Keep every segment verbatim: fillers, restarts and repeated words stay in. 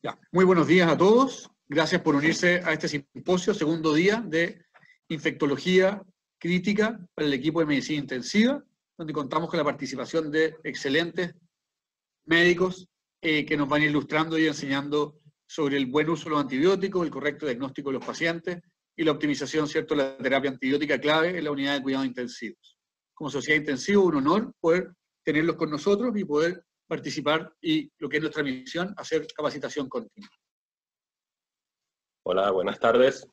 Ya. Muy buenos días a todos. Gracias por unirse a este simposio, segundo día de infectología crítica para el equipo de medicina intensiva, donde contamos con la participación de excelentes médicos eh, que nos van ilustrando y enseñando sobre el buen uso de los antibióticos, el correcto diagnóstico de los pacientes y la optimización, ¿cierto?, de la terapia antibiótica clave en la unidad de cuidados intensivos. Como sociedad intensiva, un honor poder tenerlos con nosotros y poder participar y, lo que es nuestra misión, hacer capacitación continua. Hola, buenas tardes.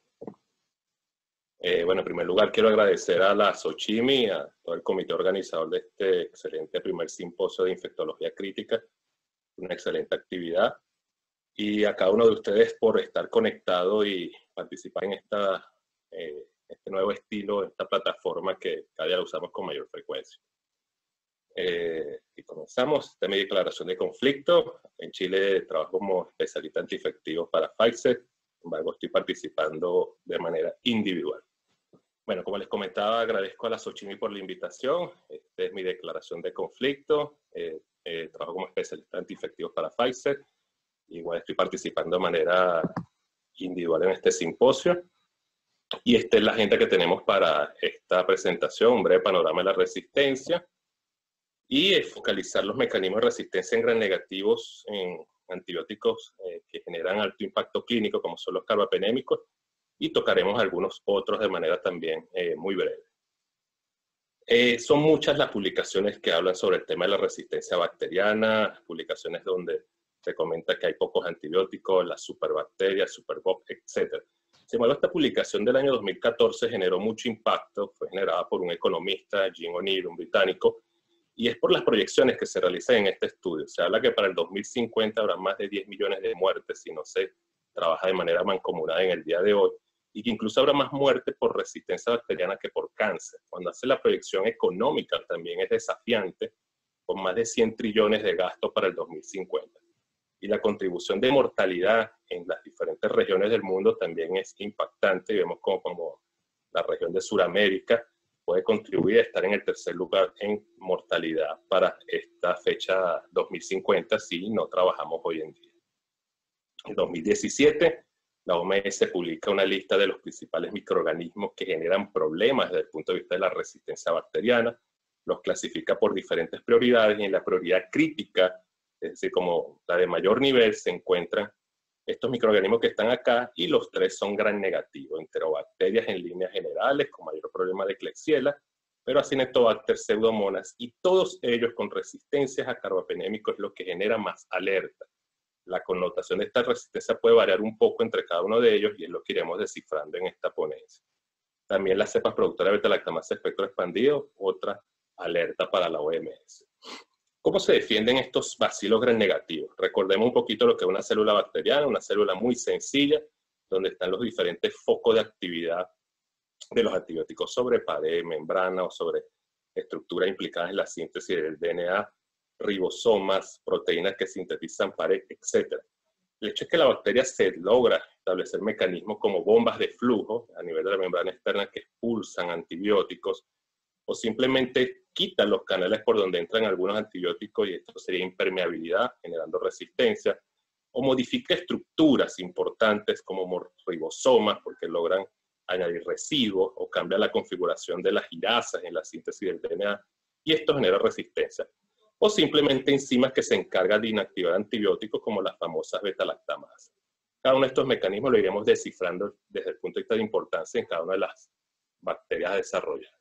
Eh, bueno, en primer lugar quiero agradecer a la SOCHIMI, a todo el comité organizador de este excelente primer simposio de infectología crítica, una excelente actividad, y a cada uno de ustedes por estar conectado y participar en esta, eh, este nuevo estilo, esta plataforma que cada día la usamos con mayor frecuencia. Eh, y comenzamos. Esta es mi declaración de conflicto. En Chile trabajo como especialista antiinfectivo para Pfizer, sin embargo estoy participando de manera individual. Bueno, como les comentaba, agradezco a la SOCHIMI por la invitación. Esta es mi declaración de conflicto. Eh, eh, trabajo como especialista antiinfectivo para Pfizer. Igual estoy participando de manera individual en este simposio. Y esta es la agenda que tenemos para esta presentación, un breve panorama de la resistencia y eh, focalizar los mecanismos de resistencia en gram negativos en antibióticos eh, que generan alto impacto clínico, como son los carbapenémicos, y tocaremos algunos otros de manera también eh, muy breve. Eh, son muchas las publicaciones que hablan sobre el tema de la resistencia bacteriana, publicaciones donde se comenta que hay pocos antibióticos, las superbacterias, superbug, etcétera. Sin embargo, esta publicación del año dos mil catorce generó mucho impacto, fue generada por un economista, Jim O'Neill, un británico, y es por las proyecciones que se realizan en este estudio. Se habla que para el dos mil cincuenta habrá más de diez millones de muertes si no se trabaja de manera mancomunada en el día de hoy, y que incluso habrá más muertes por resistencia bacteriana que por cáncer. Cuando hace la proyección económica también es desafiante, con más de cien trillones de gastos para el dos mil cincuenta. Y la contribución de mortalidad en las diferentes regiones del mundo también es impactante. Y vemos como, como la región de Sudamérica puede contribuir a estar en el tercer lugar en mortalidad para esta fecha dos mil cincuenta si no trabajamos hoy en día. En dos mil diecisiete, la O M S publica una lista de los principales microorganismos que generan problemas desde el punto de vista de la resistencia bacteriana, los clasifica por diferentes prioridades y en la prioridad crítica, es decir, como la de mayor nivel, se encuentran estos microorganismos que están acá y los tres son gram negativos, enterobacterias en líneas generales con mayor problema de Klebsiella, pero Acinetobacter, Pseudomonas y todos ellos con resistencias a carbapenémicos es lo que genera más alerta. La connotación de esta resistencia puede variar un poco entre cada uno de ellos y es lo que iremos descifrando en esta ponencia. También las cepas productoras de beta-lactamasa espectro expandido, otra alerta para la O M S. ¿Cómo se defienden estos bacilos gram negativos? Recordemos un poquito lo que es una célula bacteriana, una célula muy sencilla, donde están los diferentes focos de actividad de los antibióticos sobre pared, membrana o sobre estructuras implicadas en la síntesis del D N A, ribosomas, proteínas que sintetizan pared, etcétera. El hecho es que la bacteria se logra establecer mecanismos como bombas de flujo a nivel de la membrana externa que expulsan antibióticos o simplemente quitan los canales por donde entran algunos antibióticos y esto sería impermeabilidad, generando resistencia, o modifica estructuras importantes como ribosomas porque logran añadir residuos o cambia la configuración de las girasas en la síntesis del D N A y esto genera resistencia. O simplemente enzimas que se encargan de inactivar antibióticos como las famosas beta-lactamasas. Cada uno de estos mecanismos lo iremos descifrando desde el punto de vista de importancia en cada una de las bacterias desarrolladas.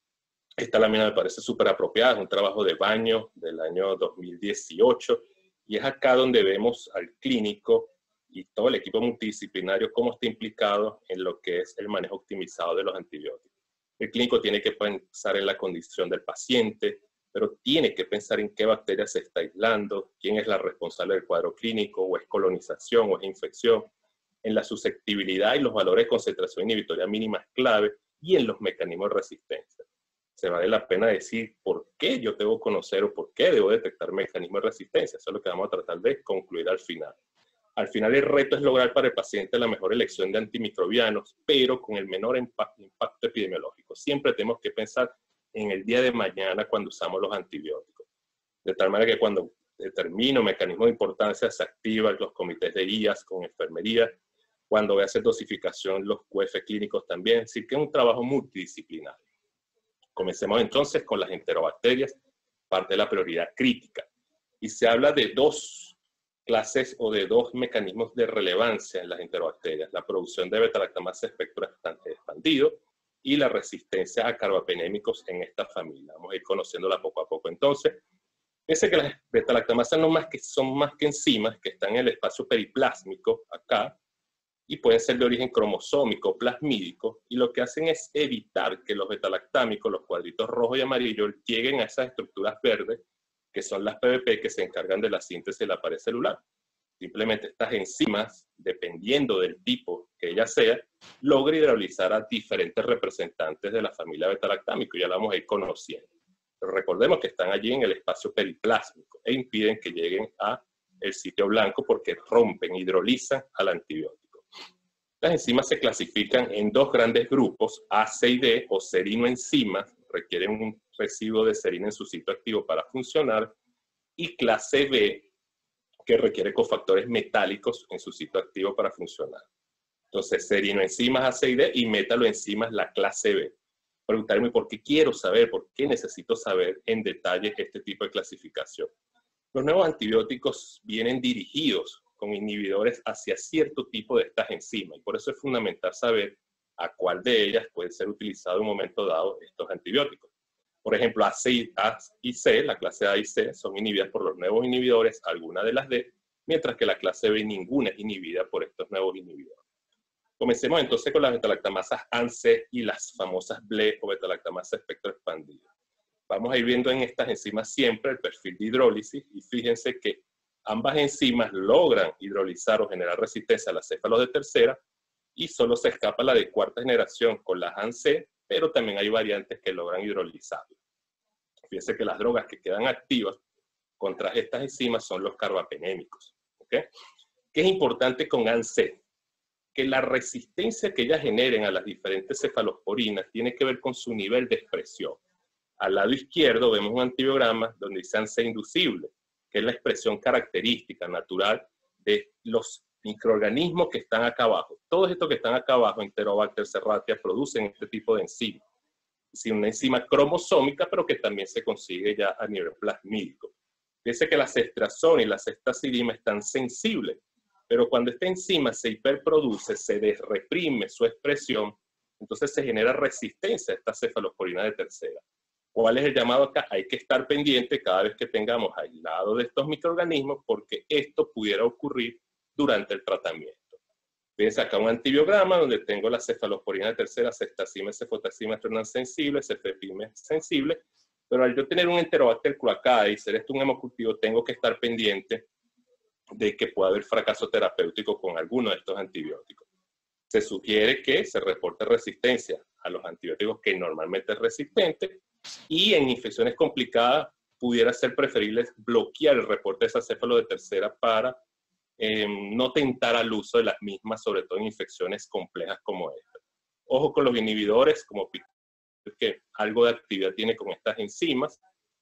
Esta lámina me parece súper apropiada, es un trabajo de Baño del año dos mil dieciocho y es acá donde vemos al clínico y todo el equipo multidisciplinario cómo está implicado en lo que es el manejo optimizado de los antibióticos. El clínico tiene que pensar en la condición del paciente, pero tiene que pensar en qué bacteria se está aislando, quién es la responsable del cuadro clínico, o es colonización, o es infección, en la susceptibilidad y los valores de concentración inhibitoria mínima clave y en los mecanismos de resistencia. Se vale la pena decir por qué yo debo conocer o por qué debo detectar mecanismos de resistencia. Eso es lo que vamos a tratar de concluir al final. Al final el reto es lograr para el paciente la mejor elección de antimicrobianos, pero con el menor impacto epidemiológico. Siempre tenemos que pensar en el día de mañana cuando usamos los antibióticos. De tal manera que cuando determino mecanismos de importancia, se activan los comités de I A S con enfermería. Cuando voy a hacer dosificación, los Q F clínicos también. Es decir, que es un trabajo multidisciplinario. Comencemos entonces con las enterobacterias, parte de la prioridad crítica. Y se habla de dos clases o de dos mecanismos de relevancia en las enterobacterias: la producción de beta-lactamasa espectro expandido y la resistencia a carbapenémicos en esta familia. Vamos a ir conociéndola poco a poco. Entonces, fíjense que las beta-lactamasas no más que, son más que enzimas que están en el espacio periplásmico acá, y pueden ser de origen cromosómico o plasmídico, y lo que hacen es evitar que los betalactámicos, los cuadritos rojos y amarillos, lleguen a esas estructuras verdes, que son las P V P, que se encargan de la síntesis de la pared celular. Simplemente estas enzimas, dependiendo del tipo que ella sea, logran hidrolizar a diferentes representantes de la familia betalactámico, ya la vamos a ir conociendo. Pero recordemos que están allí en el espacio periplásmico e impiden que lleguen a el sitio blanco porque rompen, hidrolizan al antibiótico. Las enzimas se clasifican en dos grandes grupos: A, C y D, o serinoenzimas, requieren un residuo de serina en su sitio activo para funcionar, y clase B, que requiere cofactores metálicos en su sitio activo para funcionar. Entonces, serinoenzimas A, C y D y metaloenzimas la clase B. Preguntarme por qué quiero saber, por qué necesito saber en detalle este tipo de clasificación. Los nuevos antibióticos vienen dirigidos con inhibidores hacia cierto tipo de estas enzimas, y por eso es fundamental saber a cuál de ellas puede ser utilizado en un momento dado estos antibióticos. Por ejemplo, A, C, A y C, la clase A y C, son inhibidas por los nuevos inhibidores, algunas de las D, mientras que la clase B ninguna es inhibida por estos nuevos inhibidores. Comencemos entonces con las betalactamasas A N C y las famosas B L E o betalactamasa espectro expandido. Vamos a ir viendo en estas enzimas siempre el perfil de hidrólisis, y fíjense que ambas enzimas logran hidrolizar o generar resistencia a las céfalos de tercera, y solo se escapa la de cuarta generación con las A N C, pero también hay variantes que logran hidrolizarlo. Fíjense que las drogas que quedan activas contra estas enzimas son los carbapenémicos. ¿Okay? ¿Qué es importante con A N C? Que la resistencia que ellas generen a las diferentes cefalosporinas tiene que ver con su nivel de expresión. Al lado izquierdo vemos un antibiograma donde dice A N C inducible, que es la expresión característica, natural, de los microorganismos que están acá abajo. Todos estos que están acá abajo, Enterobacter, Serratia, producen este tipo de enzima. Es decir, una enzima cromosómica, pero que también se consigue ya a nivel plasmídico. Fíjense que la cestrazona y la cestazidima están sensibles, pero cuando esta enzima se hiperproduce, se desreprime su expresión, entonces se genera resistencia a esta cefalosporina de tercera. ¿Cuál es el llamado acá? Hay que estar pendiente cada vez que tengamos aislado de estos microorganismos, porque esto pudiera ocurrir durante el tratamiento. Fíjense acá un antibiograma donde tengo la cefalosporina de tercera, cestazima, cefotaxima, sensible, cefepime sensible, pero al yo tener un Enterobacter cloacae y ser esto un hemocultivo, tengo que estar pendiente de que pueda haber fracaso terapéutico con alguno de estos antibióticos. Se sugiere que se reporte resistencia a los antibióticos que normalmente es resistente, y en infecciones complicadas pudiera ser preferible bloquear el reporte de esa céfalo de tercera para eh, no tentar al uso de las mismas, sobre todo en infecciones complejas como esta. Ojo con los inhibidores, como que algo de actividad tiene con estas enzimas.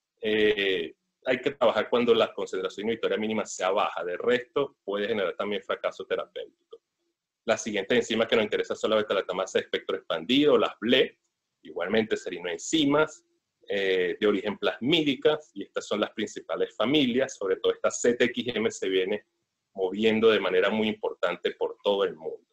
Eh, hay que trabajar cuando la concentración inhibitoria mínima sea baja. De resto, puede generar también fracaso terapéutico. Las siguientes enzimas que nos interesan son la betalactamasa de espectro expandido, las B L E, igualmente serinoenzimas, eh, de origen plasmídica, y estas son las principales familias. Sobre todo esta Z X M se viene moviendo de manera muy importante por todo el mundo.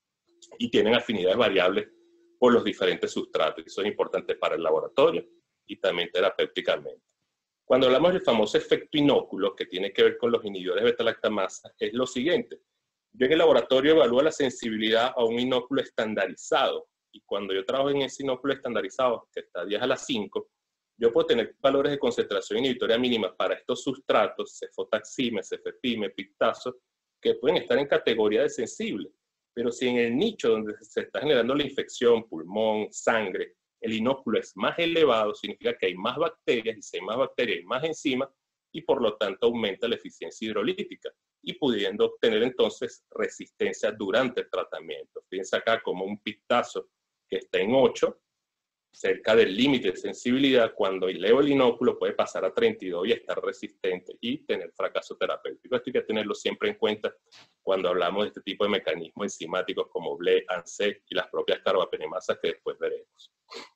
Y tienen afinidades variables por los diferentes sustratos, y eso es importante para el laboratorio y también terapéuticamente. Cuando hablamos del famoso efecto inóculo, que tiene que ver con los inhibidores de beta-lactamasa, es lo siguiente. Yo en el laboratorio evalúo la sensibilidad a un inóculo estandarizado, y cuando yo trabajo en ese inóculo estandarizado, que está a diez a la cinco, yo puedo tener valores de concentración inhibitoria mínima para estos sustratos, cefotaxime, cefepime, pictazo, que pueden estar en categoría de sensible. Pero si en el nicho donde se está generando la infección, pulmón, sangre, el inóculo es más elevado, significa que hay más bacterias, y si hay más bacterias hay más enzimas, y por lo tanto aumenta la eficiencia hidrolítica, y pudiendo obtener entonces resistencia durante el tratamiento. Fíjense acá como un pictazo que está en ocho, cerca del límite de sensibilidad, cuando eleva el inóculo puede pasar a treinta y dos y estar resistente y tener fracaso terapéutico. Esto hay que tenerlo siempre en cuenta cuando hablamos de este tipo de mecanismos enzimáticos como B L E, ANSEC y las propias carbapenemasas que después veremos.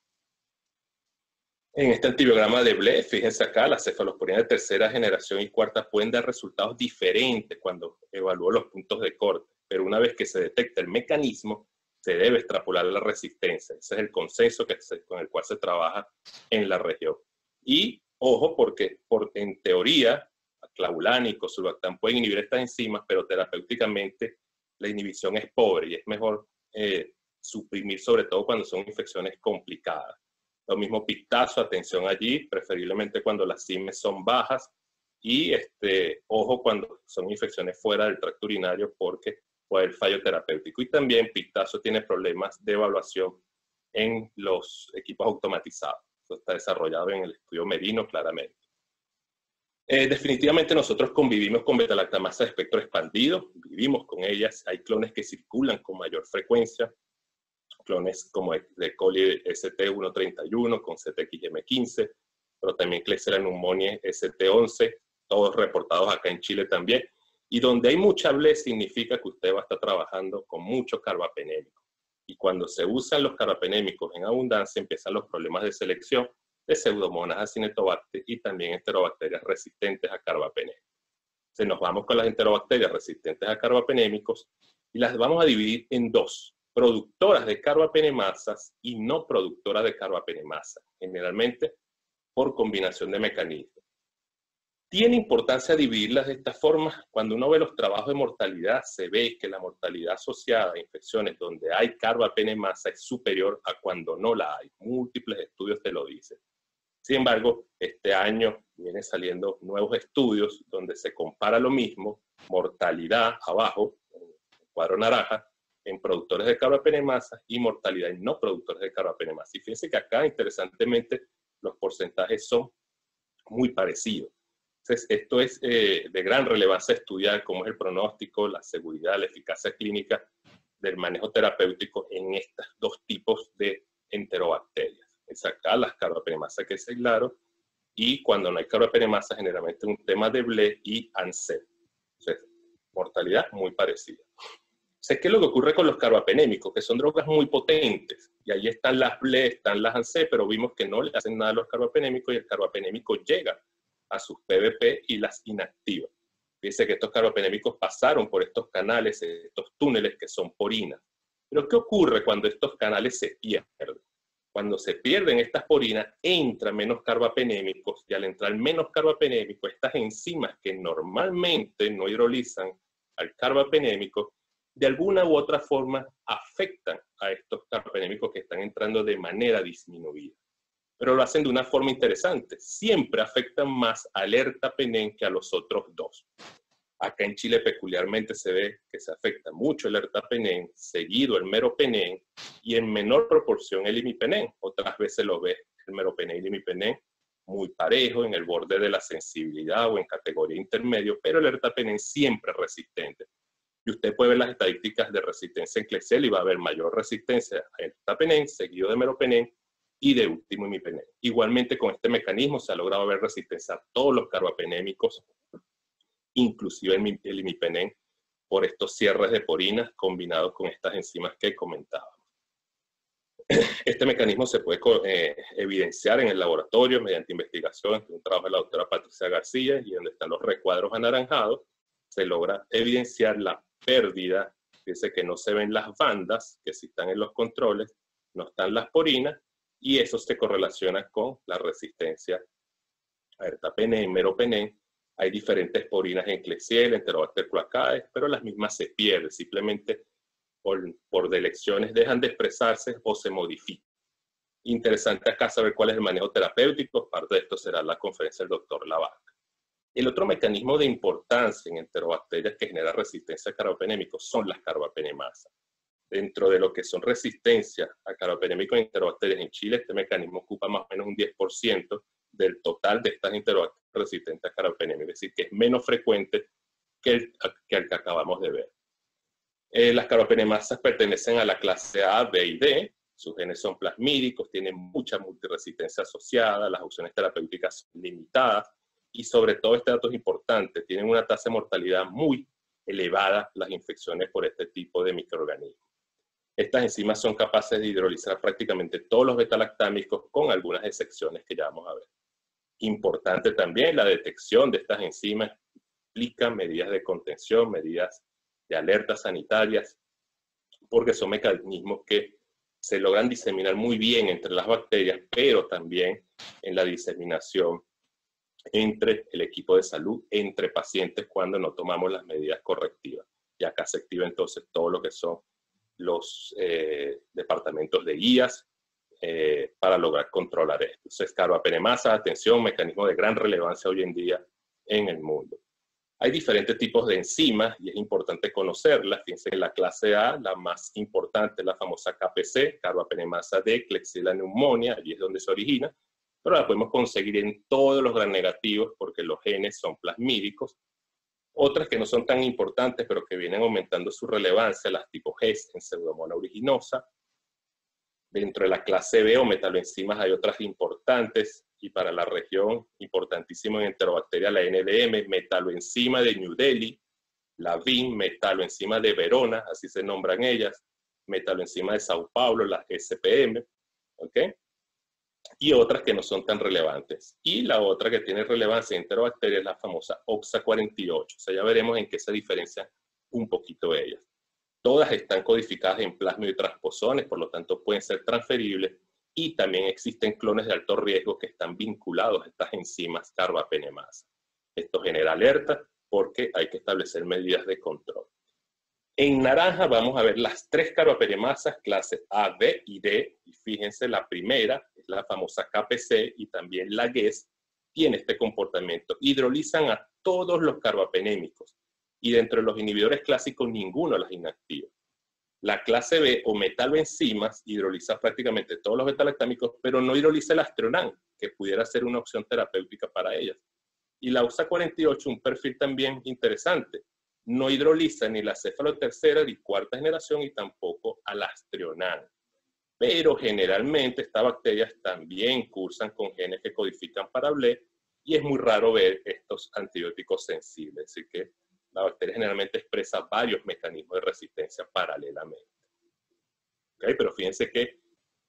En este antibiograma de B L E, fíjense acá, las cefalosporinas de tercera generación y cuarta pueden dar resultados diferentes cuando evalúo los puntos de corte, pero una vez que se detecta el mecanismo, se debe extrapolar la resistencia. Ese es el consenso que se, con el cual se trabaja en la región. Y, ojo, porque por, en teoría, clavulana y cosulbactam pueden inhibir estas enzimas, pero terapéuticamente la inhibición es pobre y es mejor eh, suprimir, sobre todo cuando son infecciones complicadas. Lo mismo pictazo, atención allí, preferiblemente cuando las C I M E son bajas, y este, ojo cuando son infecciones fuera del tracto urinario porque puede haber fallo terapéutico. Y también pictazo tiene problemas de evaluación en los equipos automatizados. Esto está desarrollado en el estudio Merino claramente. Eh, definitivamente nosotros convivimos con beta-lactamasa de espectro expandido, vivimos con ellas, hay clones que circulan con mayor frecuencia, clones como de coli S T ciento treinta y uno con Z X M quince, pero también Klebsiella pneumoniae S T once, todos reportados acá en Chile también, y donde hay mucha B L E significa que usted va a estar trabajando con mucho carbapenémico. Y cuando se usan los carbapenémicos en abundancia, empiezan los problemas de selección de Pseudomonas acinetobacter y también enterobacterias resistentes a carbapenémicos. Se nos vamos con las enterobacterias resistentes a carbapenémicos y las vamos a dividir en dos: productoras de carbapenemasas y no productoras de carbapenemasa, generalmente por combinación de mecanismos. Tiene importancia dividirlas de esta forma. Cuando uno ve los trabajos de mortalidad, se ve que la mortalidad asociada a infecciones donde hay carbapenemasa es superior a cuando no la hay. Múltiples estudios te lo dicen. Sin embargo, este año vienen saliendo nuevos estudios donde se compara lo mismo, mortalidad abajo, en el cuadro naranja, en productores de carbapenemasa y mortalidad en no productores de carbapenemasa. Y fíjense que acá, interesantemente, los porcentajes son muy parecidos. Entonces, esto es eh, de gran relevancia estudiar cómo es el pronóstico, la seguridad, la eficacia clínica del manejo terapéutico en estos dos tipos de enterobacterias. Es acá las carbapenemasas que es claro, y cuando no hay carbapenemasa, generalmente un tema de B L E y ANSET. Entonces, mortalidad muy parecida. Entonces, ¿qué es lo que ocurre con los carbapenémicos? Que son drogas muy potentes, y ahí están las B L E, están las ANSET, pero vimos que no le hacen nada a los carbapenémicos y el carbapenémico llega a sus P V P y las inactiva. Dice que estos carbapenémicos pasaron por estos canales, estos túneles que son porinas. Pero ¿qué ocurre cuando estos canales se pierden? Cuando se pierden estas porinas, entran menos carbapenémicos, y al entrar menos carbapenémicos, estas enzimas que normalmente no hidrolizan al carbapenémico, de alguna u otra forma afectan a estos carbapenémicos que están entrando de manera disminuida. Pero lo hacen de una forma interesante. Siempre afectan más al ertapenem que a los otros dos. Acá en Chile peculiarmente se ve que se afecta mucho el ertapenem, seguido el meropenem y en menor proporción el imipenem. Otras veces lo ves el meropenem y el imipenem muy parejo, en el borde de la sensibilidad o en categoría intermedio, pero el ertapenem siempre es resistente. Y usted puede ver las estadísticas de resistencia en Klebsiella y va a haber mayor resistencia a ertapenem, seguido de meropenem, y de último imipenem. Igualmente con este mecanismo se ha logrado ver resistencia a todos los carbapenémicos, inclusive el, el imipenem, por estos cierres de porinas combinados con estas enzimas que comentábamos. Este mecanismo se puede eh, evidenciar en el laboratorio mediante investigación, un trabajo de la doctora Patricia García, y donde están los recuadros anaranjados, se logra evidenciar la pérdida. Fíjense que no se ven las bandas, que sí están en los controles, no están las porinas, y eso se correlaciona con la resistencia a ertapenem, meropenem. Hay diferentes porinas en Klebsiella, Enterobacter cloacae, pero las mismas se pierden, simplemente por, por delecciones dejan de expresarse o se modifican. Interesante acá saber cuál es el manejo terapéutico, parte de esto será la conferencia del doctor Labarca. El otro mecanismo de importancia en enterobacterias que genera resistencia a carbapenémicos son las carbapenemasas. Dentro de lo que son resistencia a carbapenémicos en enterobacterias en Chile, este mecanismo ocupa más o menos un diez por ciento del total de estas enterobacterias resistentes a carbapenémicos, es decir, que es menos frecuente que el que, el que acabamos de ver. Eh, las carbapenemasas pertenecen a la clase A, B y D, sus genes son plasmídicos, tienen mucha multiresistencia asociada, las opciones terapéuticas son limitadas, y sobre todo, este dato es importante, tienen una tasa de mortalidad muy elevada las infecciones por este tipo de microorganismos. Estas enzimas son capaces de hidrolizar prácticamente todos los betalactámicos, con algunas excepciones que ya vamos a ver. Importante también, la detección de estas enzimas implica medidas de contención, medidas de alertas sanitarias, porque son mecanismos que se logran diseminar muy bien entre las bacterias, pero también en la diseminación entre el equipo de salud, entre pacientes, cuando no tomamos las medidas correctivas. Y acá se activa entonces todo lo que son los eh, departamentos de guías eh, para lograr controlar esto. Entonces, carbapenemasa, atención, mecanismo de gran relevancia hoy en día en el mundo. Hay diferentes tipos de enzimas y es importante conocerlas. Fíjense, en la clase A, la más importante es la famosa K P C, carbapenemasa D, Klebsiella pneumoniae, allí es donde se origina, pero la podemos conseguir en todos los gram negativos porque los genes son plasmídicos. Otras que no son tan importantes, pero que vienen aumentando su relevancia, las tipo G E S en Pseudomonas aeruginosa. Dentro de la clase B o metaloenzimas hay otras importantes, y para la región, importantísimo en Enterobacteria, la N D M, metaloenzima de New Delhi, la V I M, metaloenzima de Verona, así se nombran ellas, metaloenzima de Sao Paulo, la S P M, ¿ok? Y otras que no son tan relevantes. Y la otra que tiene relevancia en Enterobacteria es la famosa O X A cuarenta y ocho. O sea, ya veremos en qué se diferencian un poquito ellas. Todas están codificadas en plasmido y transposones, por lo tanto pueden ser transferibles, y también existen clones de alto riesgo que están vinculados a estas enzimas carbapenemasa. Esto genera alerta porque hay que establecer medidas de control. En naranja vamos a ver las tres carbapenemasas, clases A, B y D, y fíjense, la primera es la famosa K P C y también la G E S, tiene este comportamiento. Hidrolizan a todos los carbapenémicos, y dentro de los inhibidores clásicos ninguno las inactiva. La clase B o metaloenzimas hidroliza prácticamente todos los betalactámicos, pero no hidroliza el astronán, que pudiera ser una opción terapéutica para ellas. Y la O X A cuarenta y ocho, un perfil también interesante, no hidroliza ni la cefalotercera ni cuarta generación y tampoco al astronán. Pero generalmente estas bacterias también cursan con genes que codifican para B L E, y es muy raro ver estos antibióticos sensibles, así que la bacteria generalmente expresa varios mecanismos de resistencia paralelamente. ¿Okay? Pero fíjense que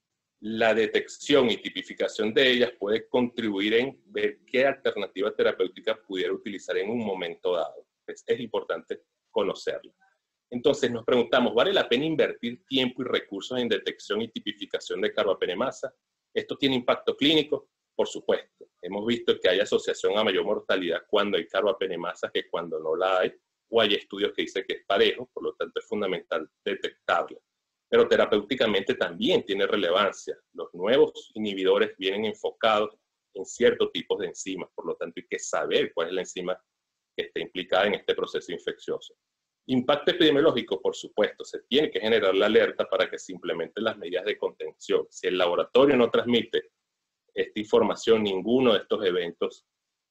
la detección y tipificación de ellas puede contribuir en ver qué alternativa terapéutica pudiera utilizar en un momento dado. Es, es importante conocerla. Entonces nos preguntamos, ¿vale la pena invertir tiempo y recursos en detección y tipificación de carbapenemasa? ¿Esto tiene impacto clínico? Por supuesto. Hemos visto que hay asociación a mayor mortalidad cuando hay carbapenemasa que cuando no la hay, o hay estudios que dicen que es parejo, por lo tanto es fundamental detectarla. Pero terapéuticamente también tiene relevancia. Los nuevos inhibidores vienen enfocados en ciertos tipos de enzimas, por lo tanto hay que saber cuál es la enzima que está implicada en este proceso infeccioso. Impacto epidemiológico, por supuesto, se tiene que generar la alerta para que se implementen las medidas de contención. Si el laboratorio no transmite esta información, ninguno de estos eventos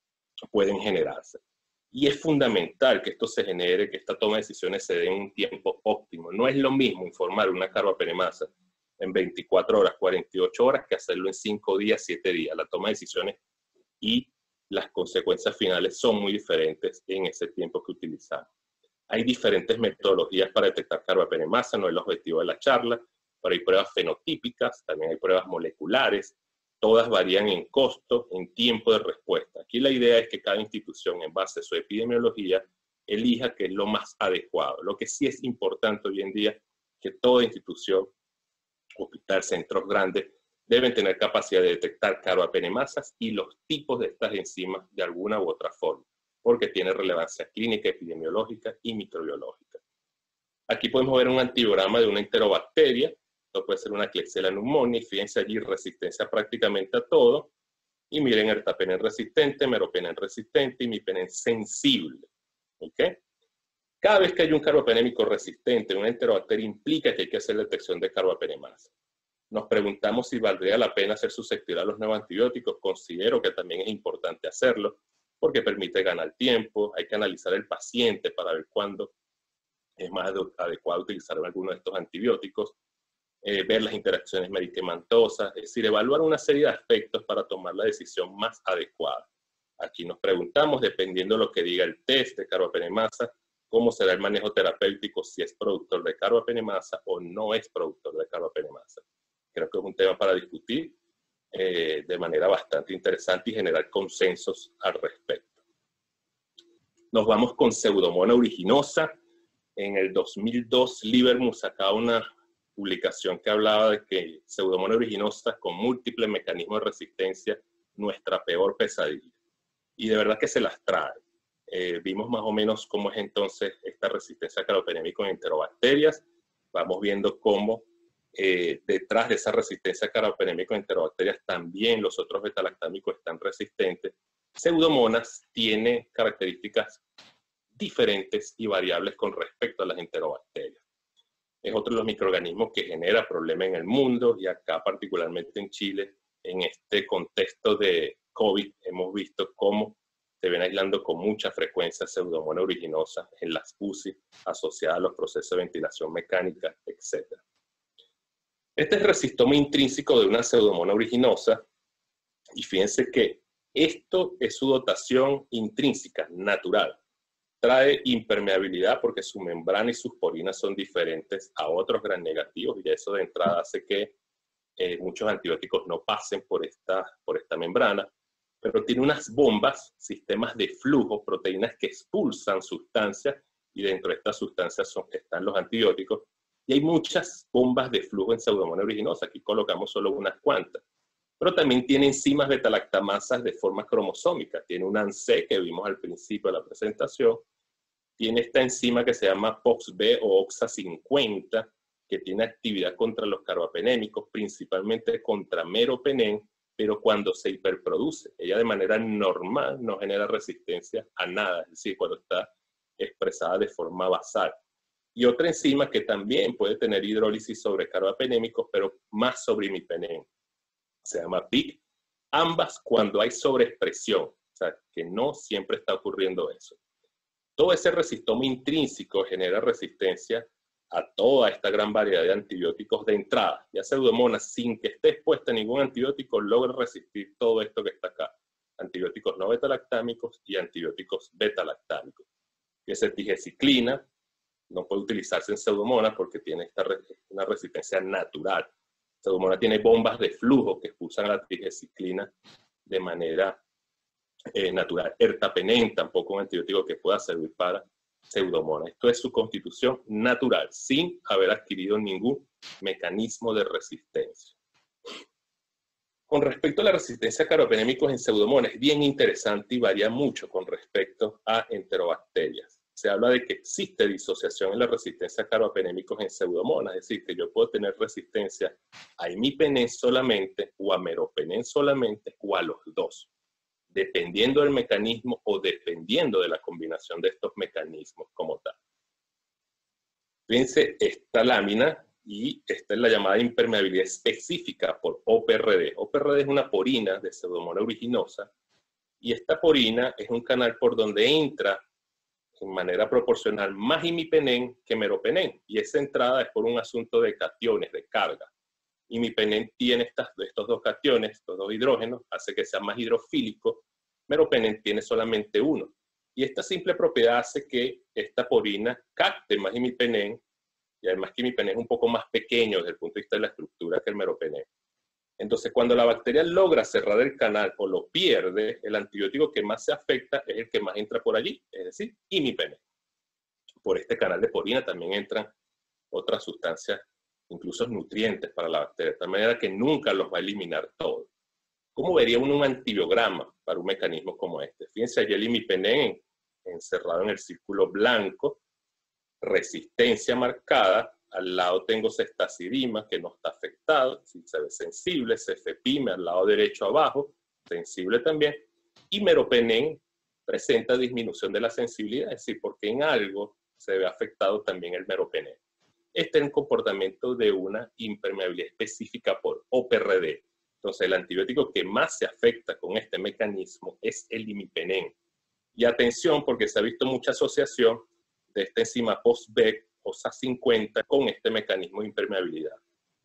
pueden generarse. Y es fundamental que esto se genere, que esta toma de decisiones se dé en un tiempo óptimo. No es lo mismo informar una carbapenemasa en veinticuatro horas, cuarenta y ocho horas, que hacerlo en cinco días, siete días. La toma de decisiones y las consecuencias finales son muy diferentes en ese tiempo que utilizamos. Hay diferentes metodologías para detectar carbapenemasa, no es el objetivo de la charla, pero hay pruebas fenotípicas, también hay pruebas moleculares. Todas varían en costo, en tiempo de respuesta. Aquí la idea es que cada institución, en base a su epidemiología, elija qué es lo más adecuado. Lo que sí es importante hoy en día, que toda institución, hospital, centros grandes, deben tener capacidad de detectar carbapenemasas y los tipos de estas enzimas de alguna u otra forma, porque tiene relevancia clínica, epidemiológica y microbiológica. Aquí podemos ver un antibiograma de una enterobacteria. Esto puede ser una Klebsiella pneumoniae, fíjense allí, resistencia prácticamente a todo. Y miren, ertapenem resistente, meropenem resistente y imipenem sensible. ¿Ok? Cada vez que hay un carbapenémico resistente en una enterobacteria implica que hay que hacer detección de carbapenemasa. Nos preguntamos si valdría la pena ser susceptible a los nuevos antibióticos. Considero que también es importante hacerlo porque permite ganar tiempo. Hay que analizar el paciente para ver cuándo es más adecuado utilizar alguno de estos antibióticos. eh, ver las interacciones medicamentosas, es decir, evaluar una serie de aspectos para tomar la decisión más adecuada. Aquí nos preguntamos, dependiendo de lo que diga el test de carbapenemasa, cómo será el manejo terapéutico, si es productor de carbapenemasa o no es productor de carbapenemasa. Creo que es un tema para discutir eh, de manera bastante interesante y generar consensos al respecto. Nos vamos con Pseudomonas aeruginosa. En el dos mil dos, Livermore sacaba una publicación que hablaba de que Pseudomonas aeruginosa con múltiples mecanismos de resistencia, nuestra peor pesadilla. Y de verdad que se las trae. Eh, vimos más o menos cómo es entonces esta resistencia a carbapenémica con enterobacterias. Vamos viendo cómo eh, detrás de esa resistencia a carbapenémica con enterobacterias también los otros betalactámicos están resistentes. Pseudomonas tiene características diferentes y variables con respecto a las enterobacterias. Es otro de los microorganismos que genera problemas en el mundo y acá particularmente en Chile, en este contexto de COVID, hemos visto cómo se ven aislando con mucha frecuencia Pseudomonas aeruginosa en las U C I asociadas a los procesos de ventilación mecánica, etcétera. Este es el resistoma intrínseco de una Pseudomonas aeruginosa y fíjense que esto es su dotación intrínseca, natural. Trae impermeabilidad porque su membrana y sus porinas son diferentes a otros gram negativos y eso de entrada hace que eh, muchos antibióticos no pasen por esta, por esta membrana. Pero tiene unas bombas, sistemas de flujo, proteínas que expulsan sustancias y dentro de estas sustancias son, están los antibióticos. Y hay muchas bombas de flujo en Pseudomonas aeruginosa, aquí colocamos solo unas cuantas. Pero también tiene enzimas beta-lactamasas de forma cromosómica. Tiene un A N C que vimos al principio de la presentación. Tiene esta enzima que se llama P O X B o O X A cincuenta, que tiene actividad contra los carbapenémicos, principalmente contra meropenem, pero cuando se hiperproduce. Ella de manera normal no genera resistencia a nada, es decir, cuando está expresada de forma basal. Y otra enzima que también puede tener hidrólisis sobre carbapenémicos, pero más sobre imipenem. Se llama P I C. Ambas cuando hay sobreexpresión, o sea, que no siempre está ocurriendo eso. Todo ese resistoma intrínseco genera resistencia a toda esta gran variedad de antibióticos de entrada. Ya Pseudomonas, sin que esté expuesta a ningún antibiótico, logra resistir todo esto que está acá. Antibióticos no betalactámicos y antibióticos betalactámicos. Esa tigeciclina no puede utilizarse en Pseudomonas porque tiene esta, una resistencia natural. Pseudomonas tiene bombas de flujo que expulsan a la tigeciclina de manera eh, natural. Ertapenem, tampoco un antibiótico que pueda servir para Pseudomonas. Esto es su constitución natural, sin haber adquirido ningún mecanismo de resistencia. Con respecto a la resistencia a carbapenémicos en Pseudomonas, es bien interesante y varía mucho con respecto a enterobacterias. Se habla de que existe disociación en la resistencia a carbapenémicos en Pseudomonas, es decir, que yo puedo tener resistencia a imipenem solamente, o a meropenem solamente, o a los dos, dependiendo del mecanismo o dependiendo de la combinación de estos mecanismos como tal. Fíjense esta lámina, y esta es la llamada impermeabilidad específica por O P R D. O P R D es una porina de Pseudomonas aeruginosa, y esta porina es un canal por donde entra en manera proporcional más imipenem que meropenem, y esa entrada es por un asunto de cationes, de carga. Imipenem tiene estas, estos dos cationes, estos dos hidrógenos, hace que sea más hidrofílico. Meropenem tiene solamente uno. Y esta simple propiedad hace que esta porina capte más imipenem, y además que imipenem es un poco más pequeño desde el punto de vista de la estructura que el meropenem. Entonces, cuando la bacteria logra cerrar el canal o lo pierde, el antibiótico que más se afecta es el que más entra por allí, es decir, imipenem. Por este canal de porina también entran otras sustancias, incluso nutrientes para la bacteria, de tal manera que nunca los va a eliminar todo. ¿Cómo vería uno un antibiograma para un mecanismo como este? Fíjense, allí el imipenem encerrado en el círculo blanco, resistencia marcada, al lado tengo ceftazidima que no está afectado, si se ve sensible, cefepime al lado derecho abajo, sensible también, y meropenem presenta disminución de la sensibilidad, es decir, porque en algo se ve afectado también el meropenem. Este es el comportamiento de una impermeabilidad específica por O P R D. Entonces, el antibiótico que más se afecta con este mecanismo es el imipenem. Y atención, porque se ha visto mucha asociación de esta enzima P O X B, O X A cincuenta, con este mecanismo de impermeabilidad.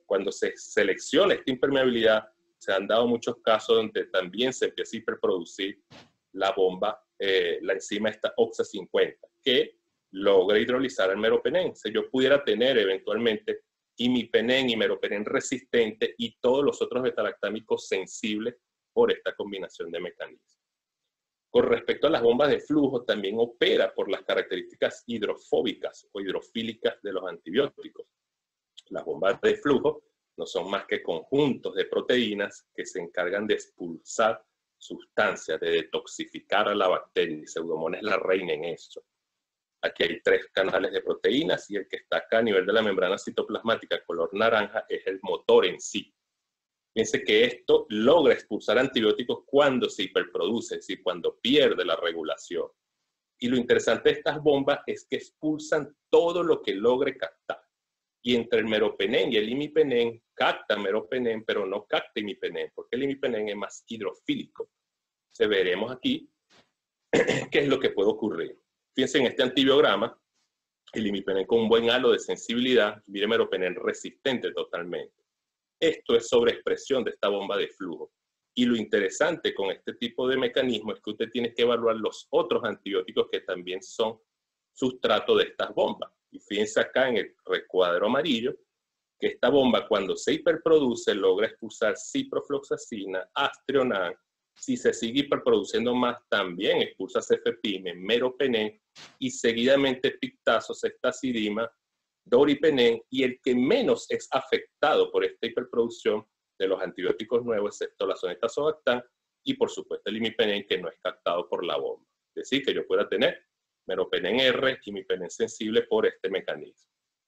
Cuando se selecciona esta impermeabilidad, se han dado muchos casos donde también se empieza a hiperproducir la bomba, eh, la enzima esta O X A cincuenta, que logra hidrolizar el meropenem. Si yo pudiera tener eventualmente imipenem y meropenem resistente y todos los otros betalactámicos sensibles por esta combinación de mecanismos. Con respecto a las bombas de flujo, también opera por las características hidrofóbicas o hidrofílicas de los antibióticos. Las bombas de flujo no son más que conjuntos de proteínas que se encargan de expulsar sustancias, de detoxificar a la bacteria, y Pseudomonas es la reina en eso. Aquí hay tres canales de proteínas y el que está acá a nivel de la membrana citoplasmática color naranja es el motor en sí. Fíjense que esto logra expulsar antibióticos cuando se hiperproduce, es decir, cuando pierde la regulación. Y lo interesante de estas bombas es que expulsan todo lo que logre captar. Y entre el meropenem y el imipenem, capta meropenem, pero no capta imipenem, porque el imipenem es más hidrofílico. Se veremos aquí qué es lo que puede ocurrir. Fíjense en este antibiograma, el imipenem con un buen halo de sensibilidad, y mire meropenem resistente totalmente. Esto es sobreexpresión de esta bomba de flujo. Y lo interesante con este tipo de mecanismo es que usted tiene que evaluar los otros antibióticos que también son sustrato de estas bombas. Y fíjense acá en el recuadro amarillo, que esta bomba cuando se hiperproduce logra expulsar ciprofloxacina, aztreonam. Si se sigue hiperproduciendo más, también expulsa cefepime, meropenem y seguidamente pictazo, ceftazidima, doripenem, y el que menos es afectado por esta hiperproducción de los antibióticos nuevos, excepto la sonetazobactam, y por supuesto el imipenem, que no es captado por la bomba. Es decir, que yo pueda tener meropenem R, imipenem sensible por este mecanismo.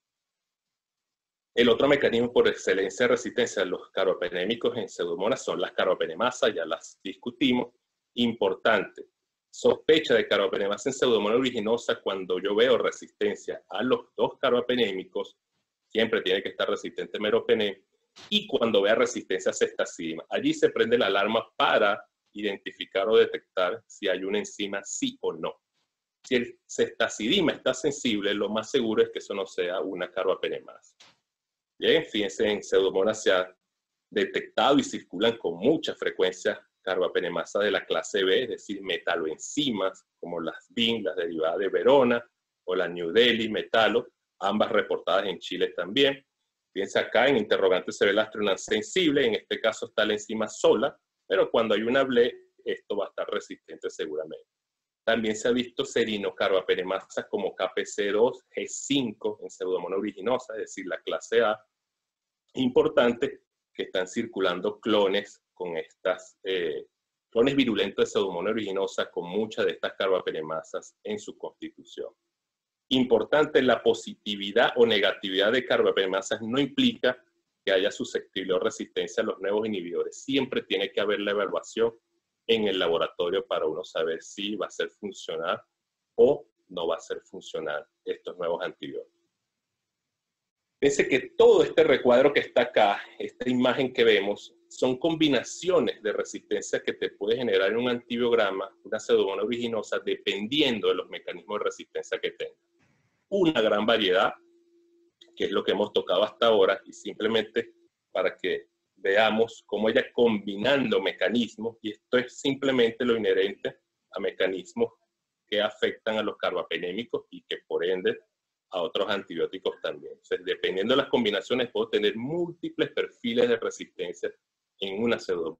El otro mecanismo por excelencia de resistencia a los carbapenémicos en Pseudomonas son las carbapenemasas, ya las discutimos. Importante, sospecha de carbapenemasa en Pseudomonas aeruginosa cuando yo veo resistencia a los dos carbapenémicos, siempre tiene que estar resistente meropenem, y cuando vea resistencia a ceftazidima. Allí se prende la alarma para identificar o detectar si hay una enzima sí o no. Si el ceftazidima está sensible, lo más seguro es que eso no sea una carbapenemasa. Bien, fíjense, en Pseudomonas se ha detectado y circulan con mucha frecuencia carbapenemasas de la clase B, es decir, metaloenzimas, como las B I N, las derivadas de Verona, o la New Delhi, metalo, ambas reportadas en Chile también. Fíjense acá, en interrogante se ve la aztreonam sensible, en este caso está la enzima sola, pero cuando hay una B L E, esto va a estar resistente seguramente. También se ha visto serinocarbapenemasas como K P C dos, G cinco en Pseudomonas aeruginosa, es decir, la clase A. Importante que están circulando clones con estas, eh, clones virulentos de Pseudomonas aeruginosa con muchas de estas carbapenemasas en su constitución. Importante, la positividad o negatividad de carbapenemasas no implica que haya susceptibilidad o resistencia a los nuevos inhibidores. Siempre tiene que haber la evaluación en el laboratorio para uno saber si va a ser funcional o no va a ser funcional estos nuevos antibióticos. Fíjense que todo este recuadro que está acá, esta imagen que vemos, son combinaciones de resistencia que te puede generar en un antibiograma, una Pseudomonas aeruginosa, dependiendo de los mecanismos de resistencia que tenga. Una gran variedad, que es lo que hemos tocado hasta ahora, y simplemente para que veamos cómo ella combinando mecanismos, y esto es simplemente lo inherente a mecanismos que afectan a los carbapenémicos y que por ende a otros antibióticos también. Entonces, dependiendo de las combinaciones, puedo tener múltiples perfiles de resistencia en una pseudomonas.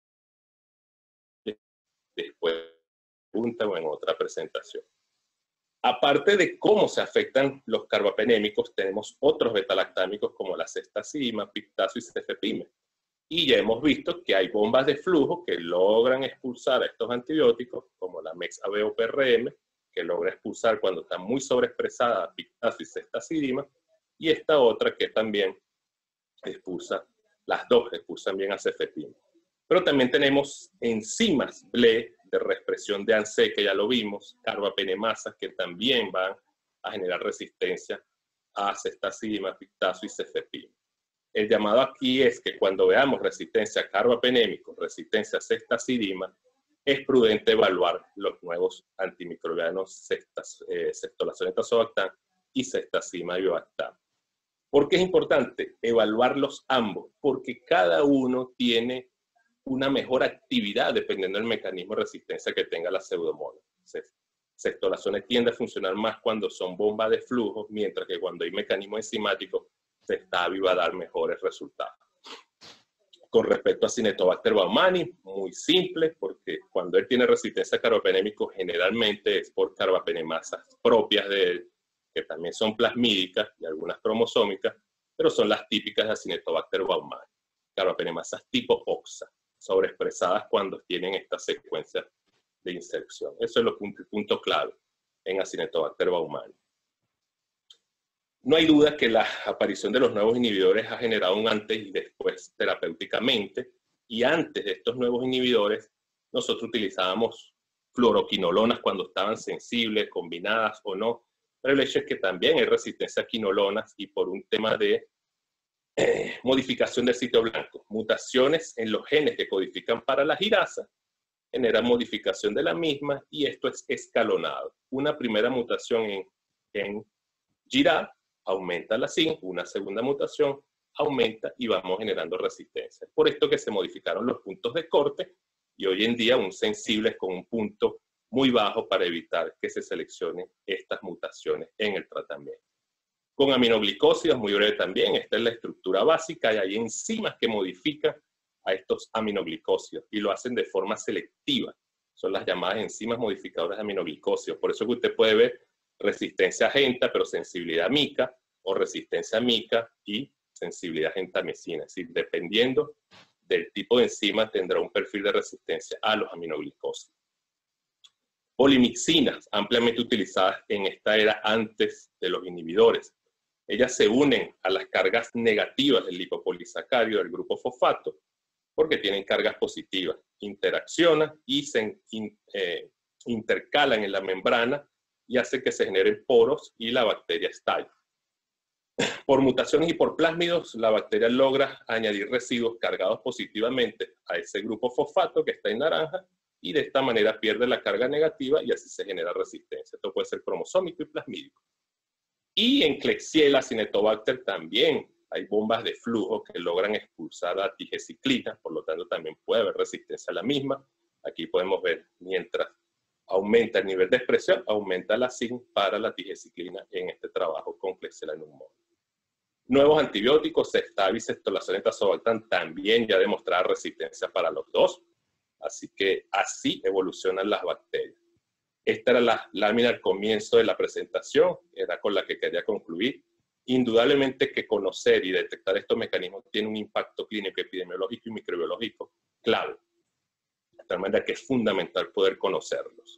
Después, pregunta o en otra presentación. Aparte de cómo se afectan los carbapenémicos, tenemos otros betalactámicos como la ceftazidima, pictazo y cefepime. Y ya hemos visto que hay bombas de flujo que logran expulsar a estos antibióticos, como la Mex-A B O P R M, que logra expulsar cuando está muy sobreexpresada pictazo y ceftazidima, y esta otra que también expulsa, las dos expulsan bien a cefepime. Pero también tenemos enzimas B L E de reexpresión de A N S E, que ya lo vimos, carbapenemasas que también van a generar resistencia a ceftazidima, pictazo y cefepime. El llamado aquí es que cuando veamos resistencia a carbapenémicos, resistencia a ceftazidima, es prudente evaluar los nuevos antimicrobianos eh, ceftolazonetazobactam y ceftazidima-avibactam. ¿Por qué es importante evaluarlos ambos? Porque cada uno tiene una mejor actividad dependiendo del mecanismo de resistencia que tenga la pseudomonas. Ceftorazones tiende a funcionar más cuando son bombas de flujo, mientras que cuando hay mecanismos enzimáticos, Ceftavi va a dar mejores resultados. Con respecto a Cinetobacter baumannii, muy simple, porque cuando él tiene resistencia a carbapenémicos, generalmente es por carbapenemasas propias de él, que también son plasmídicas y algunas cromosómicas, pero son las típicas de Cinetobacter baumannii, carbapenemasas tipo O X A, sobreexpresadas cuando tienen esta secuencia de inserción. Eso es lo que, un punto clave en Acinetobacter baumannii. No hay duda que la aparición de los nuevos inhibidores ha generado un antes y después terapéuticamente, y antes de estos nuevos inhibidores, nosotros utilizábamos fluoroquinolonas cuando estaban sensibles, combinadas o no, pero el hecho es que también hay resistencia a quinolonas y por un tema de eh, modificación del sitio blanco, mutaciones en los genes que codifican para la girasa, genera modificación de la misma y esto es escalonado. Una primera mutación en, en G I R A aumenta la S I N, una segunda mutación aumenta y vamos generando resistencia. Por esto que se modificaron los puntos de corte y hoy en día un sensible es con un punto muy bajo para evitar que se seleccionen estas mutaciones en el tratamiento. Con aminoglicósidos, muy breve también, esta es la estructura básica y hay enzimas que modifican a estos aminoglicósidos y lo hacen de forma selectiva. Son las llamadas enzimas modificadoras de aminoglicósidos. Por eso que usted puede ver resistencia a genta, pero sensibilidad a mica, o resistencia a mica y sensibilidad a gentamicina. Es decir, dependiendo del tipo de enzima, tendrá un perfil de resistencia a los aminoglicósidos. Polimixinas, ampliamente utilizadas en esta era antes de los inhibidores. Ellas se unen a las cargas negativas del lipopolisacárido del grupo fosfato, porque tienen cargas positivas, interaccionan y se in, eh, intercalan en la membrana y hace que se generen poros y la bacteria estalle. Por mutaciones y por plásmidos, la bacteria logra añadir residuos cargados positivamente a ese grupo fosfato que está en naranja y de esta manera pierde la carga negativa y así se genera resistencia. Esto puede ser cromosómico y plasmídico. Y en Klebsiella, Cinetobacter también hay bombas de flujo que logran expulsar la tigeciclina, por lo tanto también puede haber resistencia a la misma. Aquí podemos ver, mientras aumenta el nivel de expresión, aumenta la S I N para la tigeciclina en este trabajo con Klebsiella pneumoniae. Nuevos antibióticos, Ceftavi, Ceftolazone, Tazobactam, también ya demostrada resistencia para los dos. Así que así evolucionan las bacterias. Esta era la lámina al comienzo de la presentación, era con la que quería concluir. Indudablemente que conocer y detectar estos mecanismos tiene un impacto clínico, epidemiológico y microbiológico clave. De tal manera que es fundamental poder conocerlos.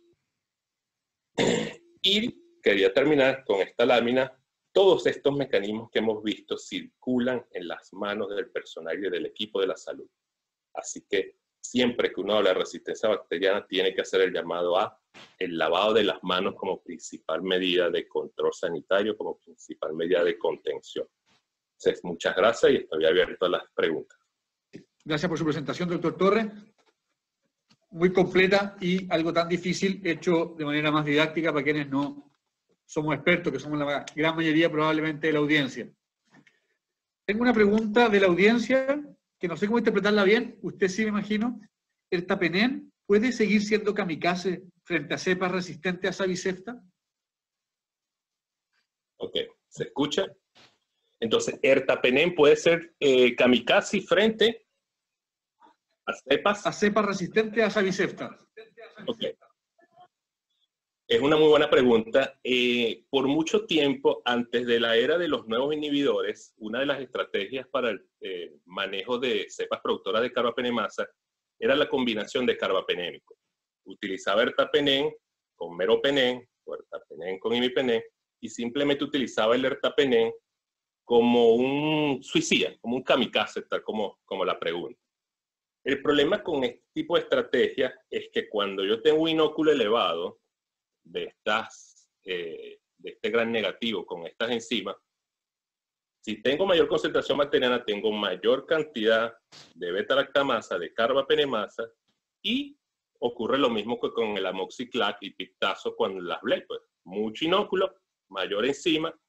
Y quería terminar con esta lámina. Todos estos mecanismos que hemos visto circulan en las manos del personal y del equipo de la salud. Así que siempre que uno habla de resistencia bacteriana, tiene que hacer el llamado a el lavado de las manos como principal medida de control sanitario, como principal medida de contención. Entonces, muchas gracias y estoy abierto a las preguntas. Gracias por su presentación, doctor Torres. Muy completa y algo tan difícil, hecho de manera más didáctica para quienes no somos expertos, que somos la gran mayoría probablemente de la audiencia. Tengo una pregunta de la audiencia que no sé cómo interpretarla bien. Usted sí, me imagino. ¿Ertapenem puede seguir siendo kamikaze frente a cepas resistentes a Savicefta? Ok, ¿se escucha? Entonces, Ertapenem puede ser eh, kamikaze frente a cepas... A cepas resistentes a Savicefta. Ok. Es una muy buena pregunta. Eh, por mucho tiempo, antes de la era de los nuevos inhibidores, una de las estrategias para el eh, manejo de cepas productoras de carbapenemasa era la combinación de carbapenémicos. Utilizaba ertapenem con meropenem, o ertapenem con imipenem, y simplemente utilizaba el ertapenem como un suicida, como un kamikaze, tal como, como la pregunta. El problema con este tipo de estrategia es que cuando yo tengo un inóculo elevado, de, estas, eh, de este gran negativo con estas enzimas, si tengo mayor concentración bacteriana, tengo mayor cantidad de beta-lactamasa, de carbapenemasa, y ocurre lo mismo que con el amoxiclac y pictazo con las B L E, pues, mucho inóculo, mayor enzima,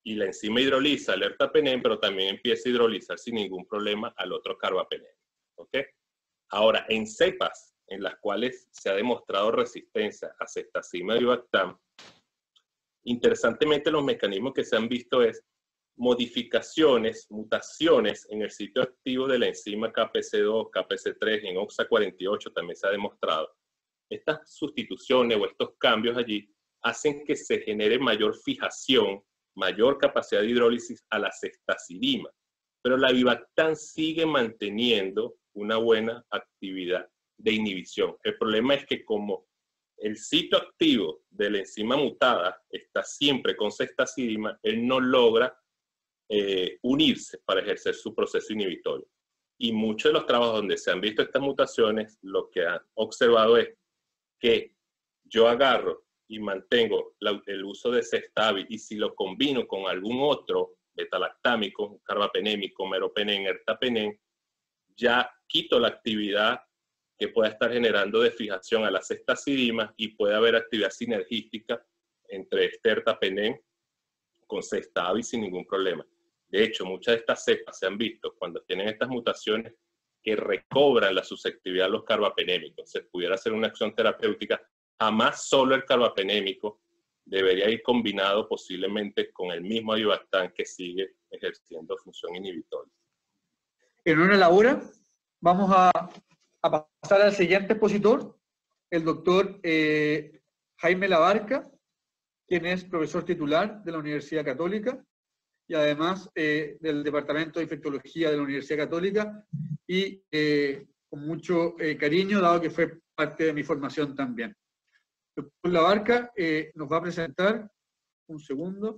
y la enzima hidroliza el ertapenem, pero también empieza a hidrolizar sin ningún problema al otro carbapenem. ¿Ok? Ahora, en cepas en las cuales se ha demostrado resistencia a cestazima y bactam, interesantemente los mecanismos que se han visto es modificaciones, mutaciones en el sitio activo de la enzima K P C dos, K P C tres, en O X A cuarenta y ocho también se ha demostrado. Estas sustituciones o estos cambios allí hacen que se genere mayor fijación, mayor capacidad de hidrólisis a la cestazidima, pero la Vivactam sigue manteniendo una buena actividad de inhibición. El problema es que como el sitio activo de la enzima mutada está siempre con cestazidima, él no logra eh, unirse para ejercer su proceso inhibitorio. Y muchos de los trabajos donde se han visto estas mutaciones, lo que han observado es que yo agarro y mantengo la, el uso de Cestavi, y si lo combino con algún otro betalactámico, carbapenémico, meropenem, ertapenem, ya quito la actividad que pueda estar generando de fijación a la cestazidima y puede haber actividad sinergística entre este ertapenem con Cestavi sin ningún problema. De hecho, muchas de estas cepas se han visto cuando tienen estas mutaciones que recobran la susceptibilidad a los carbapenémicos. Se pudiera hacer una acción terapéutica, jamás solo el carbapenémico, debería ir combinado posiblemente con el mismo Vivactam que sigue ejerciendo función inhibitoria. En una labora vamos a, a pasar al siguiente expositor, el doctor eh, Jaime Labarca, quien es profesor titular de la Universidad Católica y además eh, del Departamento de Infectología de la Universidad Católica, y eh, con mucho eh, cariño, dado que fue parte de mi formación también. El doctor Labarca eh, nos va a presentar, un segundo,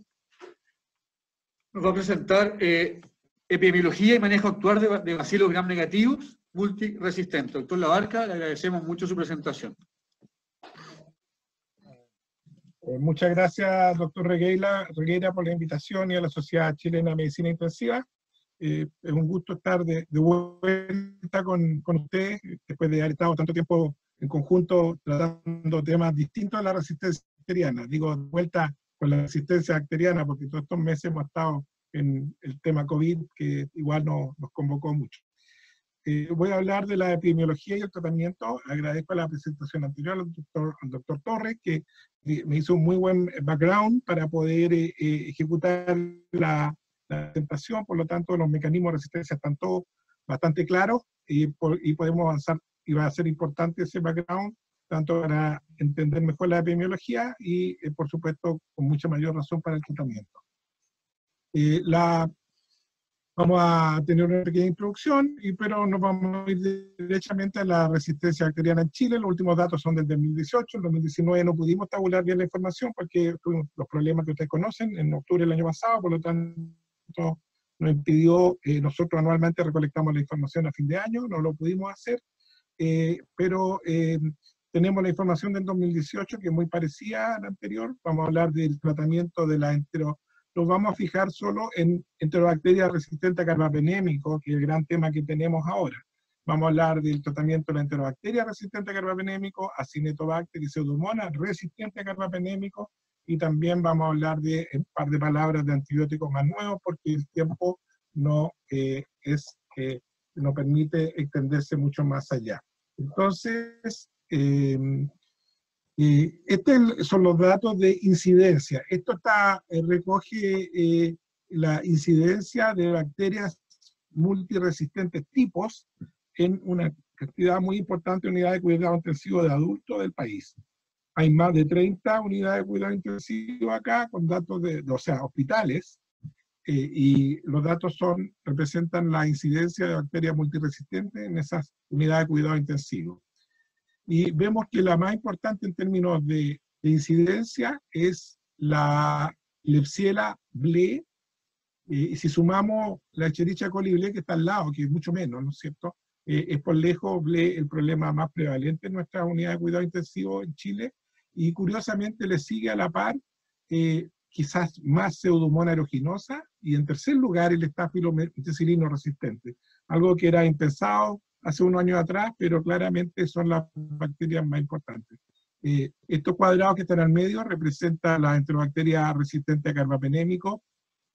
nos va a presentar eh, epidemiología y manejo actual de, de bacilos gram negativos multiresistentes. Doctor Labarca, le agradecemos mucho su presentación. Eh, muchas gracias, doctor Regueira, Regueira, por la invitación, y a la Sociedad Chilena de Medicina Intensiva. Eh, es un gusto estar de, de vuelta con, con usted, después de haber estado tanto tiempo en conjunto tratando temas distintos a la resistencia bacteriana. Digo, de vuelta con la resistencia bacteriana, porque todos estos meses hemos estado en el tema COVID, que igual nos, nos convocó mucho. Eh, voy a hablar de la epidemiología y el tratamiento. Agradezco la presentación anterior al doctor, al doctor Torres, que me hizo un muy buen background para poder eh, ejecutar la, la presentación. Por lo tanto, los mecanismos de resistencia están todos bastante claros, y, por, y podemos avanzar, y va a ser importante ese background, tanto para entender mejor la epidemiología y, eh, por supuesto, con mucha mayor razón para el tratamiento. Eh, la, vamos a tener una pequeña introducción, y, pero nos vamos a ir derechamente a la resistencia bacteriana en Chile. Los últimos datos son del dos mil dieciocho, en dos mil diecinueve no pudimos tabular bien la información porque tuvimos los problemas que ustedes conocen en octubre del año pasado, por lo tanto nos impidió, eh, nosotros anualmente recolectamos la información a fin de año, no lo pudimos hacer, eh, pero eh, tenemos la información del dos mil dieciocho que es muy parecida a la anterior. Vamos a hablar del tratamiento de la entero. Nos vamos a fijar solo en enterobacterias resistentes a carbapenémico, que es el gran tema que tenemos ahora. Vamos a hablar del tratamiento de la enterobacteria resistente a carbapenémico, Acinetobacter y Pseudomonas resistente a carbapenémico, y también vamos a hablar de un par de palabras de antibióticos más nuevos, porque el tiempo no, eh, es, eh, no permite extenderse mucho más allá. Entonces, eh, Eh, estos son los datos de incidencia. Esto está, eh, recoge eh, la incidencia de bacterias multiresistentes tipos en una cantidad muy importante de unidades de cuidado intensivo de adultos del país. Hay más de treinta unidades de cuidado intensivo acá, con datos de, o sea, hospitales, eh, y los datos son, representan la incidencia de bacterias multiresistentes en esas unidades de cuidado intensivo. Y vemos que la más importante en términos de, de incidencia es la Klebsiella blé, eh, y si sumamos la Escherichia coli blé, que está al lado, que es mucho menos, ¿no es cierto? Eh, es por lejos blé el problema más prevalente en nuestra unidad de cuidado intensivo en Chile, y curiosamente le sigue a la par eh, quizás más Pseudomonas aeruginosa, y en tercer lugar el Staphylo meticilino resistente, algo que era impensado hace unos años atrás, pero claramente son las bacterias más importantes. Eh, estos cuadrados que están al medio representan las enterobacterias resistentes a carbapenémico,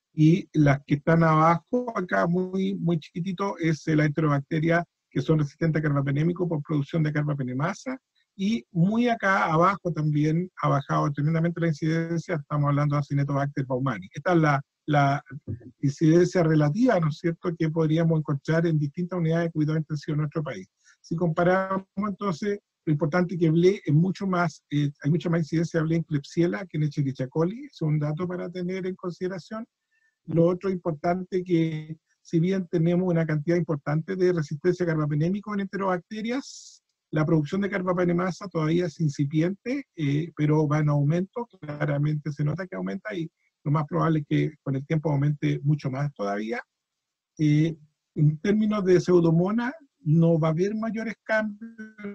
y las que están abajo, acá muy, muy chiquitito, es la enterobacteria que son resistentes a carbapenémico por producción de carbapenemasa, y muy acá abajo también ha bajado tremendamente la incidencia, estamos hablando de Acinetobacter baumannii. Esta es la, la incidencia relativa, ¿no es cierto?, que podríamos encontrar en distintas unidades de cuidado intensivo en nuestro país. Si comparamos entonces, lo importante es que B L E es mucho más, eh, hay mucha más incidencia de B L E en Klebsiella que en Escherichia coli, es un dato para tener en consideración. Lo otro importante que, si bien tenemos una cantidad importante de resistencia a carbapenémico en enterobacterias, la producción de carbapenemasa todavía es incipiente, eh, pero va en aumento, claramente se nota que aumenta y lo más probable es que con el tiempo aumente mucho más todavía. Eh, en términos de pseudomonas, no va a haber mayores cambios,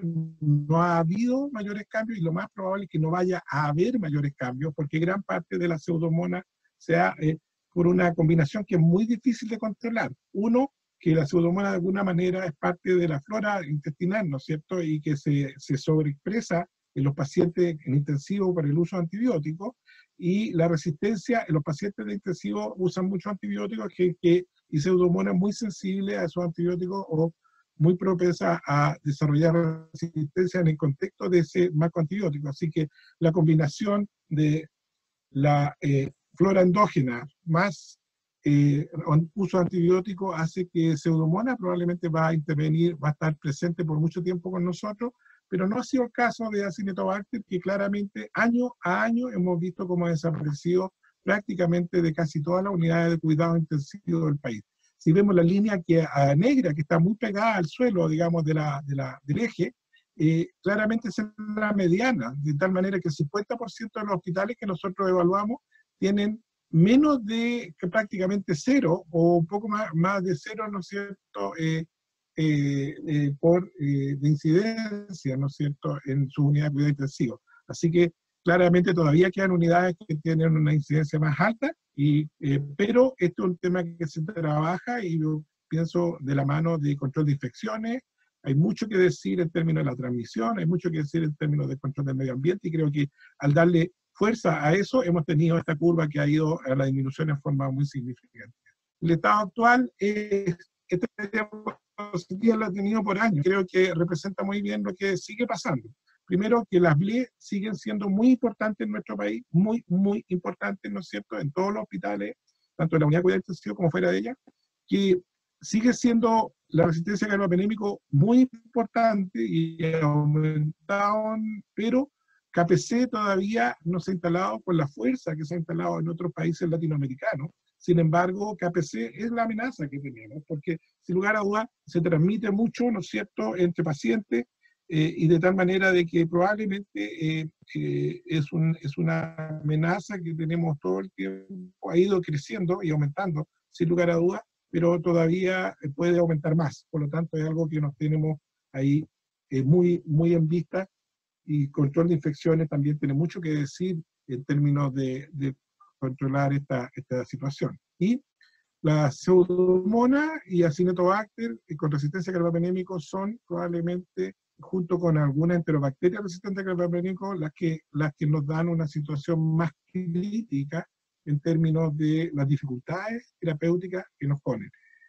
no ha habido mayores cambios y lo más probable es que no vaya a haber mayores cambios porque gran parte de la pseudomonas sea eh, por una combinación que es muy difícil de controlar. Uno, que la pseudomonas de alguna manera es parte de la flora intestinal, ¿no es cierto? Y que se, se sobreexpresa en los pacientes en intensivo para el uso de antibióticos, y la resistencia en los pacientes de intensivo usan muchos antibióticos que, que, y pseudomonas muy sensibles a esos antibióticos o muy propensa a desarrollar resistencia en el contexto de ese marco antibiótico. Así que la combinación de la eh, flora endógena más eh, uso de antibiótico hace que Pseudomonas probablemente va a intervenir, va a estar presente por mucho tiempo con nosotros, pero no ha sido el caso de Acinetobacter, que claramente año a año hemos visto cómo ha desaparecido prácticamente de casi todas las unidades de cuidado intensivo del país. Si vemos la línea que, a negra, que está muy pegada al suelo, digamos, de la, de la, del eje, eh, claramente es la mediana, de tal manera que el cincuenta por ciento de los hospitales que nosotros evaluamos tienen menos de que prácticamente cero, o un poco más, más de cero, ¿no es cierto?, eh, eh, eh, por eh, de incidencia, ¿no es cierto?, en su unidad de cuidado intensivo. Así que claramente todavía quedan unidades que tienen una incidencia más alta, y, eh, pero esto es un tema que se trabaja y yo pienso de la mano de control de infecciones. Hay mucho que decir en términos de la transmisión, hay mucho que decir en términos de control del medio ambiente, y creo que al darle fuerza a eso hemos tenido esta curva que ha ido a la disminución en forma muy significante. El estado actual es, esta positiva lo ha tenido por años, creo que representa muy bien lo que sigue pasando. Primero, que las B L E siguen siendo muy importantes en nuestro país, muy, muy importantes, ¿no es cierto?, en todos los hospitales, tanto en la unidad de cuidado intensivo como fuera de ella, que sigue siendo la resistencia al carbapenémico muy importante y ha aumentado, pero K P C todavía no se ha instalado con la fuerza que se ha instalado en otros países latinoamericanos. Sin embargo, K P C es la amenaza que tenemos, porque sin lugar a dudas se transmite mucho, ¿no es cierto?, entre pacientes, eh, y de tal manera de que probablemente eh, eh, es, un, es una amenaza que tenemos todo el tiempo, ha ido creciendo y aumentando, sin lugar a dudas, pero todavía puede aumentar más. Por lo tanto, es algo que nos tenemos ahí eh, muy, muy en vista, y control de infecciones también tiene mucho que decir en términos de, de controlar esta, esta situación. Y la Pseudomonas y Acinetobacter con resistencia a carbapenémico son probablemente, junto con algunas enterobacterias resistentes a carbapenémico, las que, las que nos dan una situación más crítica en términos de las dificultades terapéuticas que nos ponen.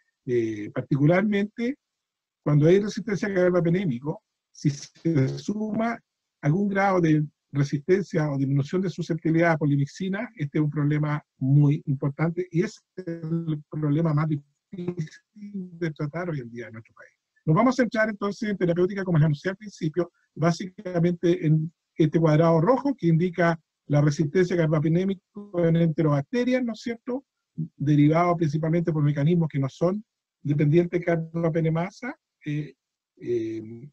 Eh, particularmente, cuando hay resistencia a carbapenémico, si se suma algún grado de resistencia o disminución de susceptibilidad a polimixina, este es un problema muy importante y es el problema más difícil de tratar hoy en día en nuestro país. Nos vamos a centrar entonces en terapéutica, como les anuncié al principio, básicamente en este cuadrado rojo que indica la resistencia a carbapenémico en enterobacterias, ¿no es cierto?, derivado principalmente por mecanismos que no son dependientes de carbapenemasa. Eh, eh,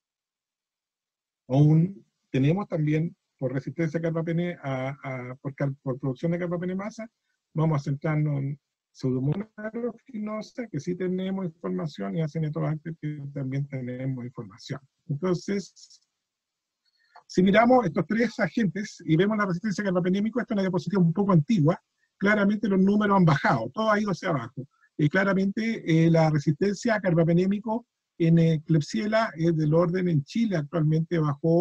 Aún tenemos también, por resistencia a carbapene, a, a, por, por producción de carbapenemasa, vamos a centrarnos en Pseudomonas aeruginosa, que sí tenemos información, y Acinetobacter, que también tenemos información. Entonces, si miramos estos tres agentes y vemos la resistencia a carbapenémico, esta es una diapositiva un poco antigua, claramente los números han bajado, todo ha ido hacia abajo. Y claramente eh, la resistencia a carbapenémico en eh, Klebsiella es del orden, en Chile actualmente bajó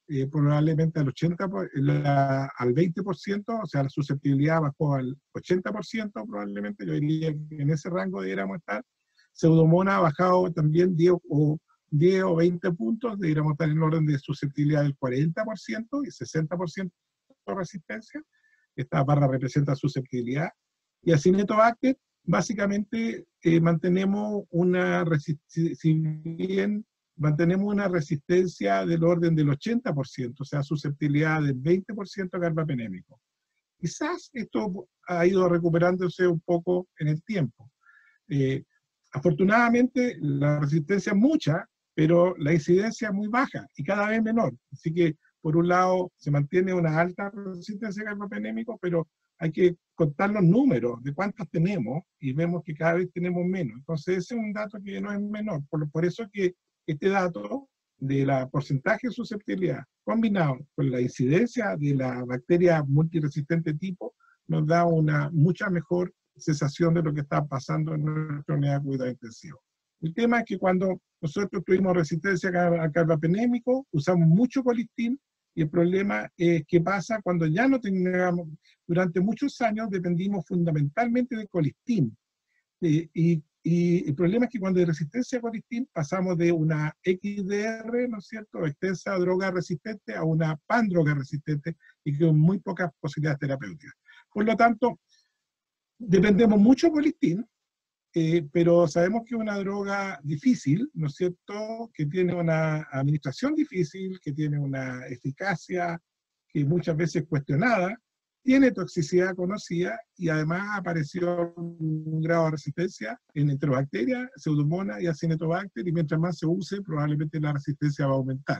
eh, probablemente al, ochenta por ciento, la, al veinte por ciento, o sea, la susceptibilidad bajó al ochenta por ciento probablemente, yo diría que en ese rango deberíamos estar. Pseudomonas ha bajado también diez o, diez o veinte puntos, deberíamos estar en el orden de susceptibilidad del cuarenta por ciento y sesenta por ciento de resistencia. Esta barra representa susceptibilidad. Y Acinetobacter, básicamente eh, mantenemos una resistencia, si bien mantenemos una resistencia del orden del ochenta por ciento, o sea, susceptibilidad del veinte por ciento a carbapenémico. Quizás esto ha ido recuperándose un poco en el tiempo. Eh, afortunadamente, la resistencia es mucha, pero la incidencia es muy baja y cada vez menor. Así que, por un lado, se mantiene una alta resistencia a carbapenémico, pero hay que contar los números de cuántos tenemos y vemos que cada vez tenemos menos. Entonces, ese es un dato que no es menor. Por, por eso que este dato de la porcentaje de susceptibilidad combinado con la incidencia de la bacteria multiresistente tipo nos da una mucha mejor sensación de lo que está pasando en nuestra unidad de cuidado intensivo. El tema es que cuando nosotros tuvimos resistencia a carbapenémico, usamos mucho colistin, y el problema es qué pasa cuando ya no tengamos, durante muchos años dependimos fundamentalmente de colistin. Eh, y, y el problema es que cuando hay resistencia a colistin pasamos de una X D R, ¿no es cierto?, extensa droga resistente a una pan-droga resistente y con muy pocas posibilidades terapéuticas. Por lo tanto, dependemos mucho de colistin, eh, pero sabemos que es una droga difícil, ¿no es cierto?, que tiene una administración difícil, que tiene una eficacia que muchas veces es cuestionada, tiene toxicidad conocida y además apareció un grado de resistencia en Enterobacteria, Pseudomonas y Acinetobacter, y mientras más se use, probablemente la resistencia va a aumentar.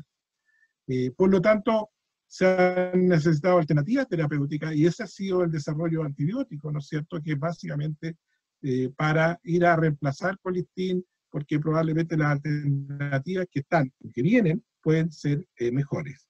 Eh, por lo tanto, se han necesitado alternativas terapéuticas y ese ha sido el desarrollo antibiótico, ¿no es cierto?, que básicamente eh, para ir a reemplazar colistin, porque probablemente las alternativas que están, que vienen, pueden ser eh, mejores.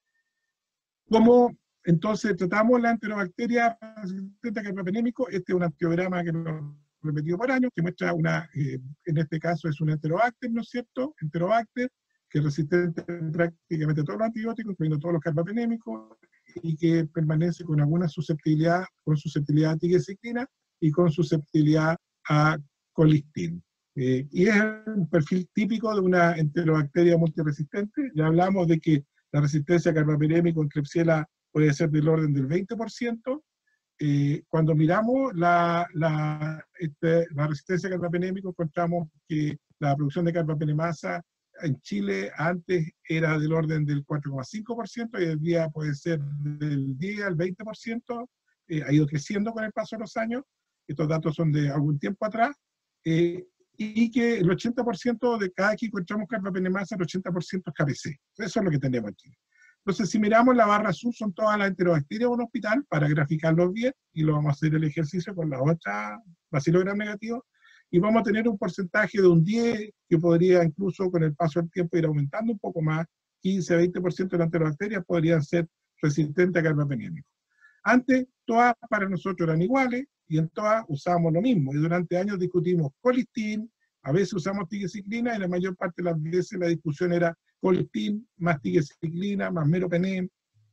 ¿Cómo entonces tratamos la enterobacteria resistente a carbapenémico? Este es un angiograma que lo hemos repetido por años, que muestra una, eh, en este caso es un enterobacter, ¿no es cierto?, enterobacter, que es resistente prácticamente a todos los antibióticos, incluyendo todos los carbapenémicos, y que permanece con alguna susceptibilidad, con susceptibilidad a tigecyclina y con susceptibilidad a colistin. Eh, y es un perfil típico de una enterobacteria multiresistente. Ya hablamos de que la resistencia a carbapenémico en Klebsiella puede ser del orden del veinte por ciento. Eh, cuando miramos la, la, este, la resistencia a carbapenémico, encontramos que la producción de carbapenemasa en Chile antes era del orden del cuatro coma cinco por ciento y hoy en día puede ser del diez al veinte por ciento, eh, ha ido creciendo con el paso de los años. Estos datos son de algún tiempo atrás, eh, y que el ochenta por ciento de cada que encontramos carbapenemasa, el ochenta por ciento es K P C. Eso es lo que tenemos en Chile. Entonces, si miramos la barra azul, son todas las enterobacterias de un hospital, para graficarlos bien, y lo vamos a hacer el ejercicio con la otra bacilo-gram negativo, y vamos a tener un porcentaje de un diez, que podría incluso con el paso del tiempo ir aumentando un poco más, quince a veinte por ciento de las enterobacterias podrían ser resistentes a carbapenémico. Antes, todas para nosotros eran iguales, y en todas usábamos lo mismo, y durante años discutimos colistin, a veces usamos tigecyclina, y la mayor parte de las veces la discusión era colistin más tigecyclina más meropenem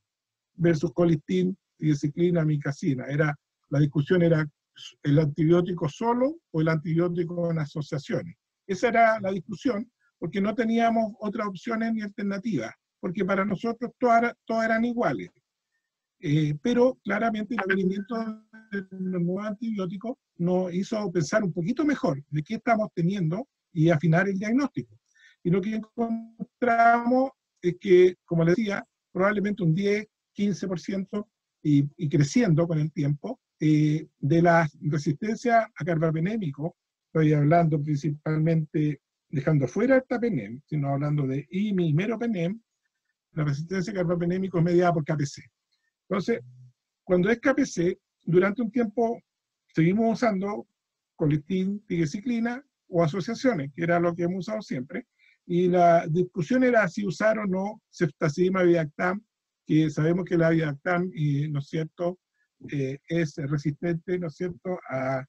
versus colistin, tigecyclina, micacina. Era, la discusión era el antibiótico solo o el antibiótico en asociaciones. Esa era la discusión, porque no teníamos otras opciones ni alternativas, porque para nosotros todas, todas eran iguales. Eh, pero claramente el advenimiento de los nuevos antibióticos nos hizo pensar un poquito mejor de qué estamos teniendo y afinar el diagnóstico. Y lo que encontramos es que, como les decía, probablemente un diez, quince por ciento y, y creciendo con el tiempo, eh, de la resistencia a carbapenémico, estoy hablando principalmente, dejando fuera el tapenem, sino hablando de I M I y meropenem, la resistencia a carbapenémico es mediada por K P C. Entonces, cuando es K P C, durante un tiempo seguimos usando colistin, tigecyclina o asociaciones, que era lo que hemos usado siempre, y la discusión era si usar o no ceftazidima viactam, que sabemos que la viactam, ¿no es cierto?, eh, es resistente, ¿no es cierto?, a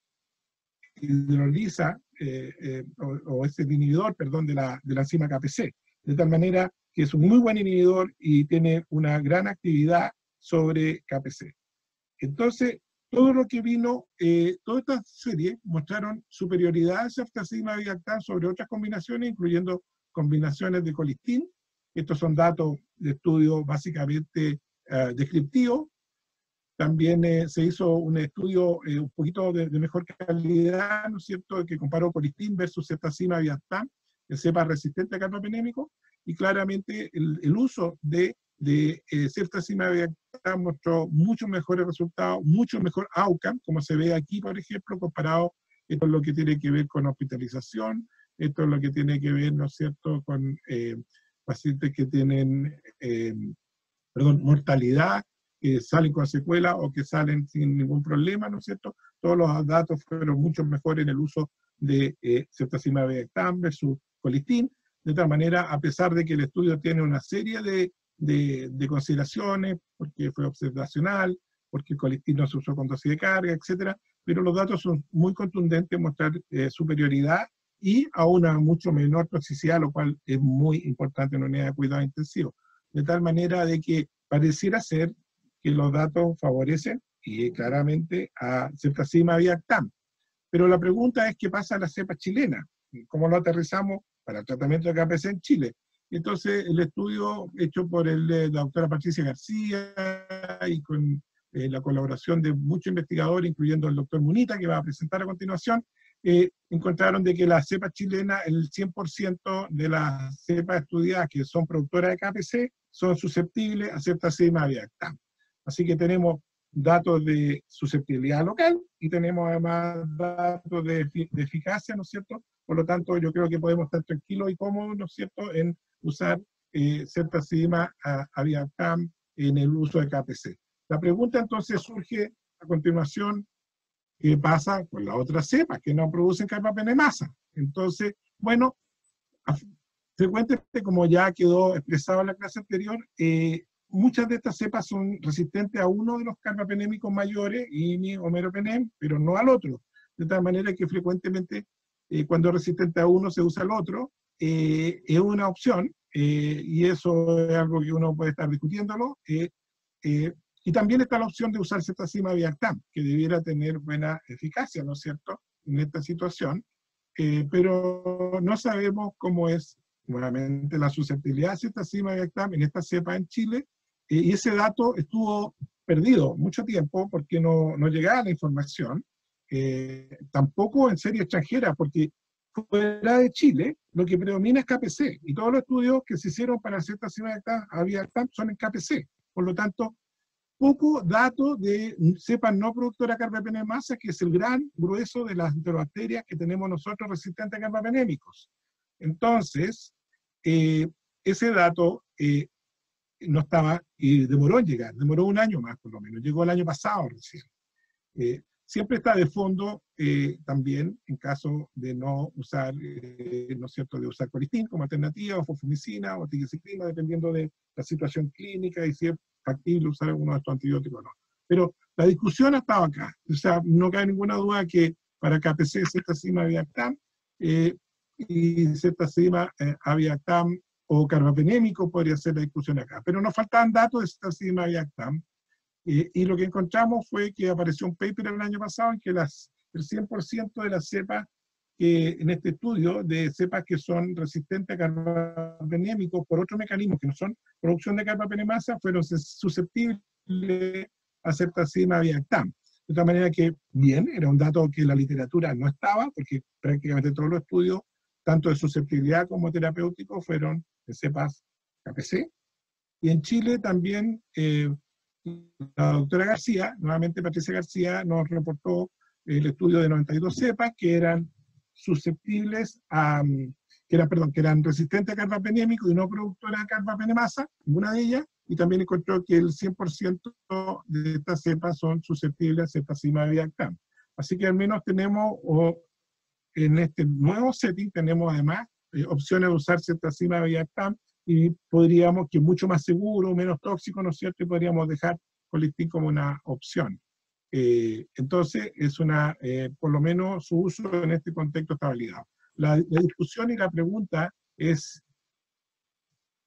hidroliza, eh, eh, o, o es el inhibidor, perdón, de la, de la enzima K P C. De tal manera que es un muy buen inhibidor y tiene una gran actividad sobre K P C. Entonces, todo lo que vino, eh, toda esta serie mostraron superioridad de ceftazidima avibactam sobre otras combinaciones, incluyendo combinaciones de colistin. Estos son datos de estudio básicamente uh, descriptivos. También eh, se hizo un estudio eh, un poquito de, de mejor calidad, ¿no es cierto?, que comparó colistin versus ceftazidima avibactam, el cepa resistente a carbapenémico, y claramente el, el uso de de eh, ceftazidima avibactam mostró muchos mejores resultados, mucho mejor outcome, como se ve aquí, por ejemplo, comparado, esto es lo que tiene que ver con hospitalización, esto es lo que tiene que ver, ¿no es cierto?, con eh, pacientes que tienen, eh, perdón, mortalidad, que salen con secuela o que salen sin ningún problema, ¿no es cierto? Todos los datos fueron mucho mejores en el uso de eh, ceftazidima avibactam versus colistin, de tal manera, a pesar de que el estudio tiene una serie de De, de consideraciones, porque fue observacional, porque el colistin no se usó con dosis de carga, etcétera, pero los datos son muy contundentes, mostrar eh, superioridad y a una mucho menor toxicidad, lo cual es muy importante en una unidad de cuidado intensivo. De tal manera de que pareciera ser que los datos favorecen, y claramente, a ceftazidima avibactam. Pero la pregunta es, ¿qué pasa a la cepa chilena? ¿Cómo lo aterrizamos para el tratamiento de K P C en Chile? Entonces, el estudio hecho por el, la doctora Patricia García y con eh, la colaboración de muchos investigadores, incluyendo el doctor Munita, que va a presentar a continuación, eh, encontraron de que la cepa chilena, el cien por ciento de las cepas estudiadas que son productoras de K P C, son susceptibles a ceftazidima avibactam. Así que tenemos datos de susceptibilidad local y tenemos además datos de, de eficacia, ¿no es cierto? Por lo tanto, yo creo que podemos estar tranquilos y cómodos, ¿no es cierto?, en usar eh, ceftazidima avibactam en el uso de K P C. La pregunta entonces surge a continuación, ¿qué pasa con las otras cepas que no producen carbapenemasa? Entonces, bueno, frecuentemente, como ya quedó expresado en la clase anterior, eh, muchas de estas cepas son resistentes a uno de los carbapenémicos mayores, I N I o meropenem, pero no al otro. De tal manera que frecuentemente, eh, cuando es resistente a uno, se usa el otro. Eh, es una opción, eh, y eso es algo que uno puede estar discutiéndolo. Eh, eh, y también está la opción de usar ceftazidima avibactam, que debiera tener buena eficacia, ¿no es cierto?, en esta situación. Eh, pero no sabemos cómo es, nuevamente, la susceptibilidad de ceftazidima avibactam en esta cepa en Chile, eh, y ese dato estuvo perdido mucho tiempo porque no, no llegaba la información, eh, tampoco en serie extranjera, porque fuera de Chile, lo que predomina es K P C, y todos los estudios que se hicieron para ceftazidima avibactam son en K P C. Por lo tanto, poco dato de cepas no productora de carbapenemasa, que es el gran grueso de las enterobacterias que tenemos nosotros resistentes a carbapenémicos. Entonces, eh, ese dato eh, no estaba, y demoró en llegar, demoró un año más por lo menos, llegó el año pasado recién. Eh, Siempre está de fondo eh, también en caso de no usar, eh, ¿no es cierto?, de usar colistin como alternativa, o fosfomicina, o tigecyclina, dependiendo de la situación clínica y si es factible usar alguno de estos antibióticos o no. Pero la discusión ha estado acá. O sea, no cabe ninguna duda que para K P C, ceftazidima avibactam, eh, y ceftazidima eh, avibactam o carbapenémico podría ser la discusión acá. Pero nos faltaban datos de ceftazidima avibactam. Eh, y lo que encontramos fue que apareció un paper el año pasado en que las, el cien por ciento de las cepas que en este estudio, de cepas que son resistentes a carbapenémicos por otro mecanismo que no son producción de carbapenemasa, fueron susceptibles a ceftazidima avibactam. De tal manera que, bien, era un dato que en la literatura no estaba, porque prácticamente todos los estudios, tanto de susceptibilidad como terapéuticos, fueron de cepas K P C. Y en Chile también, eh, la doctora García, nuevamente Patricia García, nos reportó el estudio de noventa y dos cepas que eran susceptibles a, que eran, perdón, que eran resistentes a carbapenémico y no productoras de carbapenemasa, ninguna de ellas, y también encontró que el cien por ciento de estas cepas son susceptibles a ceftazidima avibactam. Así que al menos tenemos, o en este nuevo setting, tenemos además eh, opciones de usar ceftazidima avibactam, y podríamos, que es mucho más seguro, menos tóxico, ¿no es cierto?, y podríamos dejar colistin como una opción. Eh, entonces, es una, eh, por lo menos su uso en este contexto está validado. La, la discusión y la pregunta es,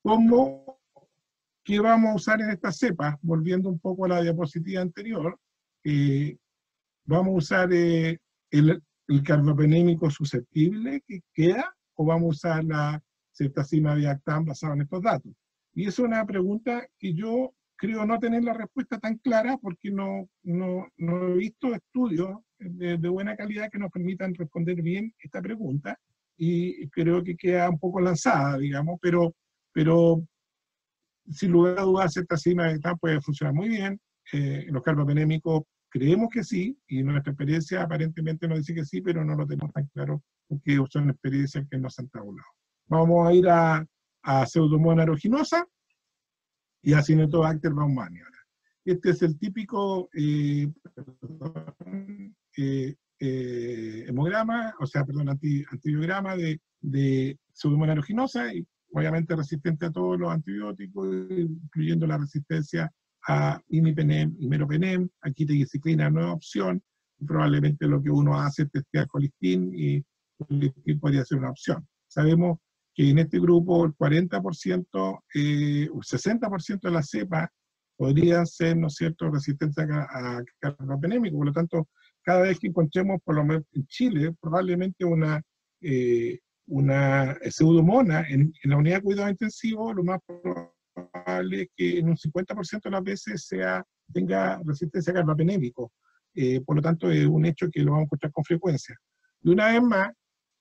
¿Cómo, qué vamos a usar en esta cepa? Volviendo un poco a la diapositiva anterior, eh, vamos a usar eh, el, el carbapenémico susceptible que queda, o vamos a usar la ceftazima viactam basado en estos datos. Y es una pregunta que yo creo no tener la respuesta tan clara, porque no, no, no he visto estudios de, de buena calidad que nos permitan responder bien esta pregunta, y creo que queda un poco lanzada, digamos, pero, pero sin lugar a dudas, ceftazima viactam puede funcionar muy bien. Eh, los carbapenémicos creemos que sí, y nuestra experiencia aparentemente nos dice que sí, pero no lo tenemos tan claro, porque son experiencias que no se han tabulado. Vamos a ir a, a Pseudomonas aeruginosa y a Cinetobacter baumannii. Este es el típico eh, perdón, eh, eh, hemograma, o sea, perdón, anti, antibiograma de, de Pseudomonas aeruginosa, y obviamente resistente a todos los antibióticos, incluyendo la resistencia a imipenem y meropenem. Aquí teguiciclina no es opción, y probablemente lo que uno hace es testear colistin, y colistin podría ser una opción. Sabemos que en este grupo el cuarenta por ciento, eh, o sesenta por ciento de las cepas podrían ser, ¿no es cierto?, resistentes a, a carbapenémico. Por lo tanto, cada vez que encontremos, por lo menos en Chile, probablemente una, eh, una pseudomonas en, en la unidad de cuidado intensivo, lo más probable es que en un cincuenta por ciento de las veces sea, tenga resistencia a carbapenémico. Eh, por lo tanto, es un hecho que lo vamos a encontrar con frecuencia. Y una vez más,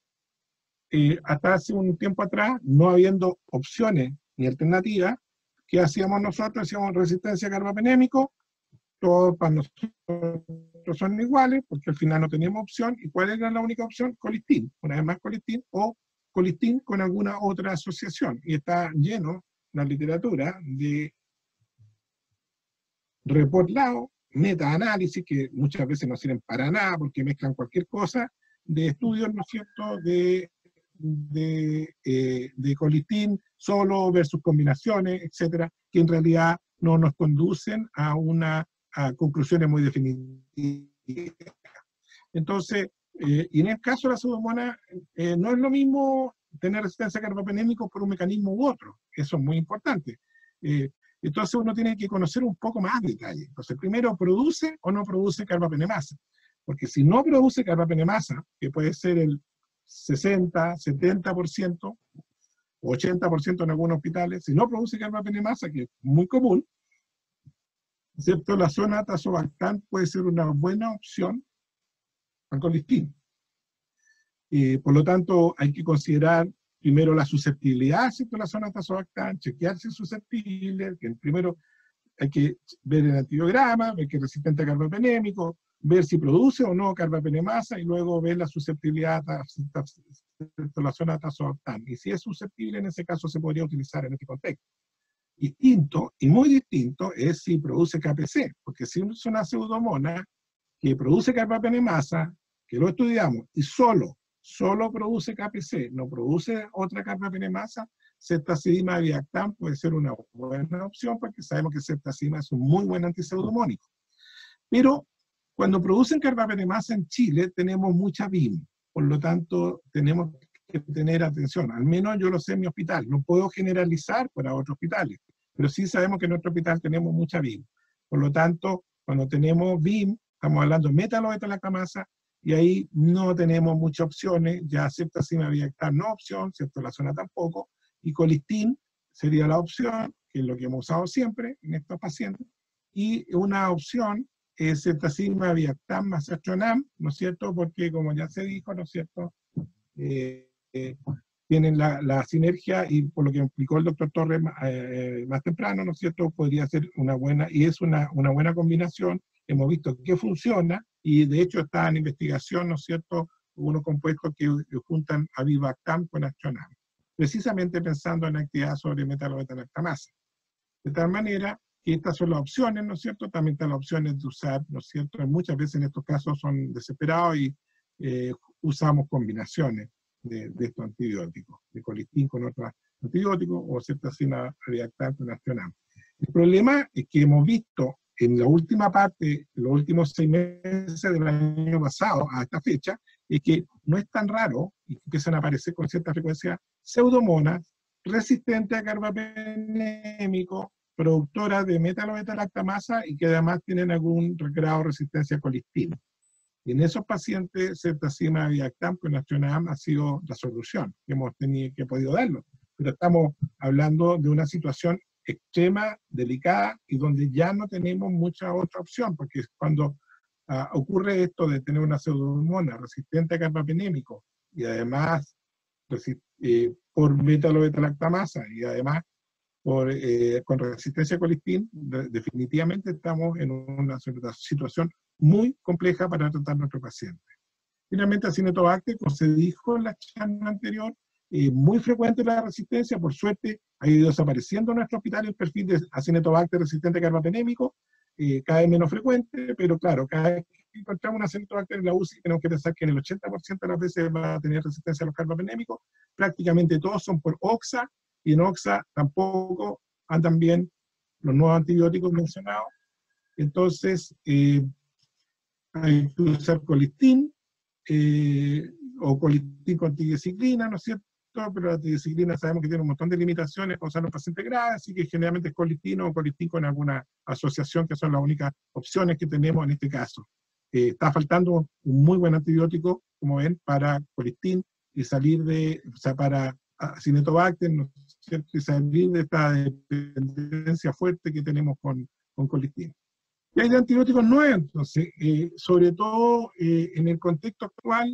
Eh, hasta hace un tiempo atrás, no habiendo opciones ni alternativas, ¿qué hacíamos nosotros? Hacíamos resistencia a carbapenémico, todos para nosotros son iguales, porque al final no teníamos opción. ¿Y cuál era la única opción? Colistin, una vez más colistin, o colistin con alguna otra asociación. Y está lleno la literatura de reportados, meta-análisis, que muchas veces no sirven para nada, porque mezclan cualquier cosa, de estudios, ¿no es cierto?, de de, eh, de colistin solo versus combinaciones, etcétera, que en realidad no nos conducen a una a conclusiones muy definitivas. Entonces, eh, y en el caso de la pseudomonas, eh, no es lo mismo tener resistencia a carbapenémico por un mecanismo u otro. Eso es muy importante. Eh, entonces uno tiene que conocer un poco más detalle. Entonces, primero, ¿produce o no produce carbapenemasa? Porque si no produce carbapenemasa, que puede ser el sesenta, setenta por ciento, ochenta por ciento en algunos hospitales, si no produce carbapenemasa, que es muy común, excepto la zona tazobactam puede ser una buena opción al colistin. Eh, por lo tanto, hay que considerar primero la susceptibilidad, ¿cierto?, la zona tazobactam, chequear si es susceptible, que primero hay que ver el antibiograma, ver que es resistente a carbapenémico, ver si produce o no carbapenemasa, y luego ver la susceptibilidad a la zona tazobactam. Y si es susceptible, en ese caso se podría utilizar en este contexto. Distinto, y muy distinto, es si produce K P C, porque si es una pseudomonas que produce carbapenemasa, que lo estudiamos, y solo, solo produce K P C, no produce otra carbapenemasa, ceftazidima viactam puede ser una buena opción, porque sabemos que ceftazidima es un muy buen antipseudomónico. Pero cuando producen carbapenemasa en Chile, tenemos mucha V I M, por lo tanto, tenemos que tener atención. Al menos yo lo sé en mi hospital. No puedo generalizar para otros hospitales, pero sí sabemos que en nuestro hospital tenemos mucha V I M. Por lo tanto, cuando tenemos V I M, estamos hablando de metalobeta-lactamasa, y ahí no tenemos muchas opciones. Ya ceftazidima viactam no opción, ceftolazona tampoco, y colistin sería la opción, que es lo que hemos usado siempre en estos pacientes, y una opción es ceftazidima viactam más astronam, ¿no es cierto?, porque como ya se dijo, ¿no es cierto?, eh, eh, tienen la, la sinergia, y por lo que explicó el doctor Torres eh, más temprano, ¿no es cierto?, podría ser una buena, y es una, una buena combinación. Hemos visto que funciona, y de hecho está en investigación, ¿no es cierto?, unos compuestos que juntan avibactam con astronam, precisamente pensando en actividad sobre metalobeta-lactamasa. De tal manera que estas son las opciones, ¿no es cierto? También están las opciones de usar, ¿no es cierto? Muchas veces en estos casos son desesperados y eh, usamos combinaciones de, de estos antibióticos, de colistin con otros antibióticos, o ceftazidima viactam con astronam. El problema es que hemos visto en la última parte, los últimos seis meses del año pasado a esta fecha, es que no es tan raro, y empiezan a aparecer con cierta frecuencia, pseudomonas resistente a carbapenémico, productora de metalo-beta-lactamasa y que además tienen algún grado de resistencia a colistina. Y en esos pacientes, ceftazimab aviactam con Nationam ha sido la solución que hemos tenido, que he podido darlo. Pero estamos hablando de una situación extrema, delicada, y donde ya no tenemos mucha otra opción, porque cuando uh, ocurre esto de tener una pseudohormona resistente a carbapenémico, y además eh, por metalo-beta-lactamasa, y además por, eh, con resistencia a colistina, de, definitivamente estamos en una situación muy compleja para tratar a nuestro paciente. Finalmente, Acinetobacter, como se dijo en la charla anterior, eh, muy frecuente la resistencia, por suerte ha ido desapareciendo en nuestro hospital el perfil de Acinetobacter resistente a carbapenémico, eh, cada vez menos frecuente, pero claro, cada vez que encontramos una Acinetobacter en la U C I, tenemos que pensar que en el ochenta por ciento de las veces va a tener resistencia a los carbapenémicos, prácticamente todos son por OXA, y en OXA tampoco andan bien los nuevos antibióticos mencionados. Entonces, eh, hay que usar colistin, eh, o colistin con tigecyclina, ¿no es cierto? Pero la tigecyclina sabemos que tiene un montón de limitaciones para usar en los pacientes graves, así que generalmente es colistin o colistin con alguna asociación, que son las únicas opciones que tenemos en este caso. Eh, está faltando un muy buen antibiótico, como ven, para colistin y salir de, o sea, para Acinetobacter, ¿no es cierto? Y salir de esta dependencia fuerte que tenemos con, con colistin. Y hay de antibióticos nuevos, entonces, eh, sobre todo eh, en el contexto actual,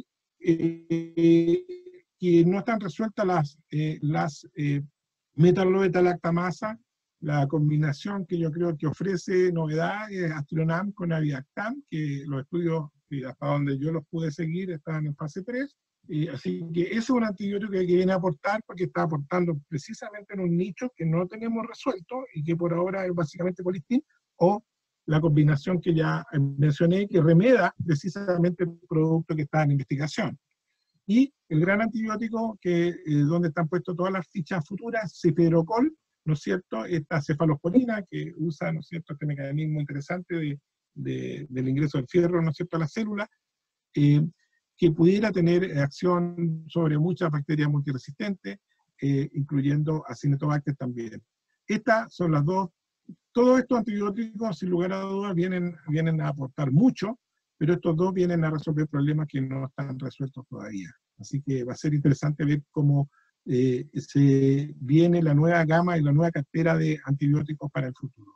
eh, que no están resueltas las, eh, las eh, metalo-beta-lactamasa, la combinación que yo creo que ofrece novedad es Astrionam con Aviactam, que los estudios, eh, hasta donde yo los pude seguir, están en fase tres, eh, así que ese es un antibiótico que viene a aportar, porque está aportando precisamente en un nicho que no tenemos resuelto, y que por ahora es básicamente colistin, o la combinación que ya mencioné, que remeda precisamente el producto que está en investigación. Y el gran antibiótico, que eh, donde están puestas todas las fichas futuras, cefiderocol, ¿no es cierto? Esta cefalosporina, que usa, ¿no es cierto?, este mecanismo interesante de, de, del ingreso del fierro, ¿no es cierto?, a la célula, eh, que pudiera tener acción sobre muchas bacterias multiresistentes, eh, incluyendo Acinetobacter también. Estas son las dos. Todos estos antibióticos, sin lugar a dudas, vienen, vienen a aportar mucho, pero estos dos vienen a resolver problemas que no están resueltos todavía. Así que va a ser interesante ver cómo eh, se viene la nueva gama y la nueva cartera de antibióticos para el futuro.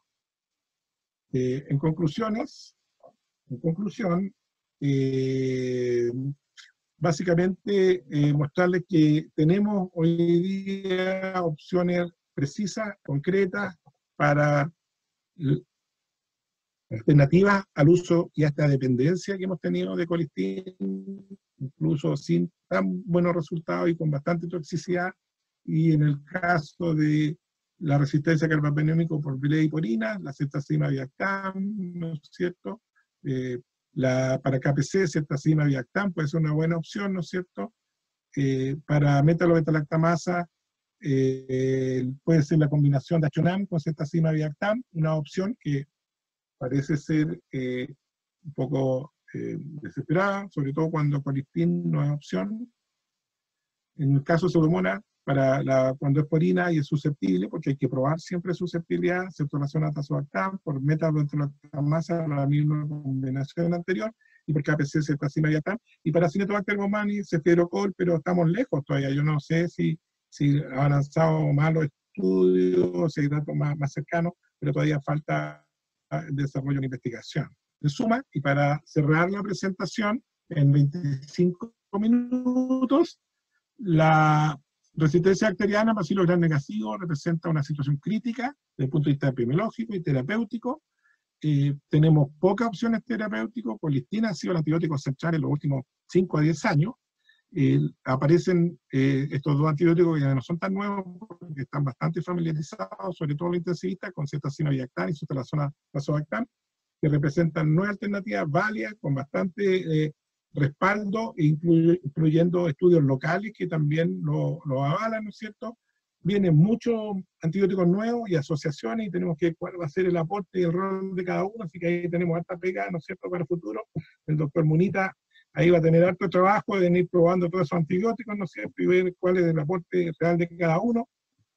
Eh, en conclusiones, en conclusión, eh, básicamente eh, mostrarles que tenemos hoy día opciones precisas, concretas, para alternativas al uso y hasta dependencia que hemos tenido de colistin, incluso sin tan buenos resultados y con bastante toxicidad, y en el caso de la resistencia a carbapenémico por vileiporina, la ceftazimab aviactam, ¿no es cierto? Eh, la, para K P C, ceftazimab aviactam puede ser una buena opción, ¿no es cierto? Eh, para metalo-beta-lactamasa, Eh, puede ser la combinación de Astrionam con ceftazimab aviactam, una opción que parece ser eh, un poco eh, desesperada, sobre todo cuando colistin no es opción. En el caso de Pseudomonas, para la, cuando es porina y es susceptible, porque hay que probar siempre susceptibilidad, ceftriaxona tazobactam, por metalo-beta-lactamasa, la misma combinación anterior, y por K P C, ceftazimab aviactam, y para Acinetobacter baumannii, cefiderocol, pero estamos lejos todavía. Yo no sé si si ha avanzado más los estudios, si hay datos más, más cercanos, pero todavía falta desarrollo de investigación. En suma, y para cerrar la presentación, en veinticinco minutos, la resistencia bacteriana a Bacillus gram negativo representa una situación crítica desde el punto de vista epidemiológico y terapéutico. Eh, tenemos pocas opciones terapéuticas. Colistina ha sido el antibiótico central en los últimos cinco a diez años. Eh, aparecen eh, estos dos antibióticos que ya no son tan nuevos, porque están bastante familiarizados, sobre todo los intensivistas, con ceftazimab aviactam y ceftriaxona tazobactam, que representan nuevas alternativas válidas, con bastante eh, respaldo, incluye, incluyendo estudios locales que también lo, lo avalan, ¿no es cierto? Vienen muchos antibióticos nuevos y asociaciones, y tenemos que ver cuál va a ser el aporte y el rol de cada uno, así que ahí tenemos harta pega, ¿no es cierto?, para el futuro. El doctor Munita ahí va a tener harto trabajo de ir probando todos esos antibióticos, ¿no es cierto?, y ver cuál es el aporte real de cada uno.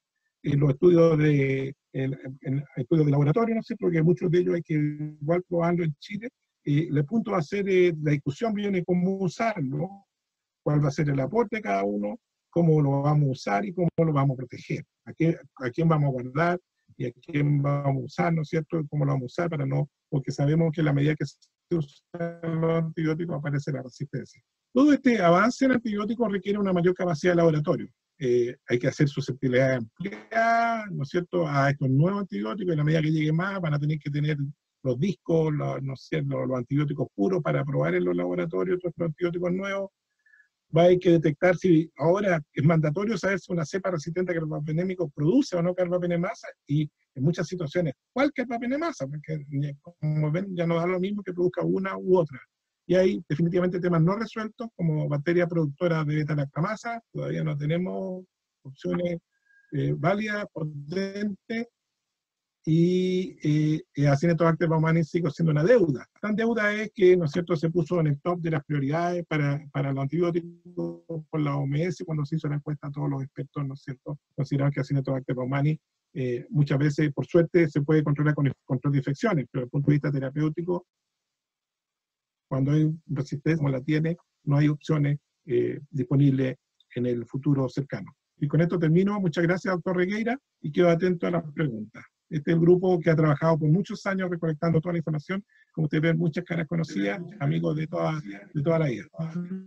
en los estudios de, en, en estudios de laboratorio, ¿no es cierto? Porque muchos de ellos hay que igual probarlo en Chile. Eh, el punto va a ser, eh, la discusión viene cómo usarlo, cuál va a ser el aporte de cada uno, cómo lo vamos a usar y cómo lo vamos a proteger, a, qué, a quién vamos a guardar y a quién vamos a usar, ¿no es cierto? Y cómo lo vamos a usar para no, porque sabemos que a la medida que se usan los antibióticos aparece la resistencia. Todo este avance en antibióticos requiere una mayor capacidad de laboratorio. Eh, hay que hacer susceptibilidad ampliada, ¿no es cierto?, a estos nuevos antibióticos, y a la medida que llegue más van a tener que tener los discos, los, no sé, los, los antibióticos puros para probar en los laboratorios, estos antibióticos nuevos. Va a haber que detectar si ahora es mandatorio saber si una cepa resistente a carbapenémicos produce o no carbapenemasa, y en muchas situaciones, ¿cuál carbapenemasa? Porque como ven, ya no da lo mismo que produzca una u otra. Y hay definitivamente temas no resueltos, como bacterias productoras de beta-lactamasa, todavía no tenemos opciones eh, válidas, potentes, y eh, eh, Acinetobacter baumannii sigue siendo una deuda. Tan deuda es que, ¿no es cierto?, se puso en el top de las prioridades para, para los antibióticos por la O M S, cuando se hizo la encuesta a todos los expertos, ¿no es cierto?, consideraron que Acinetobacter baumannii eh, muchas veces, por suerte, se puede controlar con el control de infecciones, pero desde el punto de vista terapéutico, cuando hay resistencia como la tiene, no hay opciones eh, disponibles en el futuro cercano. Y con esto termino. Muchas gracias, doctor Regueira, y quedo atento a las preguntas. Este es el grupo que ha trabajado por muchos años recolectando toda la información. Como ustedes ven, muchas caras conocidas, amigos de toda, de toda la vida.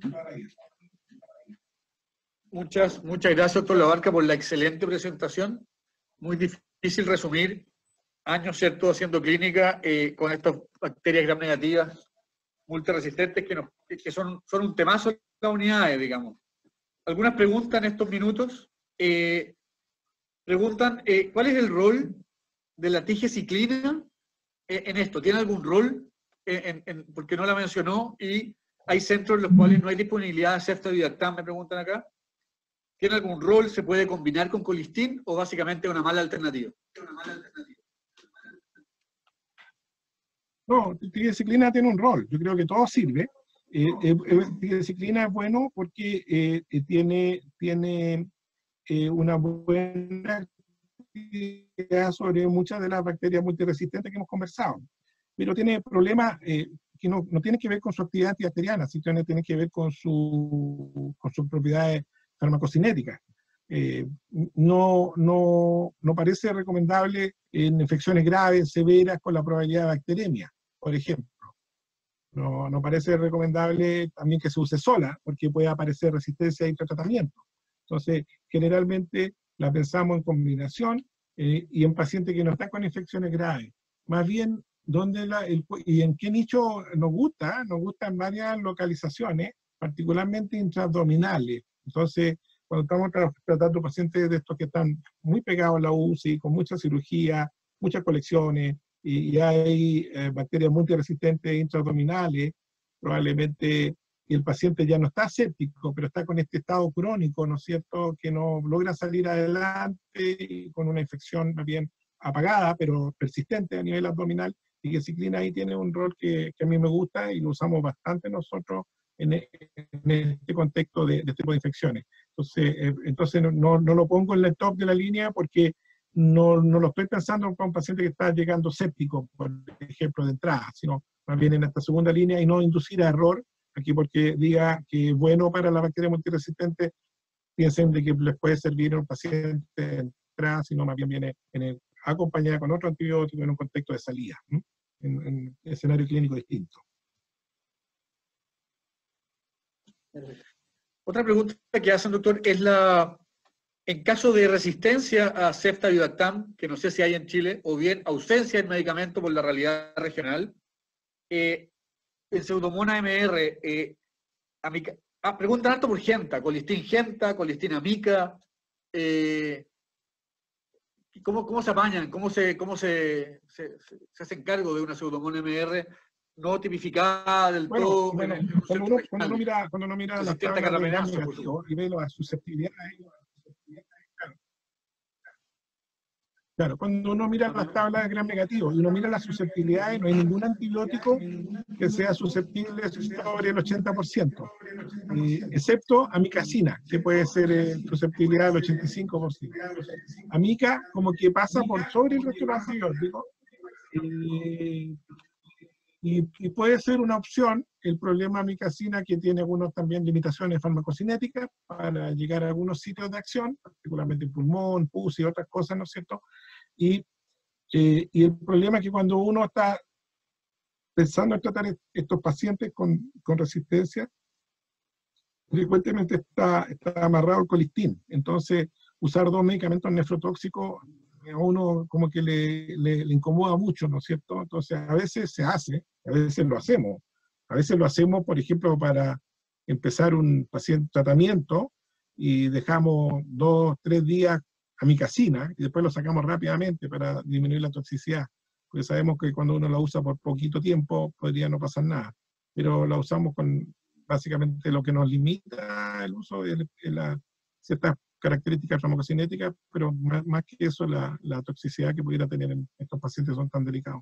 Muchas, muchas gracias, doctor Labarca, por la excelente presentación. Muy difícil resumir años, ¿cierto?, haciendo clínica eh, con estas bacterias gram negativas multiresistentes que, nos, que son, son un temazo de las unidades, digamos. Algunas preguntas en estos minutos. Eh, preguntan, eh, ¿cuál es el rol de la tigeciclina en esto? ¿Tiene algún rol? En, en, porque no la mencionó, y hay centros en los cuales no hay disponibilidad de ceftriaxona, me preguntan acá. ¿Tiene algún rol? ¿Se puede combinar con colistin o básicamente una mala alternativa? Una mala alternativa. No, tigeciclina tiene un rol. Yo creo que todo sirve. Eh, eh, tigeciclina es bueno porque eh, eh, tiene, tiene eh, una buena actividad sobre muchas de las bacterias multiresistentes que hemos conversado. Pero tiene problemas eh, que no, no tienen que ver con su actividad antibacteriana, sino tienen que ver con, su, con sus propiedades farmacocinéticas. Eh, no, no, no parece recomendable en infecciones graves, severas, con la probabilidad de bacteremia, por ejemplo. No, no parece recomendable también que se use sola, porque puede aparecer resistencia a intratratamiento. Entonces, generalmente la pensamos en combinación eh, y en pacientes que no están con infecciones graves. Más bien, ¿dónde la, el, y en qué nicho nos gusta? Nos gustan varias localizaciones, particularmente intraabdominales. Entonces, cuando estamos tratando pacientes de estos que están muy pegados a la U C I, con mucha cirugía, muchas colecciones, y, y hay eh, bacterias multiresistentes intraabdominales, probablemente, y el paciente ya no está séptico, pero está con este estado crónico, ¿no es cierto?, que no logra salir adelante y con una infección más bien apagada, pero persistente a nivel abdominal, y que tigeciclina ahí tiene un rol que, que a mí me gusta y lo usamos bastante nosotros en, en este contexto de, de este tipo de infecciones. Entonces, eh, entonces no, no, no lo pongo en el top de la línea porque no, no lo estoy pensando para un paciente que está llegando séptico, por ejemplo, de entrada, sino más bien en esta segunda línea, y no inducir a error aquí porque diga que es bueno para la bacteria multiresistente, piensen de que les puede servir a un paciente de entrada, sino más bien viene en el, acompañada con otro antibiótico en un contexto de salida, ¿no? en, en escenario clínico distinto. Otra pregunta que hacen, doctor, es la, en caso de resistencia a ceftriaxona, que no sé si hay en Chile, o bien ausencia del medicamento por la realidad regional, eh, en Pseudomonas M R, eh, amica, ah, preguntan harto por Genta, colistin Genta, colistin amica, eh, ¿cómo, ¿cómo se apañan? ¿Cómo se, cómo se, se, se, se hacen cargo de una Pseudomonas M R no tipificada del bueno, todo? Bueno, en el cuando, uno, cuando uno mira, cuando uno mira la tabla de gram negativo y ve las susceptibilidades, Claro, cuando uno mira las tablas de gram negativo y uno mira las susceptibilidades, no hay ningún antibiótico que sea susceptible sobre el ochenta por ciento, eh, excepto amicacina, que puede ser eh, susceptibilidad del ochenta y cinco por ciento. Amica como que pasa por sobre el resto de los antibióticos, eh, y, y puede ser una opción. El problema amicacina que tiene algunos también limitaciones farmacocinéticas para llegar a algunos sitios de acción, particularmente el pulmón, pus y otras cosas, ¿no es cierto? Y, eh, y el problema es que cuando uno está pensando en tratar estos pacientes con, con resistencia, frecuentemente está, está amarrado el colistín. Entonces, usar dos medicamentos nefrotóxicos a uno como que le, le, le incomoda mucho, ¿no es cierto? Entonces, a veces se hace, a veces lo hacemos. A veces lo hacemos, por ejemplo, para empezar un paciente tratamiento y dejamos dos, tres días amicacina y después lo sacamos rápidamente para disminuir la toxicidad. Porque sabemos que cuando uno la usa por poquito tiempo podría no pasar nada. Pero la usamos con básicamente lo que nos limita el uso de, de la, ciertas características farmacocinéticas, pero más, más que eso la, la toxicidad que pudiera tener en estos pacientes son tan delicados.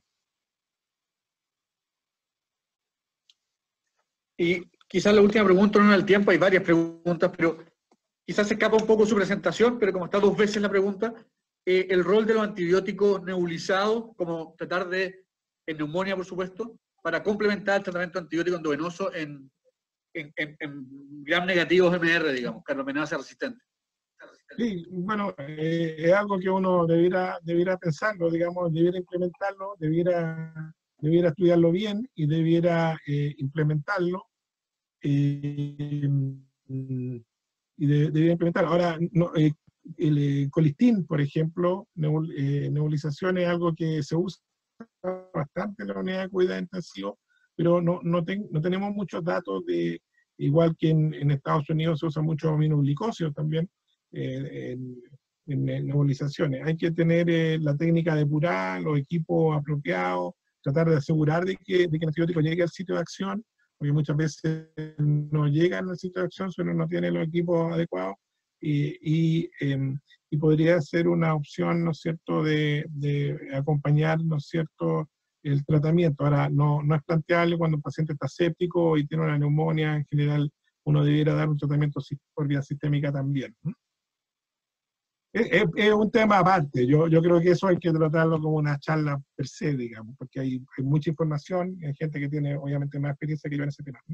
Y quizás la última pregunta, no en el tiempo, hay varias preguntas, pero quizás se escapa un poco su presentación, pero como está dos veces la pregunta, eh, el rol de los antibióticos nebulizados, como tratar de, en neumonía por supuesto, para complementar el tratamiento antibiótico endovenoso en, en, en, en gram negativos M R, digamos, carbapenasa resistente. Sí, bueno, eh, es algo que uno debiera, debiera pensarlo, digamos, debiera implementarlo, debiera, debiera estudiarlo bien y debiera eh, implementarlo. Eh, y de, debiera implementarlo. Ahora, no, eh, el eh, colistín, por ejemplo, nebul, eh, nebulización es algo que se usa bastante en la unidad de cuidado intensivo, pero no, no, ten, no tenemos muchos datos de, igual que en, en Estados Unidos se usa mucho aminoglicosio también, eh, en, en, en nebulizaciones. Hay que tener eh, la técnica depurada, los equipos apropiados, tratar de asegurar de que, de que el antibiótico llegue al sitio de acción, porque muchas veces no llegan al sitio de acción si uno no tiene los equipos adecuados, y, y, eh, y podría ser una opción, ¿no es cierto?, de, de acompañar, ¿no es cierto?, el tratamiento. Ahora, no, no es planteable cuando un paciente está séptico y tiene una neumonía, en general uno debiera dar un tratamiento por vía sistémica también. Es, es, es un tema aparte, yo, yo creo que eso hay que tratarlo como una charla per se, digamos, porque hay, hay mucha información, hay gente que tiene obviamente más experiencia que yo en ese tema.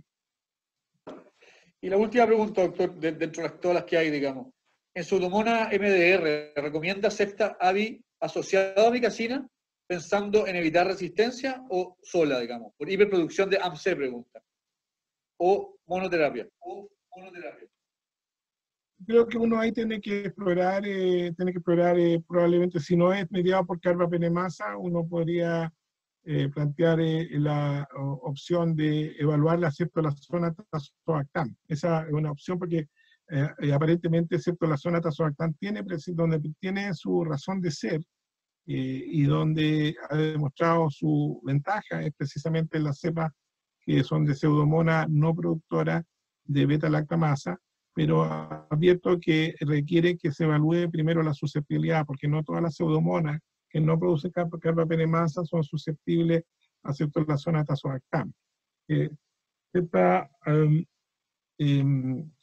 Y la última pregunta, doctor, de, dentro de todas las que hay, digamos. En Pseudomonas M D R, ¿recomienda Septa-Avi asociado a amicacina, pensando en evitar resistencia o sola, digamos? Por hiperproducción de A M C, pregunta. O monoterapia. O monoterapia. Creo que uno ahí tiene que explorar, eh, tiene que explorar eh, probablemente, si no es mediado por carbapenemasa, uno podría eh, plantear eh, la o, opción de evaluar la ceftriaxona tazobactam. Esa es una opción porque eh, eh, aparentemente ceftriaxona tazobactam tiene, donde tiene su razón de ser eh, y donde ha demostrado su ventaja es precisamente en las cepas que son de pseudomonas no productoras de beta-lactamasa, pero abierto que requiere que se evalúe primero la susceptibilidad, porque no todas las pseudomonas que no producen carbapenemasa son susceptibles a ceftriaxona tazobactam. Eh, esta, um, um,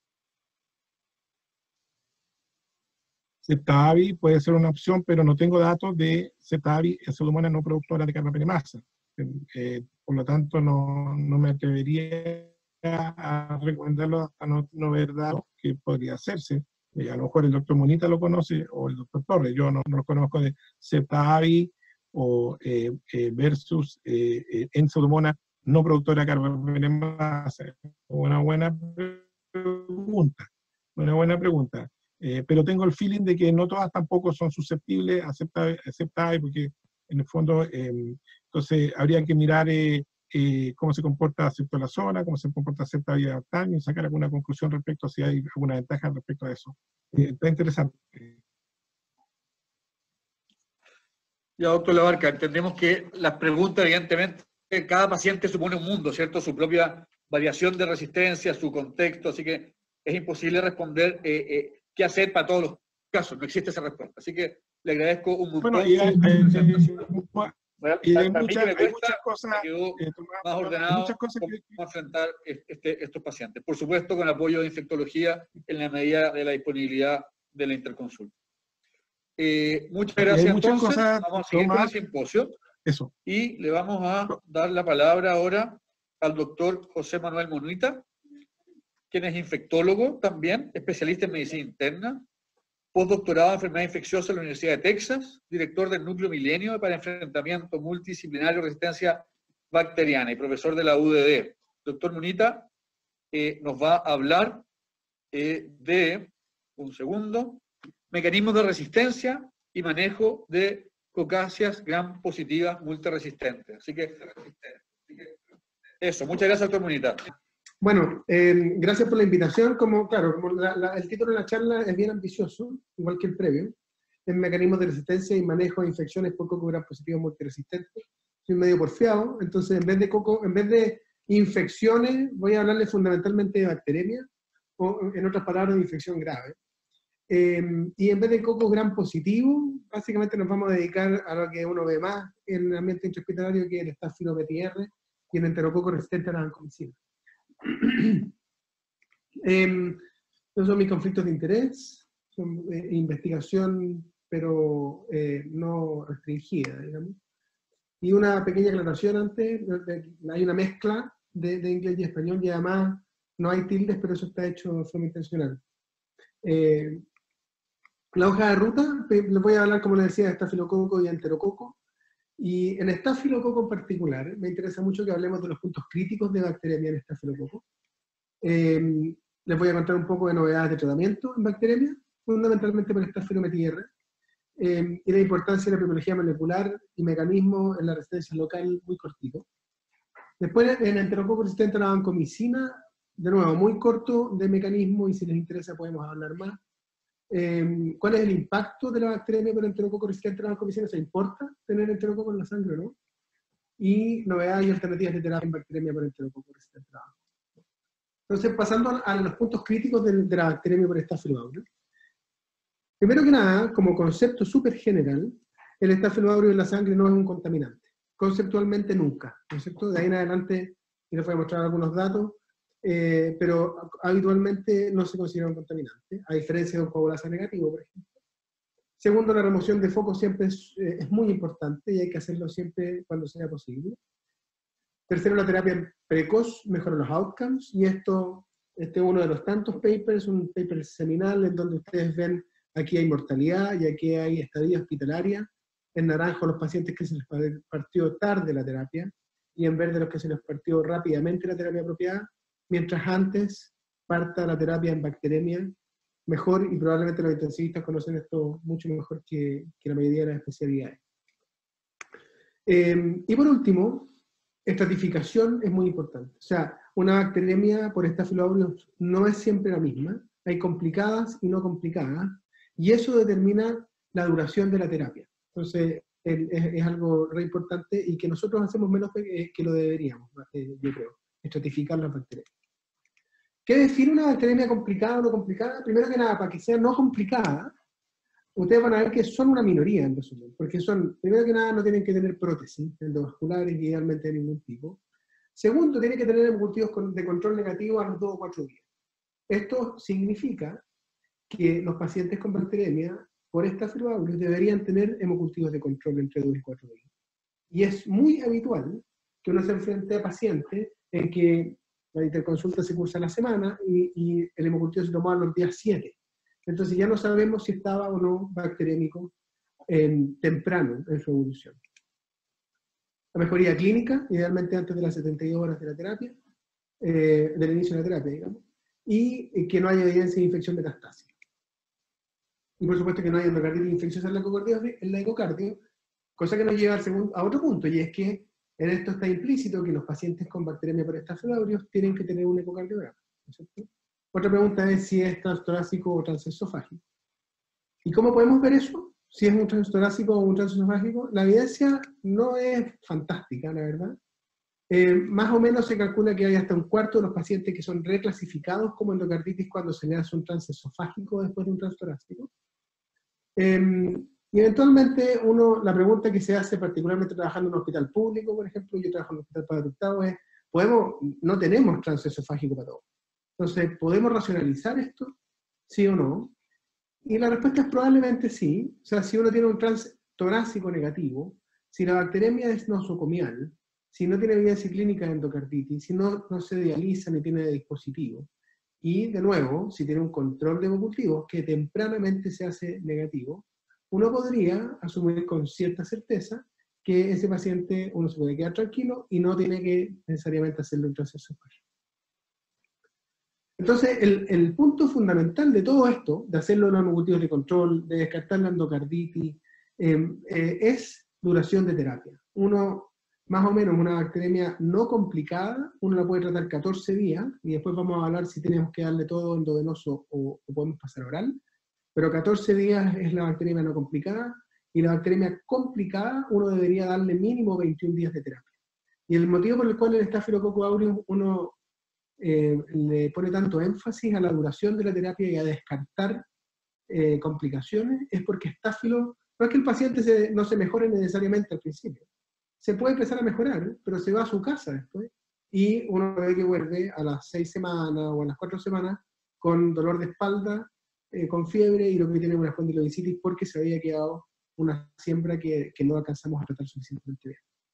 Septa-Avi puede ser una opción, pero no tengo datos de Septa-Avi en pseudomonas no productoras de carbapenemasa. Eh, por lo tanto, no, no me atrevería a recomendarlo hasta no, no ver datos que podría hacerse. Eh, a lo mejor el doctor Monita lo conoce, o el doctor Torres, yo no, no lo conozco de Septa-Avi o eh, eh, versus eh, eh, en pseudomonas no productora de carbapenemasa. Una buena pregunta, una buena pregunta. Eh, pero tengo el feeling de que no todas tampoco son susceptibles a Septa-Avi, porque en el fondo, eh, entonces habría que mirar eh, eh, cómo se comporta ceftriaxona, cómo se comporta Septa-Avi y sacar alguna conclusión respecto a si hay alguna ventaja respecto a eso. Eh, está interesante. Ya, doctor Labarca, entendemos que las preguntas, evidentemente, cada paciente supone un mundo, ¿cierto? Su propia variación de resistencia, su contexto, así que es imposible responder eh, eh, qué hacer para todos los casos, no existe esa respuesta. Así que Le agradezco un montón. Bueno, y hay, hay, y hay, muchas, me cuesta, hay muchas cosas, quedó eh, Tomás, más ordenado muchas cosas cómo que... enfrentar este, estos pacientes. Por supuesto, con apoyo de infectología en la medida de la disponibilidad de la interconsulta. Eh, muchas gracias. Muchas entonces, cosas, vamos a seguir Tomás, con el simposio. Eso. Y le vamos a dar la palabra ahora al doctor José Manuel Monita, quien es infectólogo también, especialista en medicina interna, postdoctorado en enfermedad infecciosa en la Universidad de Texas, director del Núcleo Milenio para Enfrentamiento Multidisciplinario de Resistencia Bacteriana y profesor de la U D D. Doctor Monita eh, nos va a hablar eh, de, un segundo, mecanismos de resistencia y manejo de cocáceas gram positivas multiresistentes. Así que, eso, muchas gracias, doctor Monita. Bueno, eh, gracias por la invitación. Como, claro, como la, la, el título de la charla es bien ambicioso, igual que el previo, en mecanismos de resistencia y manejo de infecciones por coco gram positivos multiresistentes. Soy medio porfiado, entonces en vez de coco, en vez de infecciones, voy a hablarles fundamentalmente de bacteremia, o en otras palabras, de infección grave. Eh, y en vez de coco gram positivo, básicamente nos vamos a dedicar a lo que uno ve más en el ambiente intrahospitalario, que es el Staphylococcus y el enterococo resistente a la vancomicina. eh, esos son mis conflictos de interés, son, eh, investigación, pero eh, no restringida, digamos. Y una pequeña aclaración antes, hay una mezcla de, de inglés y español, y además no hay tildes, pero eso está hecho de forma intencional. Eh, la hoja de ruta, les voy a hablar, como les decía, de estafilococo y enterococo. Y en estafilococo en particular, me interesa mucho que hablemos de los puntos críticos de bacteremia en estafilococo. Eh, les voy a contar un poco de novedades de tratamiento en bacteremia, fundamentalmente por Staphylococcus eh, y la importancia de la epidemiología molecular y mecanismos en la resistencia local muy cortito. Después, en enterococo resistente a la vancomicina, de nuevo, muy corto de mecanismo, y si les interesa podemos hablar más. Eh, ¿Cuál es el impacto de la bacteremia por enterococo resistente a la vancomicina? ¿Se importa tener enterococo en la sangre o no? Y novedades y alternativas de terapia en bacteremia por enterococo resistente a la vancomicina. Entonces, pasando a los puntos críticos de, de la bacteremia por Staphylococcus aureus. Primero que nada, como concepto súper general, el Staphylococcus aureus en la sangre no es un contaminante. Conceptualmente nunca, ¿no es cierto? De ahí en adelante, y les voy a mostrar algunos datos, eh, pero habitualmente no se considera un contaminante, a diferencia de un coagulasa negativo, por ejemplo. Segundo, la remoción de focos siempre es, eh, es muy importante y hay que hacerlo siempre cuando sea posible. Tercero, la terapia precoz mejora los outcomes, y esto, este es uno de los tantos papers, un paper seminal en donde ustedes ven, aquí hay mortalidad y aquí hay estadía hospitalaria, en naranjo los pacientes que se les partió tarde la terapia, y en verde los que se les partió rápidamente la terapia apropiada, mientras antes parta la terapia en bacteremia mejor, y probablemente los intensivistas conocen esto mucho mejor que, que la mayoría de las especialidades. Eh, y por último, estratificación es muy importante. O sea, una bacteremia por Staphylococcus aureus no es siempre la misma, hay complicadas y no complicadas, y eso determina la duración de la terapia. Entonces, es, es algo re importante y que nosotros hacemos menos que, que lo deberíamos, eh, yo creo, estratificar las bacterias. ¿Qué define una bacteremia complicada o no complicada? Primero que nada, para que sea no complicada, ustedes van a ver que son una minoría en resumen, porque son, primero que nada, no tienen que tener prótesis endovasculares, idealmente de ningún tipo. Segundo, tienen que tener hemocultivos de control negativo a los dos o cuatro días. Esto significa que los pacientes con bacteremia por Staphylococcus aureus deberían tener hemocultivos de control entre dos y cuatro días. Y es muy habitual que uno se enfrente a pacientes en que la interconsulta se cursa a la semana y, y el hemocultivo se tomaba los días siete. Entonces ya no sabemos si estaba o no bacteriémico en, temprano en su evolución. La mejoría clínica, idealmente antes de las setenta y dos horas de la terapia, eh, del inicio de la terapia, digamos, y, y que no haya evidencia de infección metastásica. Y por supuesto que no haya endocarditis infecciosa en la ecocardio, en la ecocardio, cosa que nos lleva al segundo, a otro punto, y es que en esto está implícito que los pacientes con bacteremia por Staphylococcus aureus tienen que tener un ecocardiograma, ¿no es cierto? Otra pregunta es si es transtorácico o transesofágico. ¿Y cómo podemos ver eso? Si es un transtorácico o un transesofágico. La evidencia no es fantástica, la verdad. Eh, más o menos se calcula que hay hasta un cuarto de los pacientes que son reclasificados como endocarditis cuando se le hace un transesofágico después de un transtorácico. Eh, Y eventualmente uno, la pregunta que se hace particularmente trabajando en un hospital público, por ejemplo, yo trabajo en un hospital para adoptados, es, ¿podemos, no tenemos trance esofágico para todos? Entonces, ¿podemos racionalizar esto? ¿Sí o no? Y la respuesta es probablemente sí. O sea, si uno tiene un trance torácico negativo, si la bacteremia es nosocomial, si no tiene evidencia clínica de endocarditis, si no, no se dializa ni tiene dispositivo, y de nuevo, si tiene un control de hemocultivos que tempranamente se hace negativo, uno podría asumir con cierta certeza que ese paciente uno se puede quedar tranquilo y no tiene que necesariamente hacerle un trance esofágico. Entonces, el, el punto fundamental de todo esto, de hacerlo en los hemocultivos de control, de descartar la endocarditis, eh, eh, es duración de terapia. Uno, más o menos, una bacteremia no complicada, uno la puede tratar catorce días, y después vamos a hablar si tenemos que darle todo endovenoso o, o podemos pasar oral, pero catorce días es la bacteremia no complicada, y la bacteremia complicada uno debería darle mínimo veintiún días de terapia. Y el motivo por el cual el Staphylococcus aureus uno eh, le pone tanto énfasis a la duración de la terapia y a descartar eh, complicaciones es porque Staphylo, no es que el paciente se, no se mejore necesariamente al principio, se puede empezar a mejorar, pero se va a su casa después, y uno ve que vuelve a las seis semanas o a las cuatro semanas con dolor de espalda, eh, con fiebre, y lo que tiene es una espondilodicitis porque se había quedado una siembra que, que no alcanzamos a tratar suficientemente bien.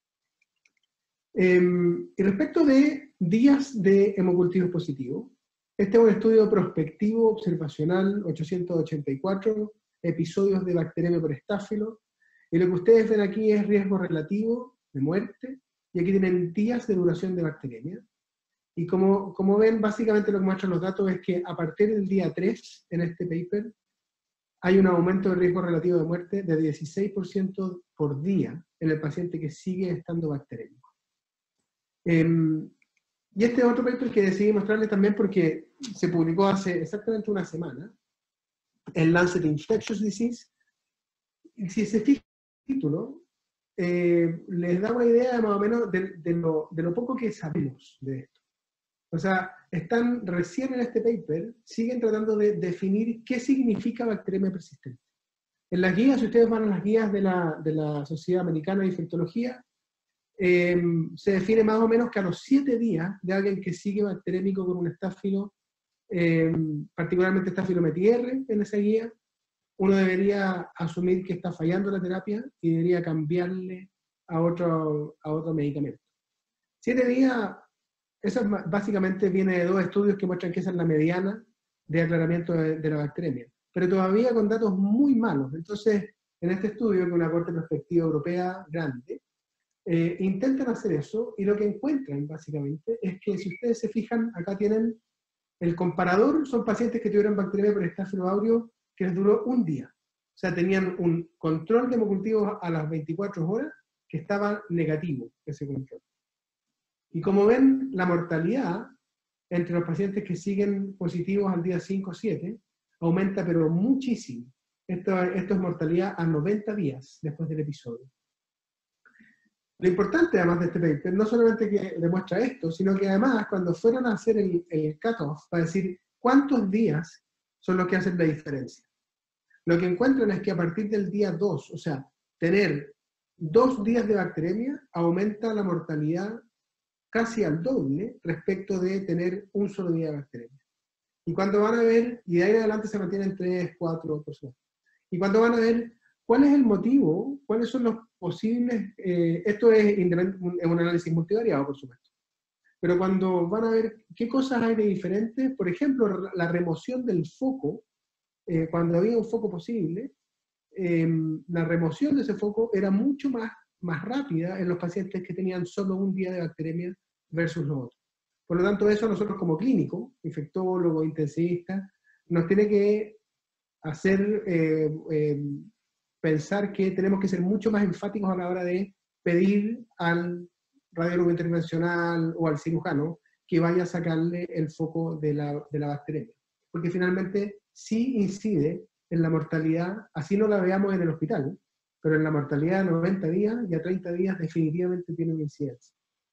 Eh, y respecto de días de hemocultivos positivos, este es un estudio prospectivo observacional, ochocientos ochenta y cuatro episodios de bacteremia por estáfilo, y lo que ustedes ven aquí es riesgo relativo de muerte, y aquí tienen días de duración de bacteremia. Y como, como ven, básicamente lo que muestran los datos es que a partir del día tres, en este paper, hay un aumento de riesgo relativo de muerte de dieciséis por ciento por día en el paciente que sigue estando bacterémico. Eh, y este es otro paper que decidí mostrarles también porque se publicó hace exactamente una semana en Lancet Infectious Disease. Y si se fijan en el título, eh, les da una idea más o menos de, de, lo, de lo poco que sabemos de esto. O sea, están recién en este paper, siguen tratando de definir qué significa bacteremia persistente. En las guías, si ustedes van a las guías de la, de la Sociedad Americana de Infectología, eh, se define más o menos que a los siete días de alguien que sigue bacterémico con un estáfilo, eh, particularmente Staphylometis R en esa guía, uno debería asumir que está fallando la terapia y debería cambiarle a otro, a otro medicamento. Siete días, eso básicamente viene de dos estudios que muestran que esa es la mediana de aclaramiento de, de la bacteremia, pero todavía con datos muy malos. Entonces, en este estudio, que es una corte prospectiva europea grande, eh, intentan hacer eso, y lo que encuentran básicamente es que, si ustedes se fijan, acá tienen el comparador, son pacientes que tuvieron bacteremia por Staphylococcus aureus que les duró un día. O sea, tenían un control de hemocultivos a las veinticuatro horas que estaba negativo, ese control. Y como ven, la mortalidad entre los pacientes que siguen positivos al día cinco o siete aumenta pero muchísimo. Esto, esto es mortalidad a noventa días después del episodio. Lo importante, además de este paper, no solamente que demuestra esto, sino que además, cuando fueron a hacer el, el cutoff para decir cuántos días son los que hacen la diferencia, lo que encuentran es que a partir del día dos, o sea, tener dos días de bacteremia, aumenta la mortalidad casi al doble respecto de tener un solo día de bacteremia. Y cuando van a ver, y de ahí en adelante se mantienen tres, cuatro personas, y cuando van a ver cuál es el motivo, cuáles son los posibles, eh, esto es, es un análisis multivariado, por supuesto, pero cuando van a ver qué cosas hay de diferentes, por ejemplo, la remoción del foco, eh, cuando había un foco posible, eh, la remoción de ese foco era mucho más, más rápida en los pacientes que tenían solo un día de bacteremia versus los otros. Por lo tanto, eso nosotros como clínico, infectólogo, intensivista, nos tiene que hacer eh, eh, pensar que tenemos que ser mucho más enfáticos a la hora de pedir al radiólogo intervencional o al cirujano que vaya a sacarle el foco de la, de la bacteremia. Porque finalmente sí incide en la mortalidad, así no la veamos en el hospital, pero en la mortalidad de noventa días y a treinta días definitivamente tiene una incidencia.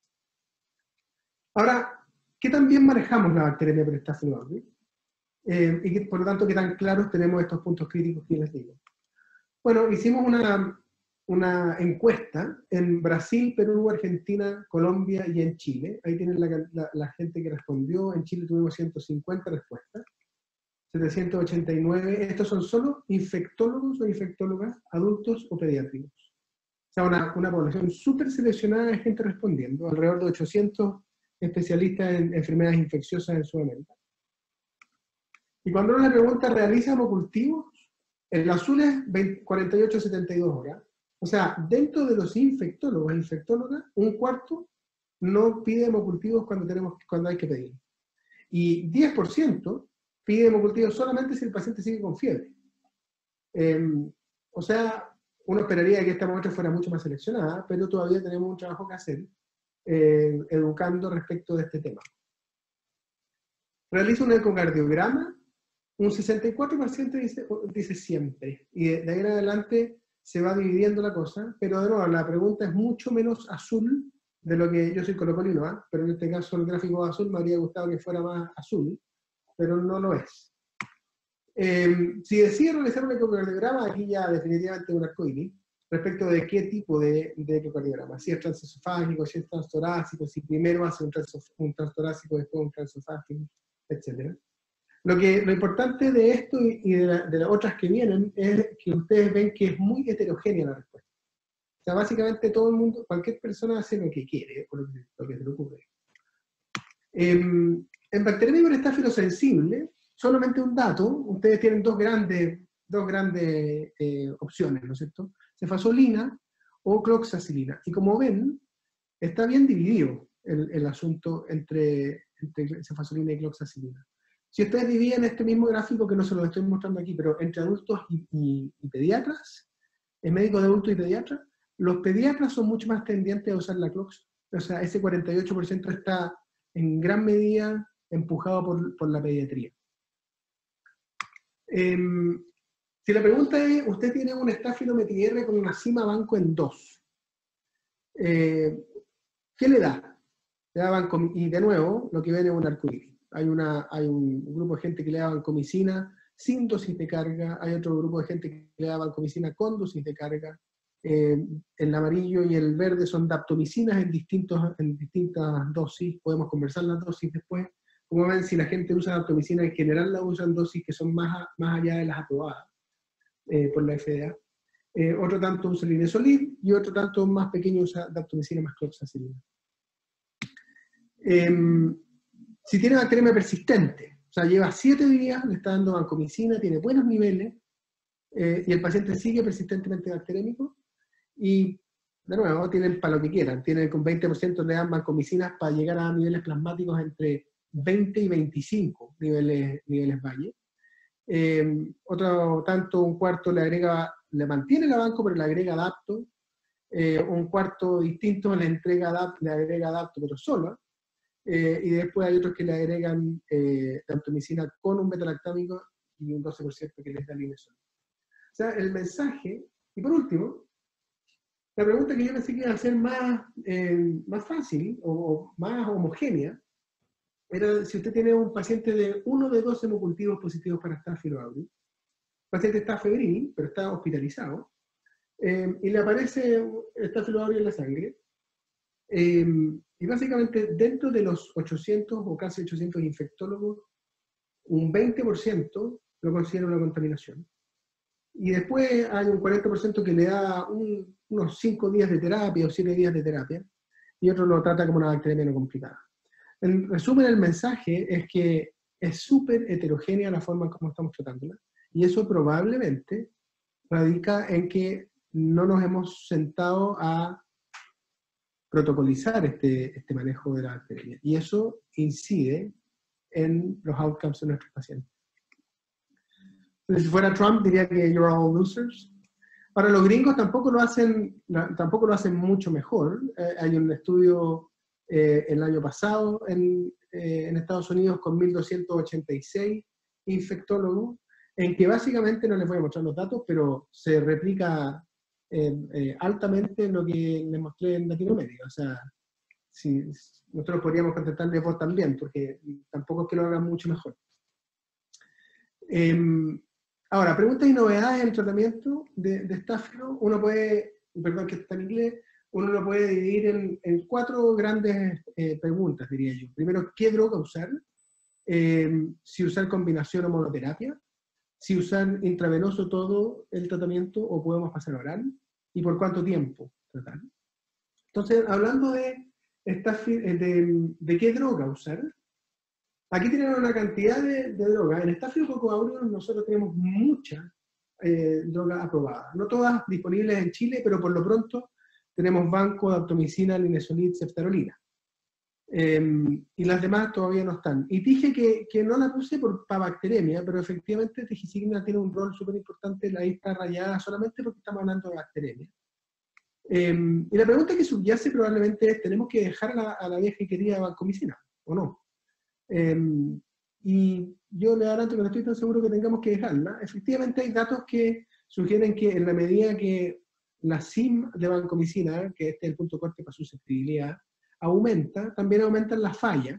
Ahora, ¿qué tan bien manejamos la bacteremia por Staphylococcus aureus? Eh, y que, por lo tanto, ¿qué tan claros tenemos estos puntos críticos que les digo? Bueno, hicimos una, una encuesta en Brasil, Perú, Argentina, Colombia y en Chile. Ahí tienen la, la, la gente que respondió. En Chile tuvimos ciento cincuenta respuestas, setecientos ochenta y nueve. Estos son solo infectólogos o infectólogas, adultos o pediátricos. O sea, una, una población súper seleccionada de gente respondiendo, alrededor de ochocientos especialistas en enfermedades infecciosas en Sudamérica. Y cuando uno le pregunta, ¿realiza hemocultivos? El azul es cuarenta y ocho a setenta y dos horas. O sea, dentro de los infectólogos e infectólogas, un cuarto no pide hemocultivos cuando, tenemos, cuando hay que pedir. Y diez por ciento pide hemocultivos solamente si el paciente sigue con fiebre. Eh, o sea, uno esperaría que esta muestra fuera mucho más seleccionada, pero todavía tenemos un trabajo que hacer eh, educando respecto de este tema. Realiza un ecocardiograma. Un sesenta y cuatro por ciento dice, dice siempre, y de, de ahí en adelante se va dividiendo la cosa, pero de nuevo, la pregunta es mucho menos azul de lo que yo soy colocolino, ¿eh? Pero en este caso el gráfico azul me habría gustado que fuera más azul, pero no lo es. Eh, si decide realizar un ecocardiograma, aquí ya definitivamente un arcoíris, respecto de qué tipo de, de ecocardiograma, si es transesofágico, si es transtorácico, si primero hace un, trans, un transtorácico, después un transesofágico, etcétera. Lo, que, lo importante de esto y, y de, la, de las otras que vienen es que ustedes ven que es muy heterogénea la respuesta. O sea, básicamente todo el mundo, cualquier persona hace lo que quiere, o lo que, lo que se le ocurre. Eh, en bacteriemia con estáfilo sensible, solamente un dato, ustedes tienen dos grandes, dos grandes eh, opciones, ¿no es cierto? Cefasolina o cloxacilina. Y como ven, está bien dividido el, el asunto entre, entre cefasolina y cloxacilina. Si ustedes dividen este mismo gráfico, que no se lo estoy mostrando aquí, pero entre adultos y, y, y pediatras, en médicos de adultos y pediatras, los pediatras son mucho más tendientes a usar la clox. O sea, ese cuarenta y ocho por ciento está en gran medida empujado por, por la pediatría. Eh, si la pregunta es, usted tiene un Staphylococcus R con una cima banco en dos, eh, ¿qué le da? Le da banco, y de nuevo, lo que ven es un arcoíris. Hay, una, hay un grupo de gente que le da vancomicina sin dosis de carga, hay otro grupo de gente que le da vancomicina con dosis de carga. Eh, el amarillo y el verde son daptomicinas en, distintos, en distintas dosis, podemos conversar las dosis después. Como ven, si la gente usa daptomicina, en general la usan dosis que son más, más allá de las aprobadas eh, por la F D A. Eh, otro tanto usa linezolid y otro tanto más pequeño usa daptomicina más cloxacilina. Eh, Si tiene bacteriemia persistente, o sea, lleva siete días, le está dando vancomicina, tiene buenos niveles, eh, y el paciente sigue persistentemente bacteriémico, y de nuevo, tienen para lo que quieran, tienen con veinte por ciento le dan vancomicinas para llegar a niveles plasmáticos entre veinte y veinticinco niveles, niveles Valle. Eh, otro tanto, un cuarto le agrega, le mantiene la banco, pero le agrega adapto. Eh, un cuarto distinto le entrega adapto, le agrega adapto, pero solo. Eh, y después hay otros que le agregan eh, daptomicina con un betalactámico y un doce por ciento que les da linezolid. O sea, el mensaje, y por último, la pregunta que yo pensé que iba a ser más, eh, más fácil o, o más homogénea, era si usted tiene un paciente de uno de dos hemocultivos positivos para Staphylo aureus, el paciente está febril, pero está hospitalizado, eh, y le aparece Staphylo aureus en la sangre, eh, y básicamente dentro de los ochocientos o casi ochocientos infectólogos, un veinte por ciento lo considera una contaminación. Y después hay un cuarenta por ciento que le da un, unos cinco días de terapia o siete días de terapia, y otro lo trata como una bacteria no complicada. En resumen, el mensaje es que es súper heterogénea la forma en cómo estamos tratándola, y eso probablemente radica en que no nos hemos sentado a protocolizar este, este manejo de la bacteria, y eso incide en los outcomes de nuestros pacientes. Entonces, si fuera Trump, diría que you're all losers. Ahora, los gringos tampoco lo hacen, tampoco lo hacen mucho mejor. Eh, hay un estudio eh, el año pasado en, eh, en Estados Unidos con mil doscientos ochenta y seis infectólogos, en que básicamente, no les voy a mostrar los datos, pero se replica eh, eh, altamente lo que les mostré en Latinoamérica. O sea, si, nosotros podríamos contestarle vos también, porque tampoco es que lo hagan mucho mejor. Eh, Ahora, preguntas y novedades en el tratamiento de, de Staphylo. Uno puede, perdón que está en inglés, uno lo puede dividir en, en cuatro grandes eh, preguntas, diría yo. Primero, ¿qué droga usar? Eh, si usar combinación o monoterapia. Si usar intravenoso todo el tratamiento o podemos pasar oral. Y por cuánto tiempo tratar. Entonces, hablando de, de, de qué droga usar, aquí tienen una cantidad de, de drogas. En Staphylococcus aureus nosotros tenemos muchas eh, drogas aprobadas. No todas disponibles en Chile, pero por lo pronto tenemos banco de aptomicina, linezolid, ceftarolina. Eh, y las demás todavía no están. Y dije que, que no la puse por, para bacteremia, pero efectivamente tegiciclina tiene un rol súper importante, ahí está rayada solamente porque estamos hablando de bacteremia. Eh, y la pregunta que subyace probablemente es, ¿tenemos que dejar a la, a la vieja y querida vancomicina o no? Eh, y yo le adelanto que no estoy tan seguro que tengamos que dejarla. Efectivamente hay datos que sugieren que en la medida que la S I M de vancomicina, que este es el punto corte para susceptibilidad, aumenta, también aumentan las fallas.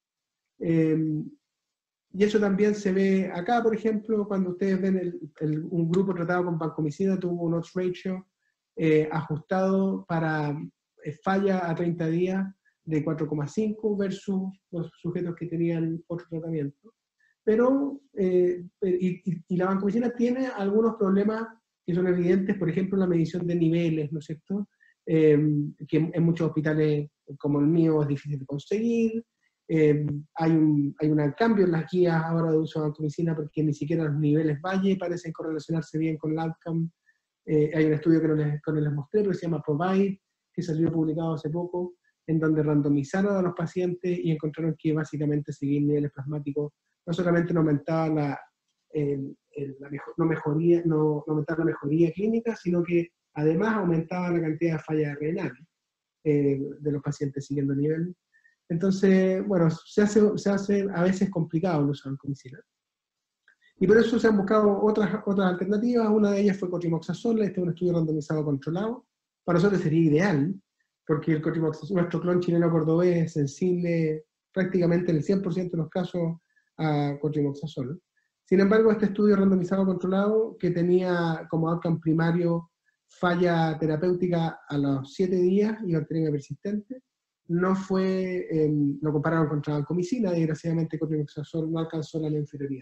Eh, y eso también se ve acá, por ejemplo, cuando ustedes ven el, el, un grupo tratado con vancomicina, tuvo un odds ratio eh, ajustado para eh, falla a treinta días de cuatro coma cinco versus los sujetos que tenían otro tratamiento. Pero, eh, y, y, y la vancomicina tiene algunos problemas que son evidentes, por ejemplo, la medición de niveles, ¿no es cierto? Eh, que en, en muchos hospitales como el mío es difícil de conseguir. Eh, hay, un, hay un cambio en las guías ahora de uso de vancomicina porque ni siquiera los niveles valle parecen correlacionarse bien con el outcome. Eh, hay un estudio que no les, que no les mostré, pero se llama PROVIDE, que salió publicado hace poco, en donde randomizaron a los pacientes y encontraron que básicamente seguir niveles plasmáticos no solamente no aumentaba la, el, el, la mejor, no, mejoría, no, no aumentaba la mejoría clínica, sino que además aumentaba la cantidad de fallas renales eh, de los pacientes siguiendo el nivel. Entonces, bueno, se hace, se hace a veces complicado el uso de vancomicina. Y por eso se han buscado otras, otras alternativas. Una de ellas fue cotrimoxazol. Este es un estudio randomizado controlado. Para nosotros sería ideal, porque el cotrimoxazol, nuestro clon chileno cordobés es sensible prácticamente en el cien por ciento de los casos a cotrimoxazol. Sin embargo, este estudio randomizado controlado, que tenía como outcome primario falla terapéutica a los siete días y bacteremia persistente, no fue, eh, lo compararon contra vancomicina, y desgraciadamente cotrimoxazol no alcanzó la inferioridad.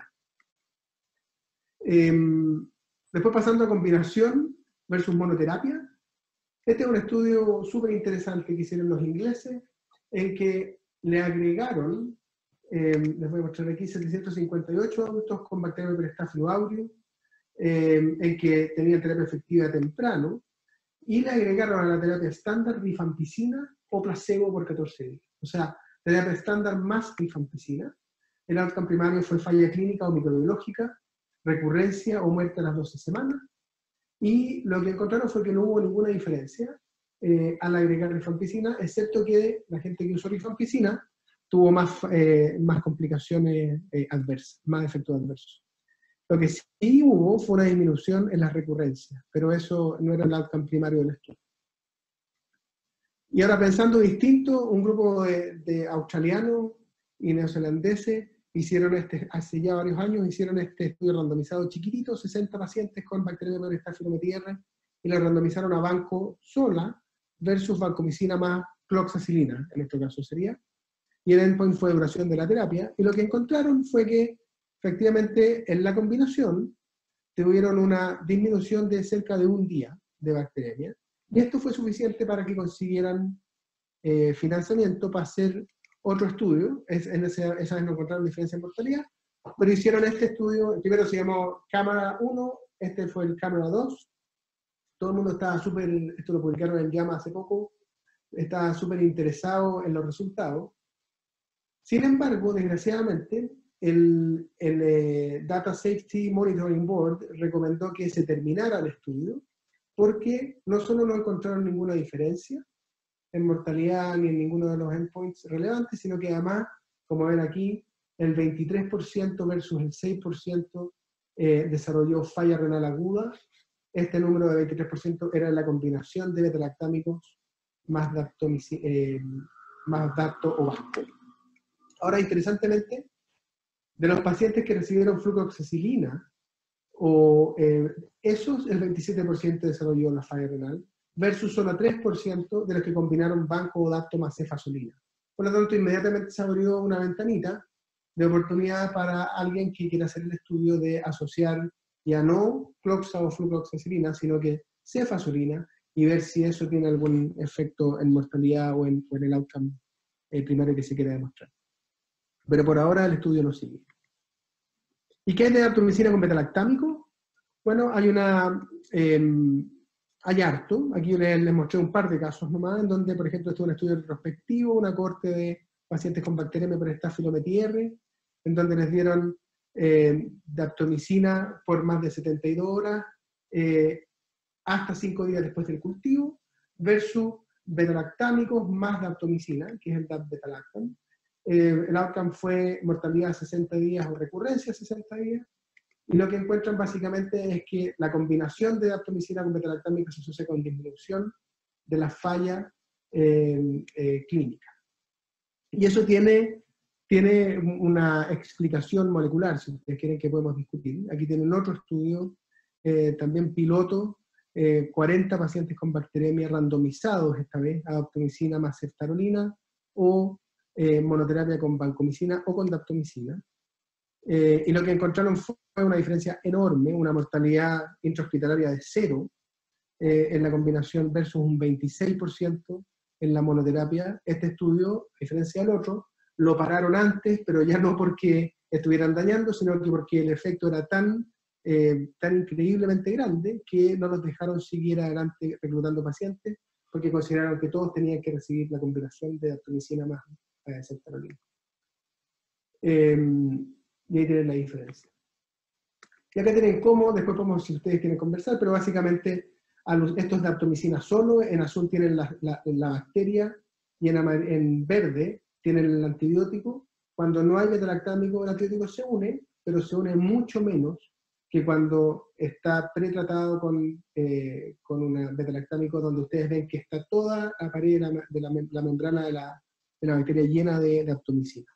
Eh, después pasando a combinación versus monoterapia, este es un estudio súper interesante que hicieron los ingleses, en que le agregaron, eh, les voy a mostrar aquí, setecientos cincuenta y ocho adultos con bacteria Staphylo aureus, eh, en que tenían terapia efectiva temprano, y le agregaron a la terapia estándar rifampicina o placebo por catorce días. O sea, terapia estándar más rifampicina. El outcome primario fue falla clínica o microbiológica, recurrencia o muerte a las doce semanas, y lo que encontraron fue que no hubo ninguna diferencia eh, al agregar rifampicina, excepto que la gente que usó rifampicina tuvo más, eh, más complicaciones eh, adversas, más efectos adversos. Lo que sí hubo fue una disminución en las recurrencias, pero eso no era el outcome primario del estudio. Y ahora pensando distinto, un grupo de, de australianos y neozelandeses hicieron este, hace ya varios años, hicieron este estudio randomizado chiquitito, sesenta pacientes con bacteria de Staphylo tierra, y la randomizaron a banco sola versus vancomicina más cloxacilina, en este caso sería, y el endpoint fue duración de la terapia, y lo que encontraron fue que efectivamente en la combinación tuvieron una disminución de cerca de un día de bacteremia, y esto fue suficiente para que consiguieran eh, financiamiento para hacer otro estudio. Es, en ese, esa vez no encontraron diferencia en mortalidad, pero hicieron este estudio. El primero se llamó Cámara uno, este fue el Cámara dos. Todo el mundo estaba súper, esto lo publicaron en JAMA hace poco, estaba súper interesado en los resultados. Sin embargo, desgraciadamente, el, el eh, Data Safety Monitoring Board recomendó que se terminara el estudio, porque no solo no encontraron ninguna diferencia en mortalidad ni en ninguno de los endpoints relevantes, sino que además, como ven aquí, el veintitrés por ciento versus el seis por ciento eh, desarrolló falla renal aguda. Este número de veintitrés por ciento era la combinación de beta-lactámicos más dacto, eh, más dacto o vasco. Ahora, interesantemente, de los pacientes que recibieron flucloxacilina o eh, esos el veintisiete por ciento desarrolló la falla renal, versus solo tres por ciento de los que combinaron banco o dacto más cefazolina. Por lo tanto, inmediatamente se abrió una ventanita de oportunidad para alguien que quiera hacer el estudio de asociar ya no cloxa o flucloxacilina, sino que cefazolina, y ver si eso tiene algún efecto en mortalidad o en, o en el outcome eh, primario que se quiera demostrar. Pero por ahora el estudio no sigue. ¿Y qué es de daptomicina con betalactámico? Bueno, hay una... Eh, hay harto. Aquí les, les mostré un par de casos nomás, en donde, por ejemplo, esto es un estudio retrospectivo, una cohorte de pacientes con bacteriemia por Staphylometis R, en donde les dieron eh, daptomicina por más de setenta y dos horas, eh, hasta cinco días después del cultivo, versus betalactámicos más daptomicina, que es el dap-betalactam. Eh, el outcome fue mortalidad a sesenta días o recurrencia a sesenta días, y lo que encuentran básicamente es que la combinación de daptomicina con betalactámico se asocia con disminución de la falla eh, eh, clínica. Y eso tiene, tiene una explicación molecular, si ustedes quieren, que podemos discutir. Aquí tienen otro estudio, eh, también piloto, eh, cuarenta pacientes con bacteremia randomizados esta vez, a daptomicina más ceftarolina, o eh, monoterapia con vancomicina o con daptomicina. Eh, y lo que encontraron fue una diferencia enorme, una mortalidad intrahospitalaria de cero eh, en la combinación versus un veintiséis por ciento en la monoterapia. Este estudio, a diferencia del otro, lo pararon antes, pero ya no porque estuvieran dañando, sino que porque el efecto era tan, eh, tan increíblemente grande que no los dejaron seguir adelante reclutando pacientes, porque consideraron que todos tenían que recibir la combinación de daptomicina más eh, ceftarolina. Eh, Y ahí tienen la diferencia. Y acá tienen cómo, después podemos, si ustedes quieren conversar, pero básicamente a los, estos de daptomicina solo, en azul tienen la, la, la bacteria, y en, en verde tienen el antibiótico. Cuando no hay betalactámico, el antibiótico se une, pero se une mucho menos que cuando está pretratado con, eh, con un betalactámico, donde ustedes ven que está toda la pared de la, de la, la membrana de la, de la bacteria llena de daptomicina.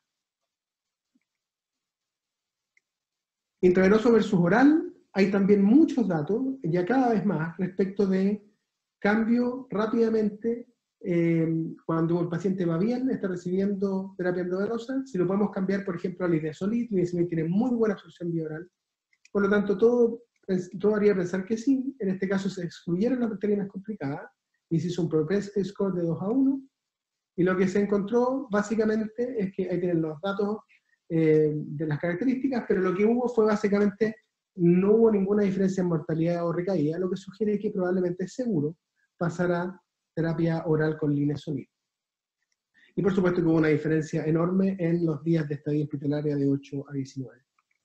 Intravenoso versus oral, hay también muchos datos, ya cada vez más, respecto de cambio rápidamente eh, cuando el paciente va bien, está recibiendo terapia endovenosa, si lo podemos cambiar, por ejemplo, al Linezolid. Linezolid tiene muy buena absorción vía oral. Por lo tanto, todo, todo haría pensar que sí. En este caso se excluyeron las bacterias complicadas y se hizo un propensity score de dos a uno, y lo que se encontró básicamente es que ahí tienen los datos Eh, de las características, pero lo que hubo fue básicamente, no hubo ninguna diferencia en mortalidad o recaída, lo que sugiere que probablemente es seguro pasar a terapia oral con linezolid. Y por supuesto que hubo una diferencia enorme en los días de estadía hospitalaria de ocho a diecinueve.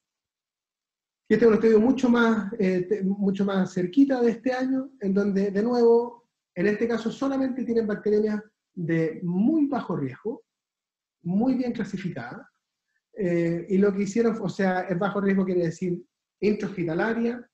Y este es un estudio mucho más, eh, mucho más cerquita de este año, en donde, de nuevo, en este caso solamente tienen bacterias de muy bajo riesgo, muy bien clasificadas. Eh, y lo que hicieron, o sea, es bajo riesgo quiere decir intrahospitalaria,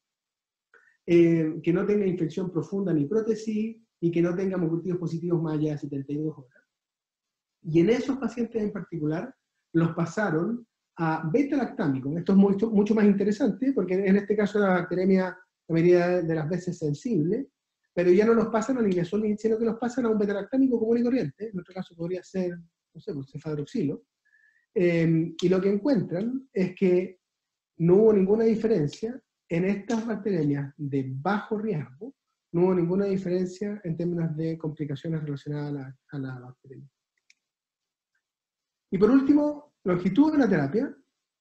eh, que no tenga infección profunda ni prótesis, y que no tenga hemocultivos positivos más allá de setenta y dos horas. Y en esos pacientes en particular, los pasaron a beta-lactámico. Esto es mucho, mucho más interesante, porque en este caso la bacteremia, la mayoría de las veces sensible, pero ya no los pasan a linezolid, sino que los pasan a un beta-lactámico común y corriente. En nuestro caso podría ser, no sé, pues, cefadroxilo. Eh, y lo que encuentran es que no hubo ninguna diferencia en estas bacterias de bajo riesgo, no hubo ninguna diferencia en términos de complicaciones relacionadas a la, a la bacteria. Y por último, longitud de la terapia,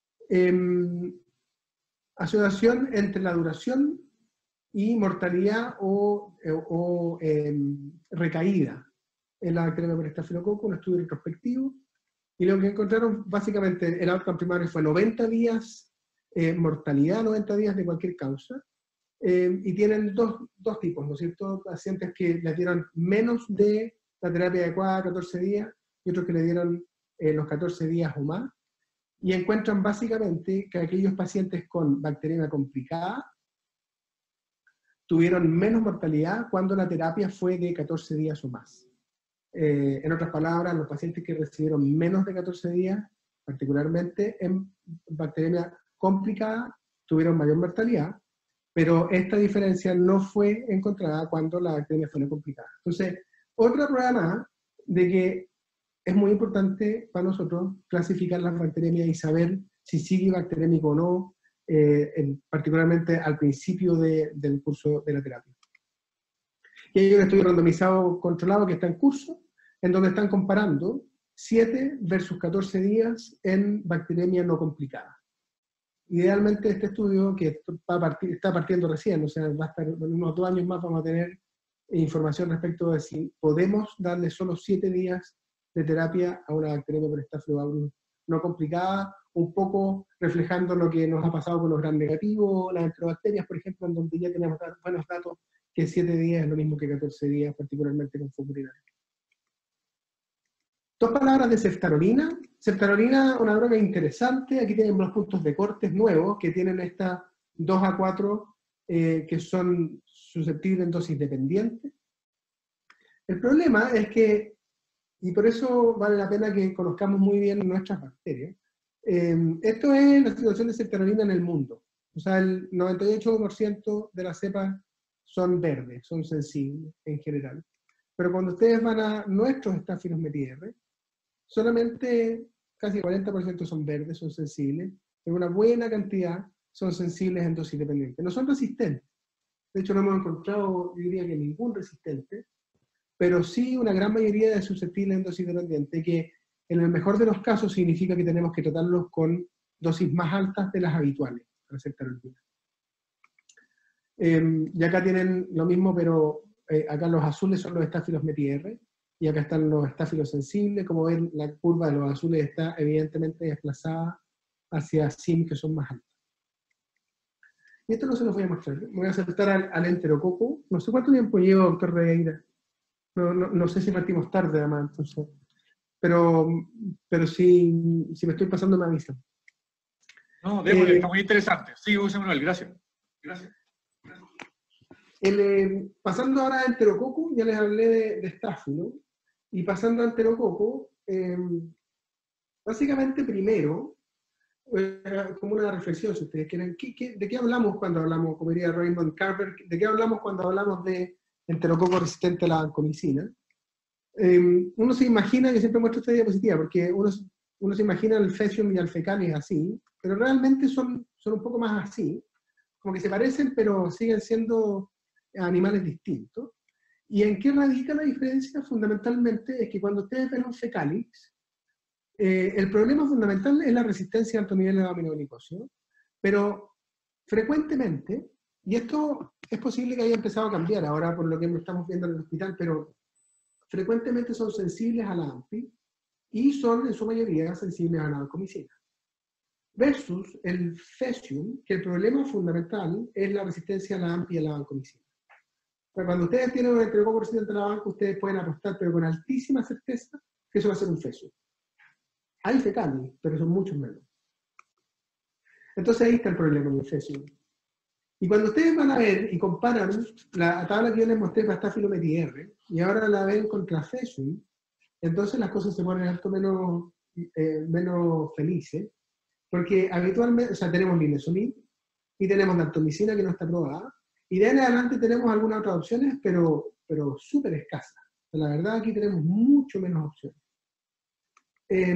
eh, asociación entre la duración y mortalidad o, o eh, recaída en la bacteria por estafilococo, un estudio retrospectivo. Y lo que encontraron, básicamente, el outcome primario fue noventa días, eh, mortalidad noventa días de cualquier causa, eh, y tienen dos, dos tipos, ¿no es cierto? Pacientes que les dieron menos de la terapia adecuada, catorce días, y otros que le dieron eh, los catorce días o más, y encuentran básicamente que aquellos pacientes con bacteriemia complicada tuvieron menos mortalidad cuando la terapia fue de catorce días o más. Eh, en otras palabras, los pacientes que recibieron menos de catorce días, particularmente en bacteriemia complicada, tuvieron mayor mortalidad, pero esta diferencia no fue encontrada cuando la bacteria fue no complicada. Entonces, otra prueba más de que es muy importante para nosotros clasificar las bacterias y saber si sigue bacteriémico o no, eh, en, particularmente al principio de, del curso de la terapia. Y hay un estudio randomizado controlado que está en curso, en donde están comparando siete versus catorce días en bacteriemia no complicada. Idealmente este estudio, que va a partir, está partiendo recién, o sea, va a estar en unos dos años más, vamos a tener información respecto de si podemos darle solo siete días de terapia a una bacteriemia por Staphylococcus no complicada, un poco reflejando lo que nos ha pasado con los gram negativos, las enterobacterias, por ejemplo, en donde ya tenemos buenos datos que siete días es lo mismo que catorce días, particularmente con foco urinario. Dos palabras de ceftarolina. Ceftarolina, una droga interesante. Aquí tenemos los puntos de cortes nuevos que tienen estas dos a cuatro eh, que son susceptibles en dosis dependiente. El problema es que, y por eso vale la pena que conozcamos muy bien nuestras bacterias, eh, esto es la situación de ceftarolina en el mundo. O sea, el noventa y ocho por ciento de las cepas son verdes, son sensibles en general. Pero cuando ustedes van a nuestros Staphylos meti-R, solamente casi cuarenta por ciento son verdes, son sensibles, y una buena cantidad son sensibles en dosis dependiente. No son resistentes. De hecho, no hemos encontrado, yo diría que ningún resistente, pero sí una gran mayoría de susceptibles en dosis dependiente, que en el mejor de los casos significa que tenemos que tratarlos con dosis más altas de las habituales para ceftarolina. Eh, y acá tienen lo mismo, pero eh, acá los azules son los Staphylos meti-R, y acá están los estáfilos sensibles. Como ven, la curva de los azules está evidentemente desplazada hacia S I M, que son más altas. Y esto no se los voy a mostrar. Me voy a saltar al, al enterococo. No sé cuánto tiempo llevo, doctor Regueira. No, no, no sé si partimos tarde, además, entonces. Pero, pero si, si me estoy pasando, me avisan. No, démosle, Eh, está muy interesante. Sí, José Manuel, gracias. Gracias. El, eh, pasando ahora a enterococo, ya les hablé de, de estáfilo, y pasando a enterococo, eh, básicamente primero, eh, como una reflexión, si ustedes quieren, ¿qué, qué, ¿de qué hablamos cuando hablamos, como diría Raymond Carver, de qué hablamos cuando hablamos de enterococo resistente a la vancomicina? Eh, uno se imagina, yo siempre muestro esta diapositiva, porque uno, uno se imagina el Fecium y el fecalis así, pero realmente son, son un poco más así, como que se parecen, pero siguen siendo animales distintos. ¿Y en qué radica la diferencia? Fundamentalmente es que cuando ustedes ven un fecalix, eh, el problema fundamental es la resistencia a alto nivel de aminoglicosio, pero frecuentemente, y esto es posible que haya empezado a cambiar ahora por lo que estamos viendo en el hospital, pero frecuentemente son sensibles a la AMPI y son en su mayoría sensibles a la vancomicina. Versus el Fecium, que el problema fundamental es la resistencia a la AMPI y a la vancomicina. Pero cuando ustedes tienen un enterococo resistente a la vanco, ustedes pueden apostar, pero con altísima certeza, que eso va a ser un Fecium. Hay fecales, pero son muchos menos. Entonces ahí está el problema del Fecium. Y cuando ustedes van a ver y comparan la tabla que yo les mostré para Staphylos meti-R, y ahora la ven contra Fecium, entonces las cosas se ponen harto menos, eh, menos felices, porque habitualmente, o sea, tenemos linezolid, y tenemos daptomicina que no está probada, y de ahí en adelante tenemos algunas otras opciones, pero, pero súper escasas. La verdad aquí tenemos mucho menos opciones. Eh,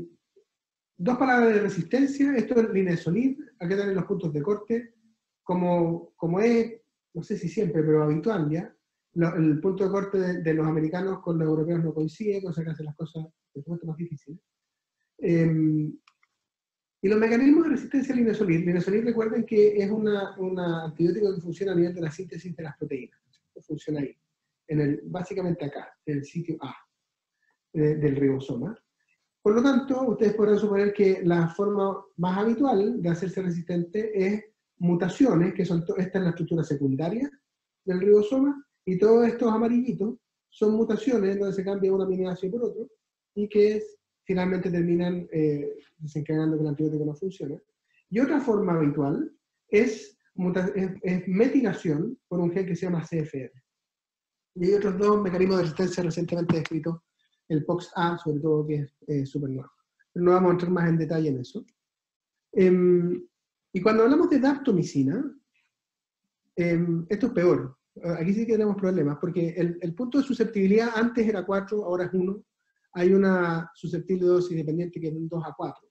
dos palabras de resistencia, esto es linezolid, acá tienen los puntos de corte, como, como es, no sé si siempre, pero habitual ya, lo, el punto de corte de, de los americanos con los europeos no coincide, cosa que hace las cosas de supuesto más difíciles. Eh, y los mecanismos de resistencia al linezolid, linezolid recuerden que es un antibiótico que funciona a nivel de la síntesis de las proteínas, funciona ahí, en el, básicamente acá, en el sitio A eh, del ribosoma. Por lo tanto, ustedes podrán suponer que la forma más habitual de hacerse resistente es mutaciones, que son, esta es la estructura secundaria del ribosoma, y todos estos amarillitos son mutaciones donde se cambia un aminoácido por otro, y que es, finalmente terminan eh, desencadenando que el antibiótico no funciona. Y otra forma habitual es, es, es metilación por un gen que se llama C F R. Y hay otros dos mecanismos de resistencia recientemente descritos, el P O X A, sobre todo, que es eh, súper nuevo. Pero no vamos a entrar más en detalle en eso. Eh, y cuando hablamos de daptomicina, Eh, esto es peor. Aquí sí que tenemos problemas, porque el, el punto de susceptibilidad antes era cuatro, ahora es uno. Hay una susceptible dosis dependiente que es de dos a cuatro.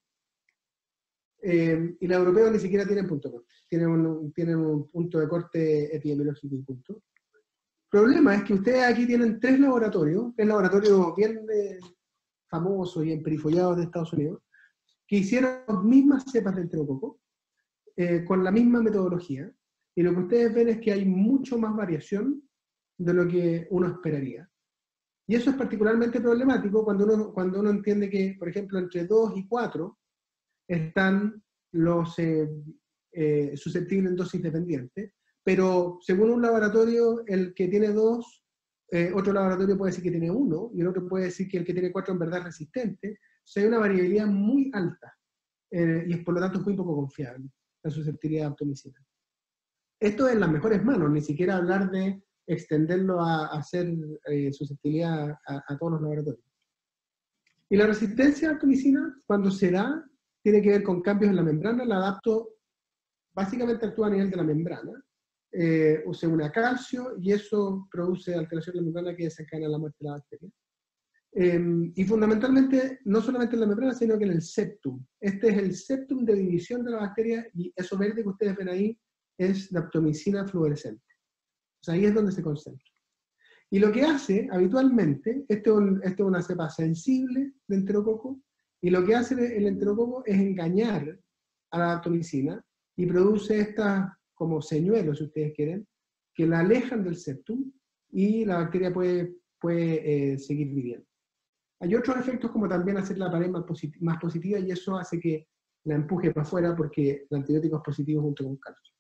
Eh, y los europeos ni siquiera tienen punto de corte. Tienen un, tienen un punto de corte epidemiológico y punto. El problema es que ustedes aquí tienen tres laboratorios, tres laboratorios bien eh, famosos y emperifollados de Estados Unidos, que hicieron las mismas cepas de enterococo, eh, con la misma metodología, y lo que ustedes ven es que hay mucho más variación de lo que uno esperaría. Y eso es particularmente problemático cuando uno, cuando uno entiende que, por ejemplo, entre dos y cuatro están los eh, eh, susceptibles en dosis dependientes, pero según un laboratorio, el que tiene dos, eh, otro laboratorio puede decir que tiene uno, y el otro puede decir que el que tiene cuatro en verdad es resistente. O sea, hay una variabilidad muy alta, eh, y es por lo tanto muy poco confiable la susceptibilidad a aptomicina. Esto es en las mejores manos, ni siquiera hablar de extenderlo a, a hacer eh, susceptibilidad a, a todos los laboratorios. Y la resistencia a aptomicina, cuando se da, tiene que ver con cambios en la membrana. La adapto, básicamente actúa a nivel de la membrana, eh, se une a calcio, y eso produce alteración de la membrana que desencadena la muerte de la bacteria. Eh, y fundamentalmente, no solamente en la membrana, sino que en el septum. Este es el septum de división de la bacteria, y eso verde que ustedes ven ahí es la aptomicina fluorescente. O sea, ahí es donde se concentra. Y lo que hace habitualmente, este es, un, este es una cepa sensible de enterococo, y lo que hace el enterococo es engañar a la aptomicina y produce estas como señuelos, si ustedes quieren, que la alejan del septum y la bacteria puede, puede eh, seguir viviendo. Hay otros efectos como también hacer la pared más, posit más positiva, y eso hace que la empuje para afuera porque el antibiótico es positivo junto con calcio.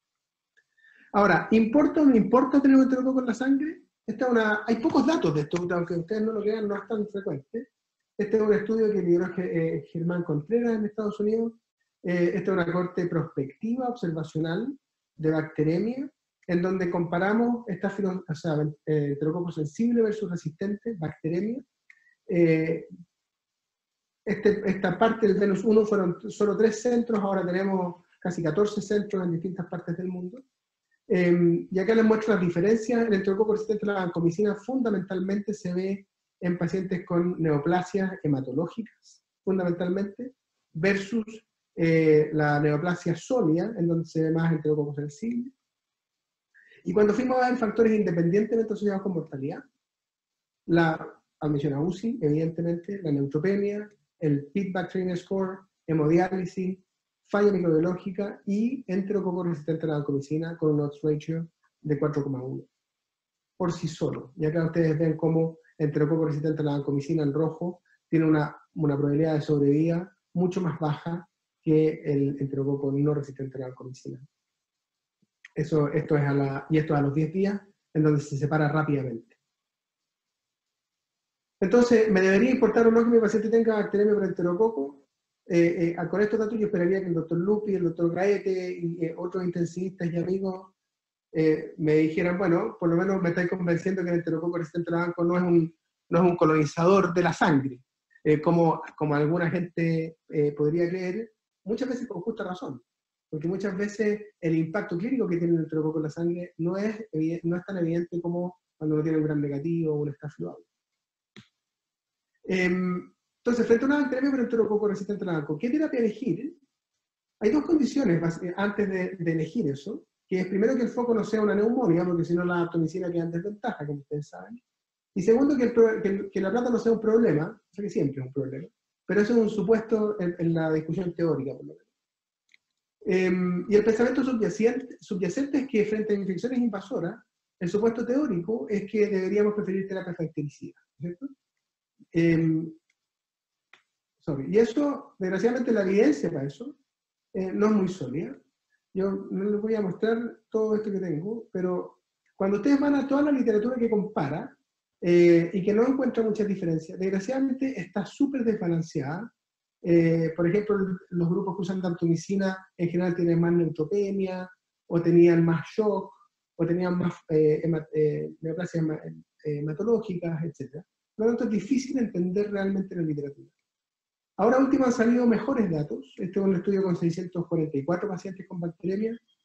Ahora, ¿importa o no importa tener un enterococo en la sangre? Esta es una, hay pocos datos de esto, aunque ustedes no lo crean, no es tan frecuente. Este es un estudio que lideró eh, Germán Contreras en Estados Unidos. Eh, esta es una corte prospectiva, observacional, de bacteremia, en donde comparamos esta o sea, eh, enterococo sensible versus resistente, bacteremia. Eh, este, esta parte del Venus uno fueron solo tres centros, ahora tenemos casi catorce centros en distintas partes del mundo. Eh, y acá les muestro las diferencias. El enterococo resistente a la vancomicina fundamentalmente se ve en pacientes con neoplasias hematológicas, fundamentalmente, versus eh, la neoplasia sólida, en donde se ve más enterococo sensible. Y cuando fuimos a ver factores independientemente asociados con mortalidad, la admisión a U C I, evidentemente, la neutropenia, el Pit Bacterium Score, hemodiálisis, falla microbiológica y enterococo resistente a la vancomicina con un odds ratio de cuatro coma uno. Por sí solo. Y acá ustedes ven cómo enterococo resistente a la vancomicina en rojo tiene una, una probabilidad de sobrevida mucho más baja que el enterococo no resistente a la vancomicina. Eso, esto es a la, y esto es a los diez días, en donde se separa rápidamente. Entonces, ¿me debería importar o no que mi paciente tenga bacteremia por enterococo? Eh, eh, con estos datos yo esperaría que el doctor Lupi, el doctor Gaete y eh, otros intensivistas y amigos eh, me dijeran, bueno, por lo menos me estáis convenciendo que el enterococo resistente a la vanco no es un, no es un colonizador de la sangre, eh, como, como alguna gente eh, podría creer, muchas veces con justa razón, porque muchas veces el impacto clínico que tiene el enterococo en la sangre no es, no es tan evidente como cuando uno tiene un gran negativo o un estafilado. Eh, Entonces, frente a una bacteria por enterococo resistente a la vanco, ¿qué terapia elegir? Hay dos condiciones antes de, de elegir eso, que es primero que el foco no sea una neumonía, porque si no la aptomicina queda en desventaja, como ustedes saben. Y segundo, que, el, que, el, que la plata no sea un problema, o sea que siempre es un problema, pero eso es un supuesto en, en la discusión teórica, por lo menos. Eh, y el pensamiento subyacente, subyacente es que frente a infecciones invasoras, el supuesto teórico es que deberíamos preferir terapia bactericida, ¿cierto? Eh, sorry. Y eso, desgraciadamente, la evidencia para eso eh, no es muy sólida. Yo no les voy a mostrar todo esto que tengo, pero cuando ustedes van a toda la literatura que compara eh, y que no encuentra muchas diferencias, desgraciadamente está súper desbalanceada. Eh, por ejemplo, los grupos que usan aptomicina en general tienen más neutropenia, o tenían más shock, o tenían más eh, hemat eh, neoplasias hematológicas, etcétera. Por lo tanto, es difícil entender realmente la literatura. Ahora último han salido mejores datos. Este es un estudio con seiscientos cuarenta y cuatro pacientes con bacteremia,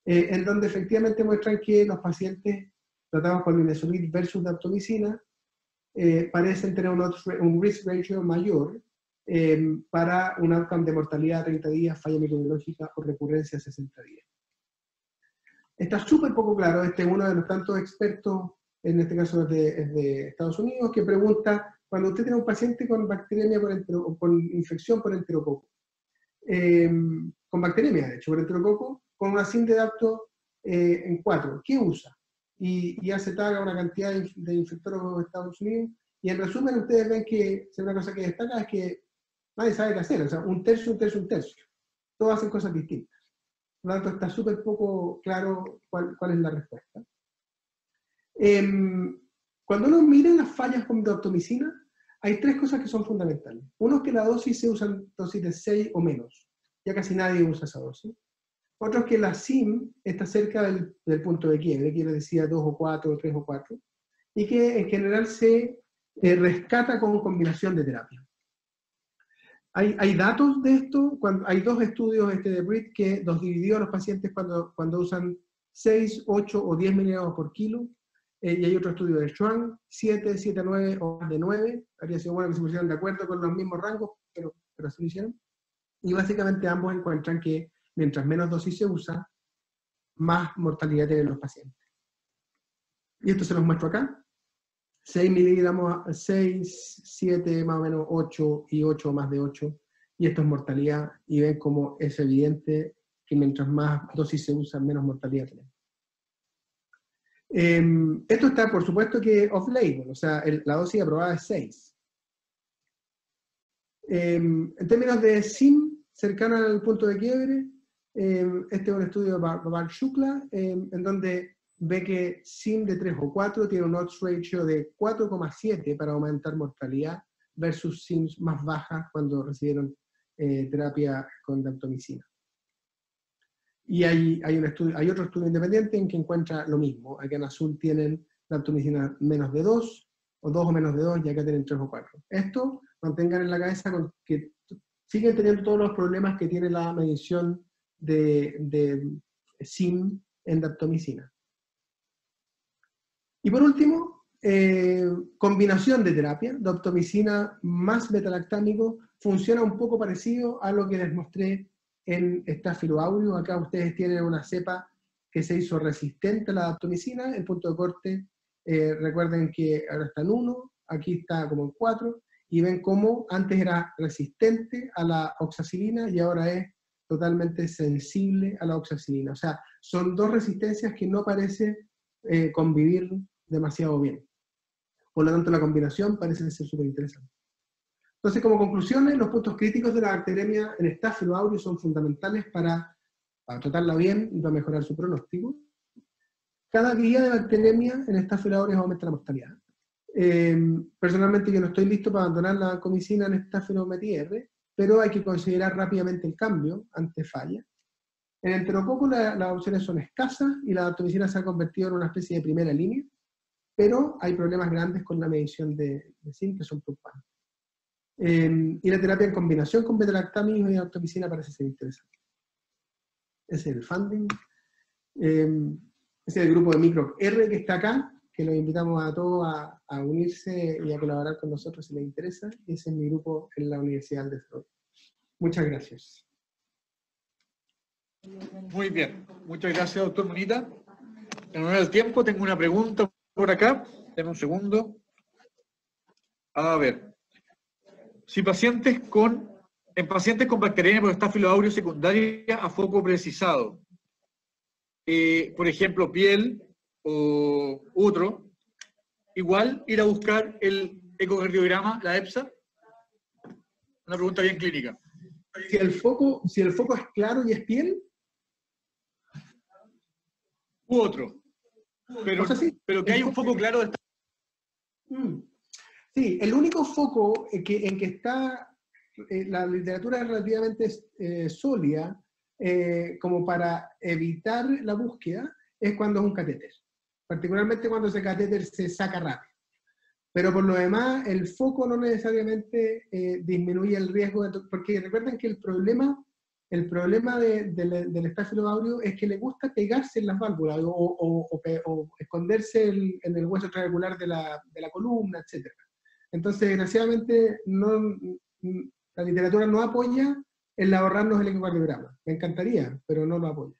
eh, en donde efectivamente muestran que los pacientes tratados con midazolam versus daptomicina eh, parecen tener un, un risk ratio mayor eh, para un outcome de mortalidad a treinta días, falla microbiológica o recurrencia a sesenta días. Está súper poco claro, este es uno de los tantos expertos, en este caso es de, es de Estados Unidos, que pregunta, cuando usted tiene un paciente con bacteriemia por entero, con infección por enterococo, eh, con bacteriemia de hecho, por enterococo, con una SIM de dapto eh, en cuatro, ¿qué usa? Y, y hace tag a una cantidad de, de infectólogos de Estados Unidos, y en resumen ustedes ven que si una cosa que destaca es que nadie sabe qué hacer, o sea, un tercio, un tercio, un tercio. Todos hacen cosas distintas. Por lo tanto, está súper poco claro cuál, cuál es la respuesta. Eh, cuando uno mira las fallas con daptomicina, hay tres cosas que son fundamentales. Uno es que la dosis se usa en dosis de seis o menos. Ya casi nadie usa esa dosis. Otro es que la SIM está cerca del, del punto de quiebre, que yo decía dos o cuatro, o tres o cuatro, y que en general se eh, rescata con combinación de terapia. Hay, hay datos de esto, cuando, hay dos estudios este de Britt que los dividió a los pacientes cuando, cuando usan seis, ocho o diez miligramos por kilo, eh, y hay otro estudio de Schwann, siete, siete, nueve o más de nueve, habría sido bueno que se pusieran de acuerdo con los mismos rangos, pero, pero así lo hicieron, y básicamente ambos encuentran que mientras menos dosis se usa, más mortalidad tienen los pacientes. Y esto se los muestro acá. seis miligramos, seis, siete, más o menos ocho y ocho o más de ocho. Y esto es mortalidad. Y ven como es evidente que mientras más dosis se usa, menos mortalidad tenemos. Eh, esto está, por supuesto, que off-label. O sea, el, la dosis aprobada es seis. Eh, en términos de SIM, cercana al punto de quiebre, Eh, este es un estudio de Babar Shukla, eh, en donde ve que SIM de tres o cuatro tiene un odds ratio de cuatro coma siete para aumentar mortalidad versus SIMs más bajas cuando recibieron eh, terapia con daptomicina. Y hay, hay, un estudio, hay otro estudio independiente en que encuentra lo mismo. Acá en azul tienen daptomicina menos de dos, o dos o menos de dos, y acá tienen tres o cuatro. Esto mantengan en la cabeza con que siguen teniendo todos los problemas que tiene la medición de, de SIM en daptomicina. Y por último, eh, combinación de terapia, daptomicina más betalactámico, funciona un poco parecido a lo que les mostré en Staphylo aureus. Acá ustedes tienen una cepa que se hizo resistente a la daptomicina, el punto de corte, eh, recuerden que ahora está en uno, aquí está como en cuatro, y ven cómo antes era resistente a la oxacilina y ahora es totalmente sensible a la oxacilina. O sea, son dos resistencias que no parecen eh, convivir demasiado bien. Por lo tanto, la combinación parece ser súper interesante. Entonces, como conclusiones, los puntos críticos de la bacteriemia en Staphylo aureus son fundamentales para, para tratarla bien y para mejorar su pronóstico. Cada día de bacteriemia en Staphylo aureus aumenta la mortalidad. Eh, personalmente yo no estoy listo para abandonar la vancomicina en Staphylomedes, pero hay que considerar rápidamente el cambio ante falla. En enterococo la, las opciones son escasas y la daptomicina se ha convertido en una especie de primera línea, pero hay problemas grandes con la medición de, de SIM que son preocupantes. Eh, y la terapia en combinación con betalactamida y daptomicina parece ser interesante. Ese es el funding. Eh, ese es el grupo de micro R que está acá, que los invitamos a todos a, a unirse y a colaborar con nosotros si les interesa. Ese es mi grupo en la Universidad del Desarrollo. Muchas gracias. Muy bien. Muchas gracias, doctor Monita. En honor al tiempo, tengo una pregunta por acá. Denme un segundo. A ver. Si pacientes con, en pacientes con bacteriemia por Staphylo aureus secundaria a foco precisado, eh, por ejemplo, piel o otro, igual ir a buscar el ecocardiograma, la EPSA. Una pregunta bien clínica. Si el foco, si el foco es claro y es piel, u otro. Pero, o sea, sí, pero que hay un foco claro de esta... mm. Sí, el único foco en que, en que está eh, la literatura es relativamente eh, sólida eh, como para evitar la búsqueda es cuando es un catéter, particularmente cuando ese catéter se saca rápido. Pero por lo demás, el foco no necesariamente eh, disminuye el riesgo, de porque recuerden que el problema el problema de, de, del Staphylococcus aureus es que le gusta pegarse en las válvulas o, o, o, o esconderse el, en el hueso triangular de la, de la columna, etcétera. Entonces, desgraciadamente, no, la literatura no apoya el ahorrarnos el ecocardiograma. Me encantaría, pero no lo apoya.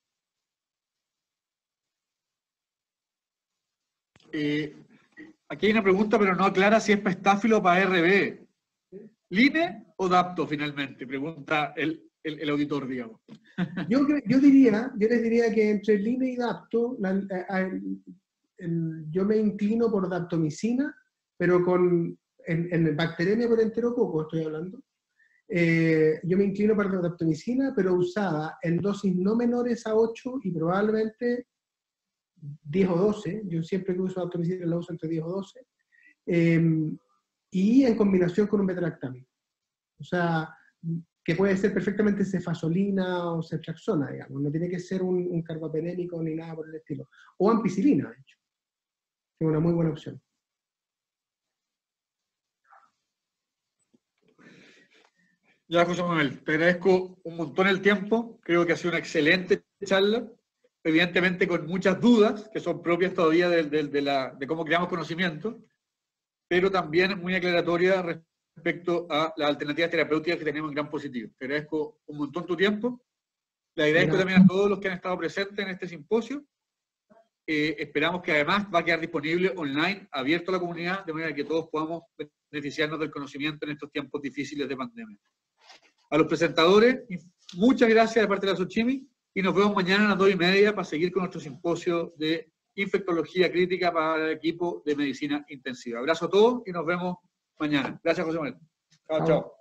Eh, aquí hay una pregunta, pero no aclara si es para estáfilo o para R B. ¿Line o Dapto, finalmente? Pregunta el, el, el auditor, digamos. Yo, yo, diría, yo les diría que entre Line y Dapto, la, el, el, yo me inclino por daptomicina, pero con, en, en bacteremia por enterococo estoy hablando. Eh, yo me inclino por la daptomicina, pero usada en dosis no menores a ocho y probablemente diez o doce. Yo siempre que uso daptomicina la uso entre diez o doce. Eh, y en combinación con un beta-lactamina. O sea, que puede ser perfectamente cefasolina o ceftriaxona, digamos. No tiene que ser un, un carbapenémico ni nada por el estilo. O ampicilina, de hecho. Es una muy buena opción. Ya, José Manuel, te agradezco un montón el tiempo. Creo que ha sido una excelente charla. Evidentemente con muchas dudas, que son propias todavía de, de, de, la, de cómo creamos conocimiento, pero también muy aclaratoria respecto a las alternativas terapéuticas que tenemos en gran positivo. Te agradezco un montón tu tiempo. Le agradezco Gracias. también a todos los que han estado presentes en este simposio. Eh, esperamos que además va a quedar disponible online, abierto a la comunidad, de manera que todos podamos beneficiarnos del conocimiento en estos tiempos difíciles de pandemia. A los presentadores, muchas gracias de parte de la SOCHIMI y nos vemos mañana a las dos y media para seguir con nuestro simposio de infectología crítica para el equipo de medicina intensiva. Abrazo a todos y nos vemos mañana. Gracias, José Manuel. Chao, chao.